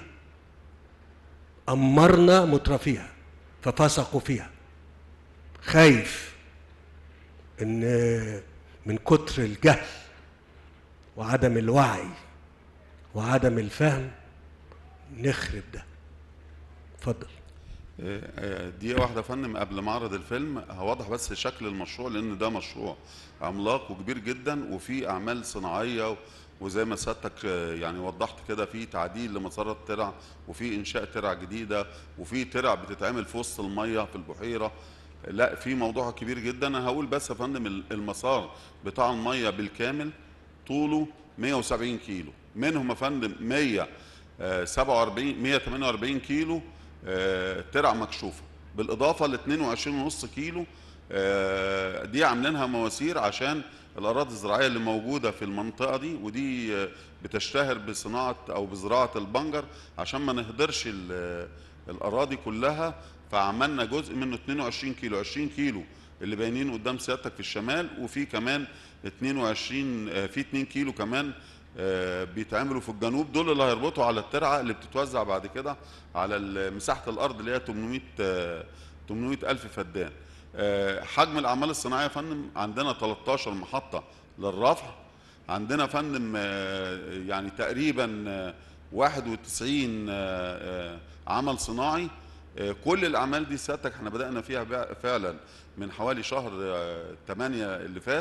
أمرنا مترفيها ففسقوا فيها. خايف إن من كتر الجهل وعدم الوعي وعدم الفهم نخرب ده. اتفضل. دقيقة واحدة يا فندم قبل معرض الفيلم هوضح بس شكل المشروع، لأن ده مشروع عملاق وكبير جدا وفي أعمال صناعية، وزي ما سيادتك يعني وضحت كده في تعديل لمسارات ترع وفي إنشاء ترع جديدة وفي ترع بتتعمل في وسط المية في البحيرة. لا في موضوع كبير جدا. أنا هقول بس يا فندم المسار بتاع المية بالكامل طوله مية وسبعين كيلو، منهم يا فندم مية وسبعة وأربعين مية وثمانية وأربعين كيلو ترع مكشوفه، بالاضافه ل اتنين وعشرين ونص كيلو دي عاملينها مواسير عشان الاراضي الزراعيه اللي موجوده في المنطقه دي، ودي بتشتهر بصناعه او بزراعه البنجر، عشان ما نهدرش الاراضي كلها فعملنا جزء منه اتنين وعشرين كيلو، عشرين كيلو اللي باينين قدام سيادتك في الشمال، وفي كمان اتنين وعشرين في اتنين كيلو كمان بيتعملوا في الجنوب، دول اللي هيربطوا على الترعه اللي بتتوزع بعد كده على مساحه الارض اللي هي تمنمية ألف فدان. حجم الاعمال الصناعيه يا فندم عندنا تلتاشر محطه للرفع، عندنا يا فندم يعني تقريبا واحد وتسعين عمل صناعي. كل الاعمال دي سيادتك احنا بدانا فيها فعلا من حوالي شهر تمانية اللي فات.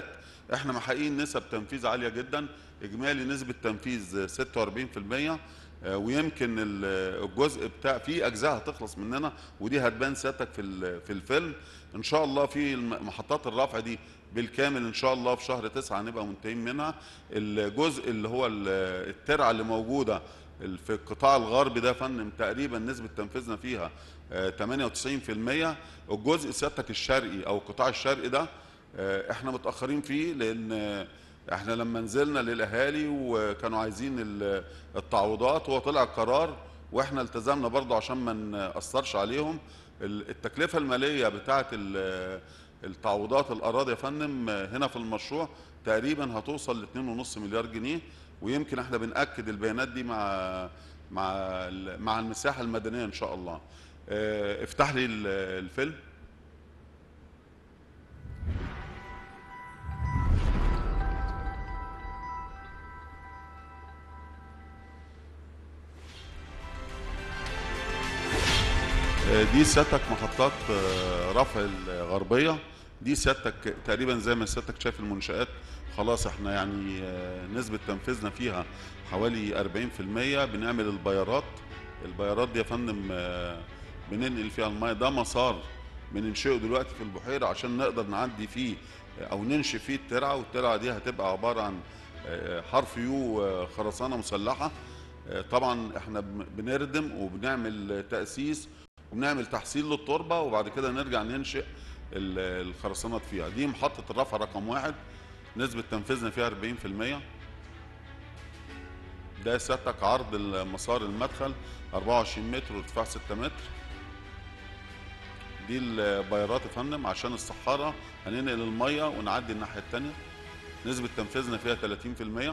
احنا محققين نسب تنفيذ عاليه جدا، اجمالي نسبه تنفيذ ستة وأربعين في المية، ويمكن الجزء بتاع في اجزاء هتخلص مننا ودي هتبان سيادتك في في الفيلم ان شاء الله. في محطات الرفع دي بالكامل ان شاء الله في شهر تسعة هنبقى منتهين منها. الجزء اللي هو الترعه اللي موجوده في القطاع الغربي ده يا فندم تقريبا نسبه تنفيذنا فيها ثمانية وتسعين في المية. الجزء سيادتك الشرقي او القطاع الشرقي ده احنا متاخرين فيه، لان احنا لما نزلنا للاهالي وكانوا عايزين التعويضات هو طلع قرار واحنا التزمنا برضه عشان ما ناثرش عليهم. التكلفه الماليه بتاعه التعويضات الاراضي يا فندم هنا في المشروع تقريبا هتوصل ل اتنين ونص مليار جنيه، ويمكن احنا بنأكد البيانات دي مع مع مع المساحه المدنيه ان شاء الله. افتح لي الفيلم. دي سيادتك محطات رفع الغربيه، دي سيادتك تقريبا زي ما سيادتك شايف المنشآت خلاص احنا يعني نسبه تنفيذنا فيها حوالي أربعين في المية. بنعمل البيارات، البيارات دي يا فندم بننقل فيها الميه، ده مسار بننشئه دلوقتي في البحيره عشان نقدر نعدي فيه او ننشئ فيه الترعه، والترعه دي هتبقى عباره عن حرف يو خرسانه مسلحه. طبعا احنا بنردم وبنعمل تأسيس وبنعمل تحصيل للتربه وبعد كده نرجع ننشئ الخرسانات فيها. دي محطه الرفع رقم واحد نسبه تنفيذنا فيها أربعين في المية. ده سيادتك عرض المسار المدخل أربعة وعشرين متر وارتفاع ستة متر. دي البيارات يا فندم عشان الصحارى هننقل الميه ونعدي الناحيه الثانيه، نسبه تنفيذنا فيها ثلاثين في المية.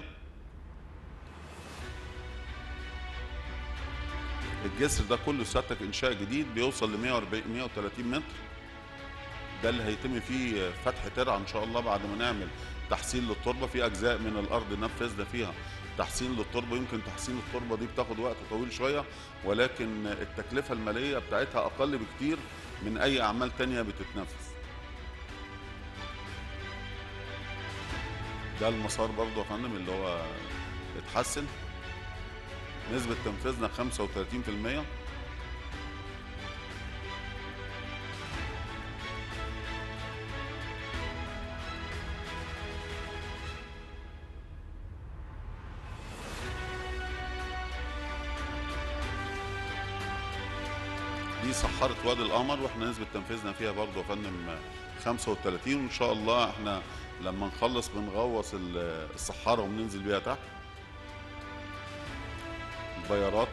الجسر ده كله سيادتك انشاء جديد بيوصل ل مية وأربعين مية وتلاتين متر، ده اللي هيتم فيه فتح ترعه ان شاء الله بعد ما نعمل تحصيل للتربه. في اجزاء من الارض نفذنا فيها تحصين للتربه، يمكن تحصين التربه دي بتاخد وقت طويل شويه ولكن التكلفه الماليه بتاعتها اقل بكتير من اي اعمال تانية بتتنفذ. ده المسار برضه يا فندم اللي هو اتحسن، نسبه تنفيذنا خمسة وتلاتين في المية. دي صحارة وادي القمر واحنا نسبة تنفيذنا فيها برضه يا فندم خمسة وتلاتين، وان شاء الله احنا لما نخلص بنغوص الصحارة وبننزل بيها تحت. البيارات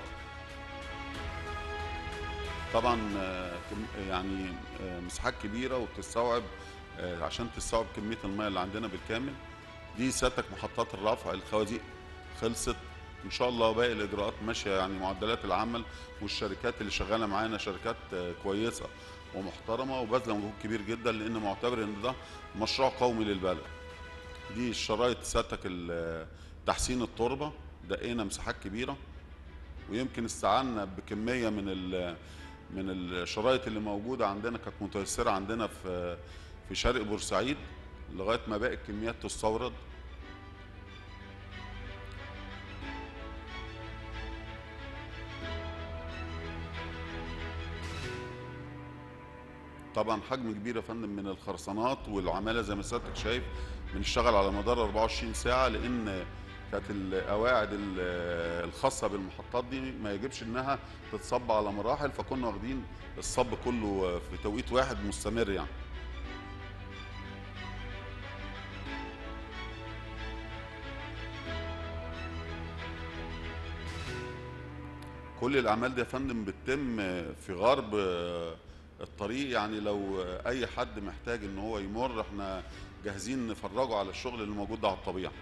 طبعا يعني مساحات كبيرة وبتستوعب عشان تستوعب كمية المياه اللي عندنا بالكامل. دي سيادتك محطات الرفع، الخوازيق خلصت ان شاء الله، باقي الاجراءات ماشيه يعني معدلات العمل، والشركات اللي شغاله معانا شركات كويسه ومحترمه وبذله مجهود كبير جدا لان معتبر ان ده مشروع قومي للبلد. دي الشرايط سيادتك تحسين التربه، دقينا مساحات كبيره ويمكن استعنا بكميه من من الشرايط اللي موجوده عندنا كانت متيسره عندنا في في شرق بورسعيد لغايه ما باقي الكميات تستورد. طبعا حجم كبير يا فندم من الخرسانات والعماله زي ما سيادتك شايف بنشتغل على مدار أربعة وعشرين ساعه، لان كانت القواعد الخاصه بالمحطات دي ما يجبش انها تتصب على مراحل، فكنا واخدين الصب كله في توقيت واحد مستمر يعني. كل الاعمال دي يا فندم بتتم في غرب الطريق، يعني لو اي حد محتاج ان هو يمر احنا جاهزين نفرجه على الشغل اللي موجود ده على الطبيعه.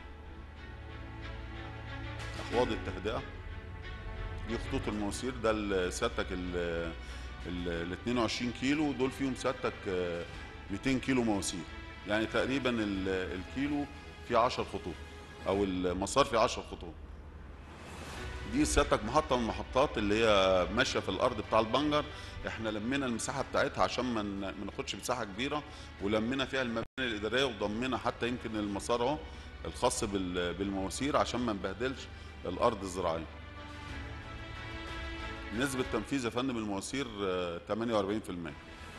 احواض التهدئه دي خطوط المواسير، ده سيادتك ال اتنين وعشرين كيلو دول فيهم سيادتك ميتين كيلو مواسير، يعني تقريبا الكيلو فيه عشر خطوط او المسار فيه عشر خطوط. دي سيادتك محطه من المحطات اللي هي ماشيه في الارض بتاع البنجر. احنا لمينا المساحه بتاعتها عشان ما ما ناخدش مساحه كبيره، ولمينا فيها المباني الاداريه، وضمينا حتى يمكن المسار اهو الخاص بالمواسير عشان ما نبهدلش الارض الزراعيه. نسبه تنفيذ يا فندم المواسير ثمانية وأربعين بالمئة.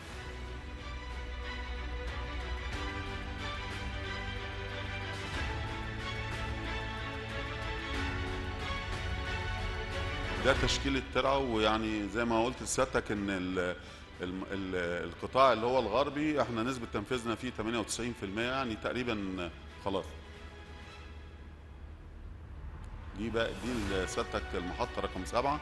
ده تشكيل الترعه، ويعني زي ما قلت لسيادتك ان ال ال ال القطاع اللي هو الغربي احنا نسبه تنفيذنا فيه ثمانية وتسعين بالمئة، يعني تقريبا خلاص. دي بقى دي سيادتك المحطه رقم سبعه.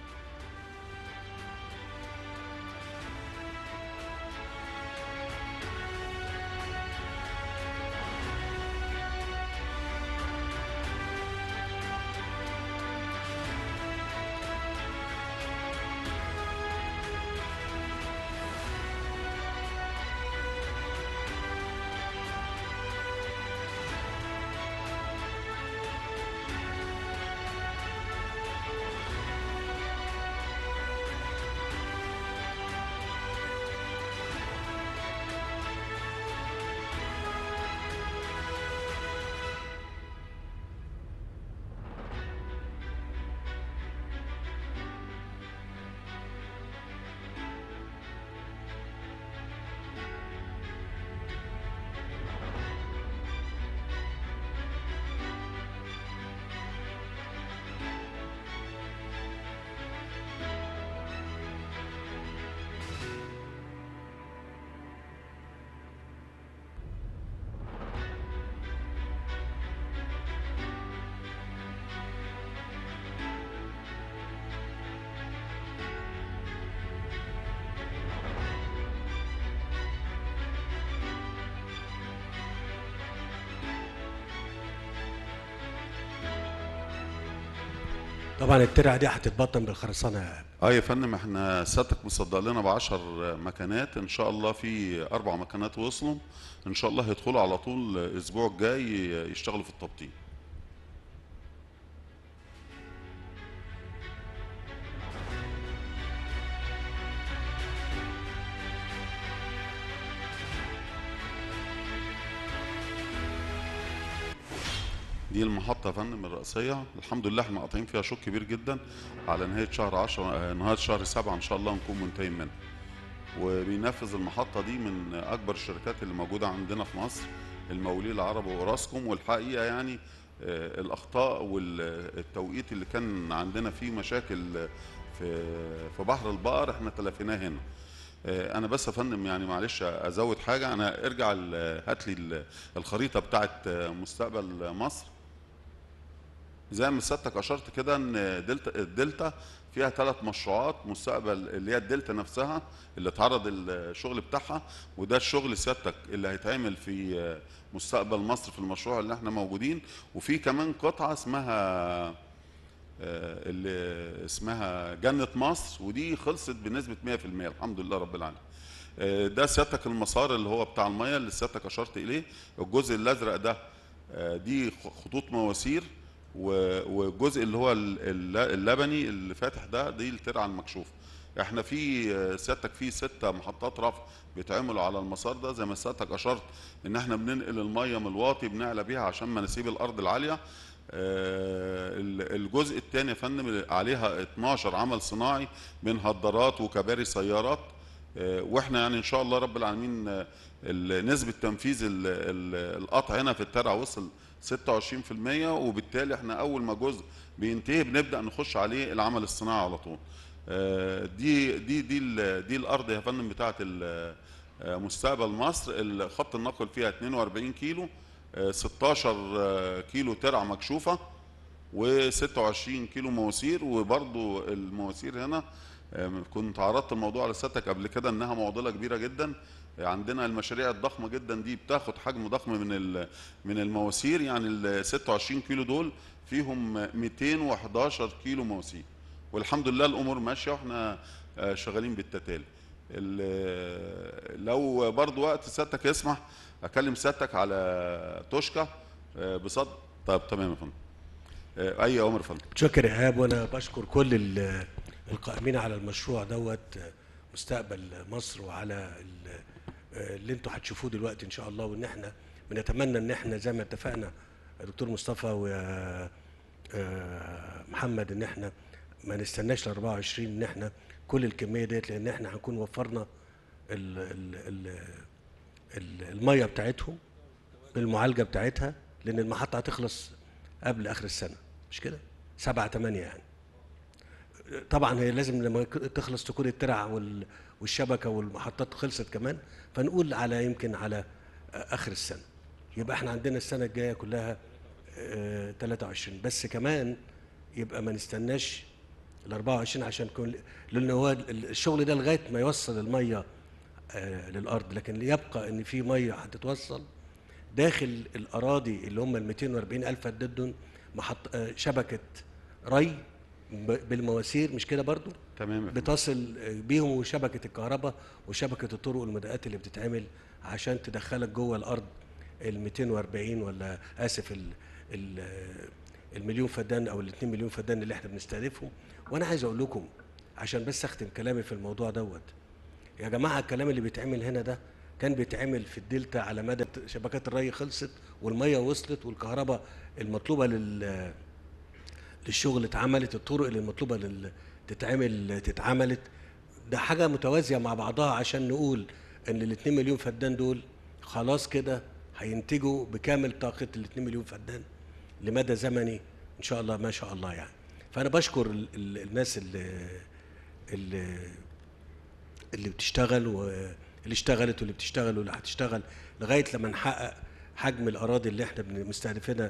طبعا الترعه دي هتتبطن بالخرسانه. اه يا فندم، احنا سيادتك مصدق لنا ب عشر مكانات ان شاء الله، في اربع مكانات وصلوا ان شاء الله هيدخلوا على طول الاسبوع الجاي يشتغلوا في التبطين. دي المحطة يا فندم الرئيسية، الحمد لله احنا قاطعين فيها شوط كبير جدا على نهاية شهر عشرة نهاية شهر سبعة ان شاء الله نكون منتهين منها. وبينفذ المحطة دي من أكبر الشركات اللي موجودة عندنا في مصر، المقاولين العرب وأوراسكوم. والحقيقة يعني الأخطاء والتوقيت اللي كان عندنا فيه مشاكل في في بحر البقر احنا تلافيناه هنا. انا بس يا فندم يعني معلش ازود حاجه، انا ارجع هات لي الخريطه بتاعت مستقبل مصر. زي ما سيادتك اشرت كده ان دلتا الدلتا فيها ثلاث مشروعات مستقبل، اللي هي الدلتا نفسها اللي اتعرض الشغل بتاعها، وده الشغل سيادتك اللي هيتعمل في مستقبل مصر في المشروع اللي احنا موجودين. وفي كمان قطعه اسمها اللي اسمها جنة مصر، ودي خلصت بنسبة مئة بالمئة الحمد لله رب العالمين. ده سيادتك المسار اللي هو بتاع المية اللي سيادتك أشرت إليه. الجزء الأزرق ده دي خطوط مواسير، والجزء اللي هو اللبني اللي فاتح ده دي الترعة المكشوفة. احنا في سيادتك في ستة محطات رفع بيتعملوا على المسار ده، زي ما سيادتك أشرت إن احنا بننقل المية من الواطي بنعلى بيها عشان ما نسيب الأرض العالية. الجزء الثاني يا فندم عليها اتناشر عمل صناعي من هدرات وكباري سيارات، واحنا يعني ان شاء الله رب العالمين نسبه تنفيذ القطع هنا في الترعه وصل ستة وعشرين بالمئة، وبالتالي احنا اول ما جزء بينتهي بنبدا نخش عليه العمل الصناعي على طول. دي دي دي دي الارض يا فندم بتاعه مستقبل مصر، خط النقل فيها اتنين وأربعين كيلو، ستاشر كيلو ترعه مكشوفه وستة وعشرين كيلو مواسير. وبرضو المواسير هنا كنت عرضت الموضوع على سيادتك قبل كده انها معضله كبيره جدا. عندنا المشاريع الضخمه جدا دي بتاخد حجم ضخم من من المواسير، يعني ال ستة وعشرين كيلو دول فيهم مئتين وحداشر كيلو مواسير، والحمد لله الامور ماشيه واحنا شغالين بالتتالي. لو برضو وقت سيادتك يسمح اكلم سيادتك على توشكا بصدد. طيب تمام يا فندم. آه، اي امر يا فندم. متشكر ايهاب، وانا بشكر كل ال- القائمين على المشروع دوت مستقبل مصر، وعلى ال- اللي انتوا هتشوفوه دلوقتي ان شاء الله. وان احنا بنتمنى ان احنا زي ما اتفقنا يا دكتور مصطفى ويا محمد ان احنا ما نستناش ل أربعة وعشرين ان احنا كل الكميه ديت، لان احنا هنكون وفرنا ال ال ال ال الميه بتاعتهم بالمعالجه بتاعتها، لان المحطه هتخلص قبل اخر السنه، مش كده؟ سبعة تمانية يعني. طبعا هي لازم لما تخلص تكون الترع وال- والشبكه والمحطات خلصت كمان، فنقول على يمكن على اخر السنه. يبقى احنا عندنا السنه الجايه كلها آه، تلاتة وعشرين، بس كمان يبقى ما نستناش ال أربعة وعشرين عشان كل، لان هو الشغل ده لغايه ما يوصل الميه آه، للارض، لكن يبقى ان في ميه هتتوصل داخل الاراضي اللي هم ال مئتين وأربعين الف فدان دول، محط آه، شبكه ري ب- بالمواسير، مش كده برضو؟ تمام. بتصل بيهم، وشبكه الكهرباء وشبكه الطرق والمدقات اللي بتتعمل عشان تدخلك جوه الارض ال مئتين وأربعين ولا اسف ال ال المليون فدان او ال اتنين مليون فدان اللي احنا بنستهدفهم. وانا عايز اقول لكم عشان بس اختم كلامي في الموضوع دوت، يا جماعه الكلام اللي بيتعمل هنا ده كان بيتعمل في الدلتا على مدى شبكات الري خلصت والميه وصلت والكهرباء المطلوبه لل للشغل اتعملت، الطرق اللي المطلوبه لل تتعمل تتعملت. ده حاجه متوازيه مع بعضها عشان نقول ان ال اتنين مليون فدان دول خلاص كده هينتجوا بكامل طاقه ال اتنين مليون فدان لمدى زمني ان شاء الله، ما شاء الله يعني. فانا بشكر ال ال الناس اللي اللي اللي بتشتغل واللي اشتغلت واللي بتشتغل واللي هتشتغل لغايه لما نحقق حجم الاراضي اللي احنا مستهدفينها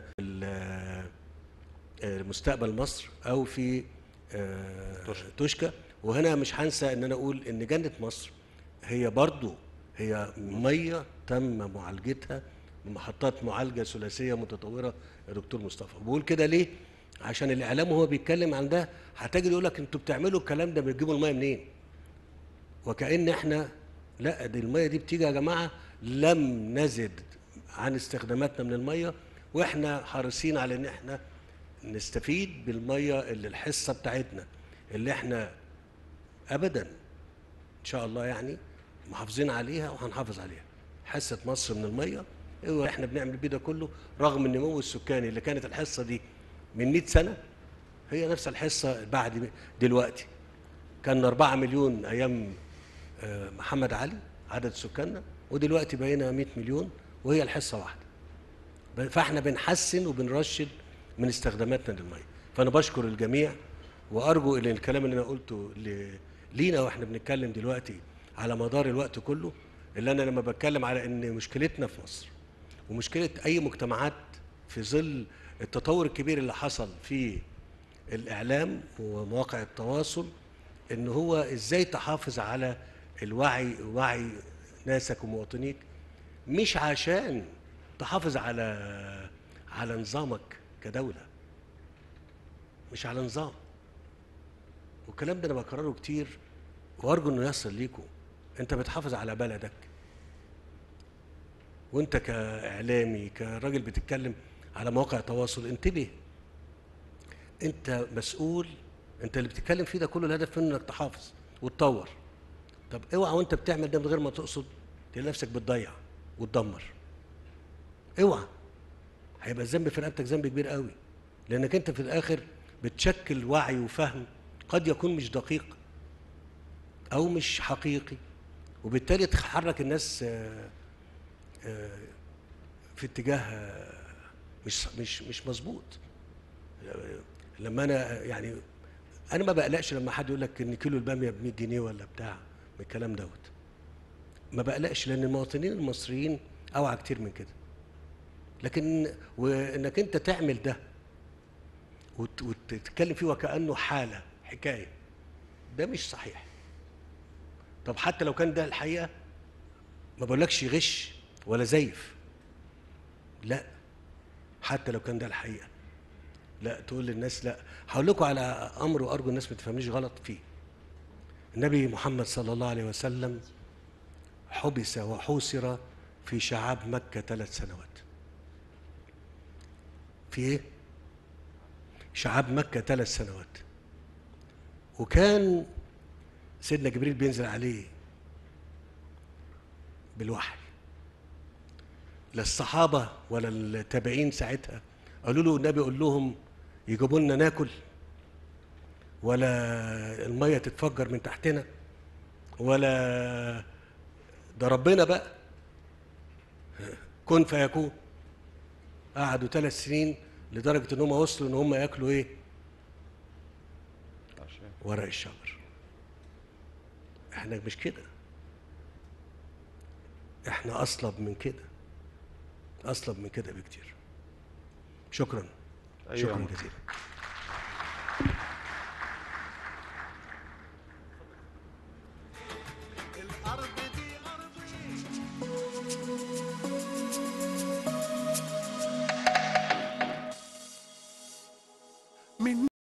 مستقبل مصر او في توشكا. وهنا مش هنسى ان انا اقول ان جنة مصر هي برضو هي ميه تم معالجتها بمحطات معالجه ثلاثيه متطوره يا دكتور مصطفى. بقول كده ليه؟ عشان الاعلام وهو بيتكلم عن ده هتجي يقول لك انتوا بتعملوا الكلام ده بتجيبوا الميه منين؟ وكأن احنا لا، دي الميه دي بتيجي يا جماعه لم نزد عن استخداماتنا من الميه، واحنا حريصين على ان احنا نستفيد بالميه اللي الحصه بتاعتنا اللي احنا ابدا ان شاء الله يعني محافظين عليها وهنحافظ عليها. حصه مصر من الميه هو احنا بنعمل بيه ده كله رغم النمو السكاني اللي كانت الحصه دي من مئة سنه هي نفس الحصه بعد دلوقتي. كان أربعة مليون ايام محمد علي عدد سكاننا، ودلوقتي بقينا مئة مليون وهي الحصه واحده. فاحنا بنحسن وبنرشد من استخداماتنا للميه. فانا بشكر الجميع وارجو ان الكلام اللي انا قلته لينا واحنا بنتكلم دلوقتي على مدار الوقت كله، اللي انا لما بتكلم على ان مشكلتنا في مصر ومشكله اي مجتمعات في ظل التطور الكبير اللي حصل في الاعلام ومواقع التواصل، ان هو ازاي تحافظ على الوعي، وعي ناسك ومواطنيك، مش عشان تحافظ على على نظامك كدولة، مش على نظام. والكلام ده انا بكرره كتير وارجو انه يصل ليكم. انت بتحافظ على بلدك، وانت كاعلامي كراجل بتتكلم على مواقع التواصل انتبه، انت مسؤول، انت اللي بتتكلم فيه ده كله الهدف منه انك تحافظ وتطور. طب اوعى وانت بتعمل ده من غير ما تقصد تلاقي نفسك بتضيع وتدمر. اوعى، هيبقى الذنب في رقبتك ذنب كبير قوي، لانك انت في الاخر بتشكل وعي وفهم قد يكون مش دقيق او مش حقيقي، وبالتالي تحرك الناس في اتجاه مش مش مش مظبوط. لما انا يعني انا ما بقلقش لما حد يقول لك ان كيلو الباميه ب مية جنيه ولا بتاع من الكلام دوت، ما بقلقش لان المواطنين المصريين اوعى كتير من كده. لكن وانك انت تعمل ده وتتكلم فيه وكانه حاله حكايه، ده مش صحيح. طب حتى لو كان ده الحقيقه ما بقولكش غش ولا زيف، لا، حتى لو كان ده الحقيقه لا تقول للناس لا. هقول لكم على امر وارجو الناس ما تفهمنيش غلط فيه. النبي محمد صلى الله عليه وسلم حبس وحوصر في شعاب مكه ثلاث سنوات. في ايه؟ شعاب مكة ثلاث سنوات، وكان سيدنا جبريل بينزل عليه بالوحي. لا الصحابة ولا التابعين ساعتها قالوا له النبي قول لهم يجيبوا لنا ناكل، ولا المية تتفجر من تحتنا، ولا ده ربنا بقى كن فيكون. قعدوا ثلاث سنين لدرجة ان هم وصلوا ان هم ياكلوا ايه؟ ورق الشجر. احنا مش كده، احنا اصلب من كده، اصلب من كده بكتير. شكرا. أيوة. شكرا جزيلا.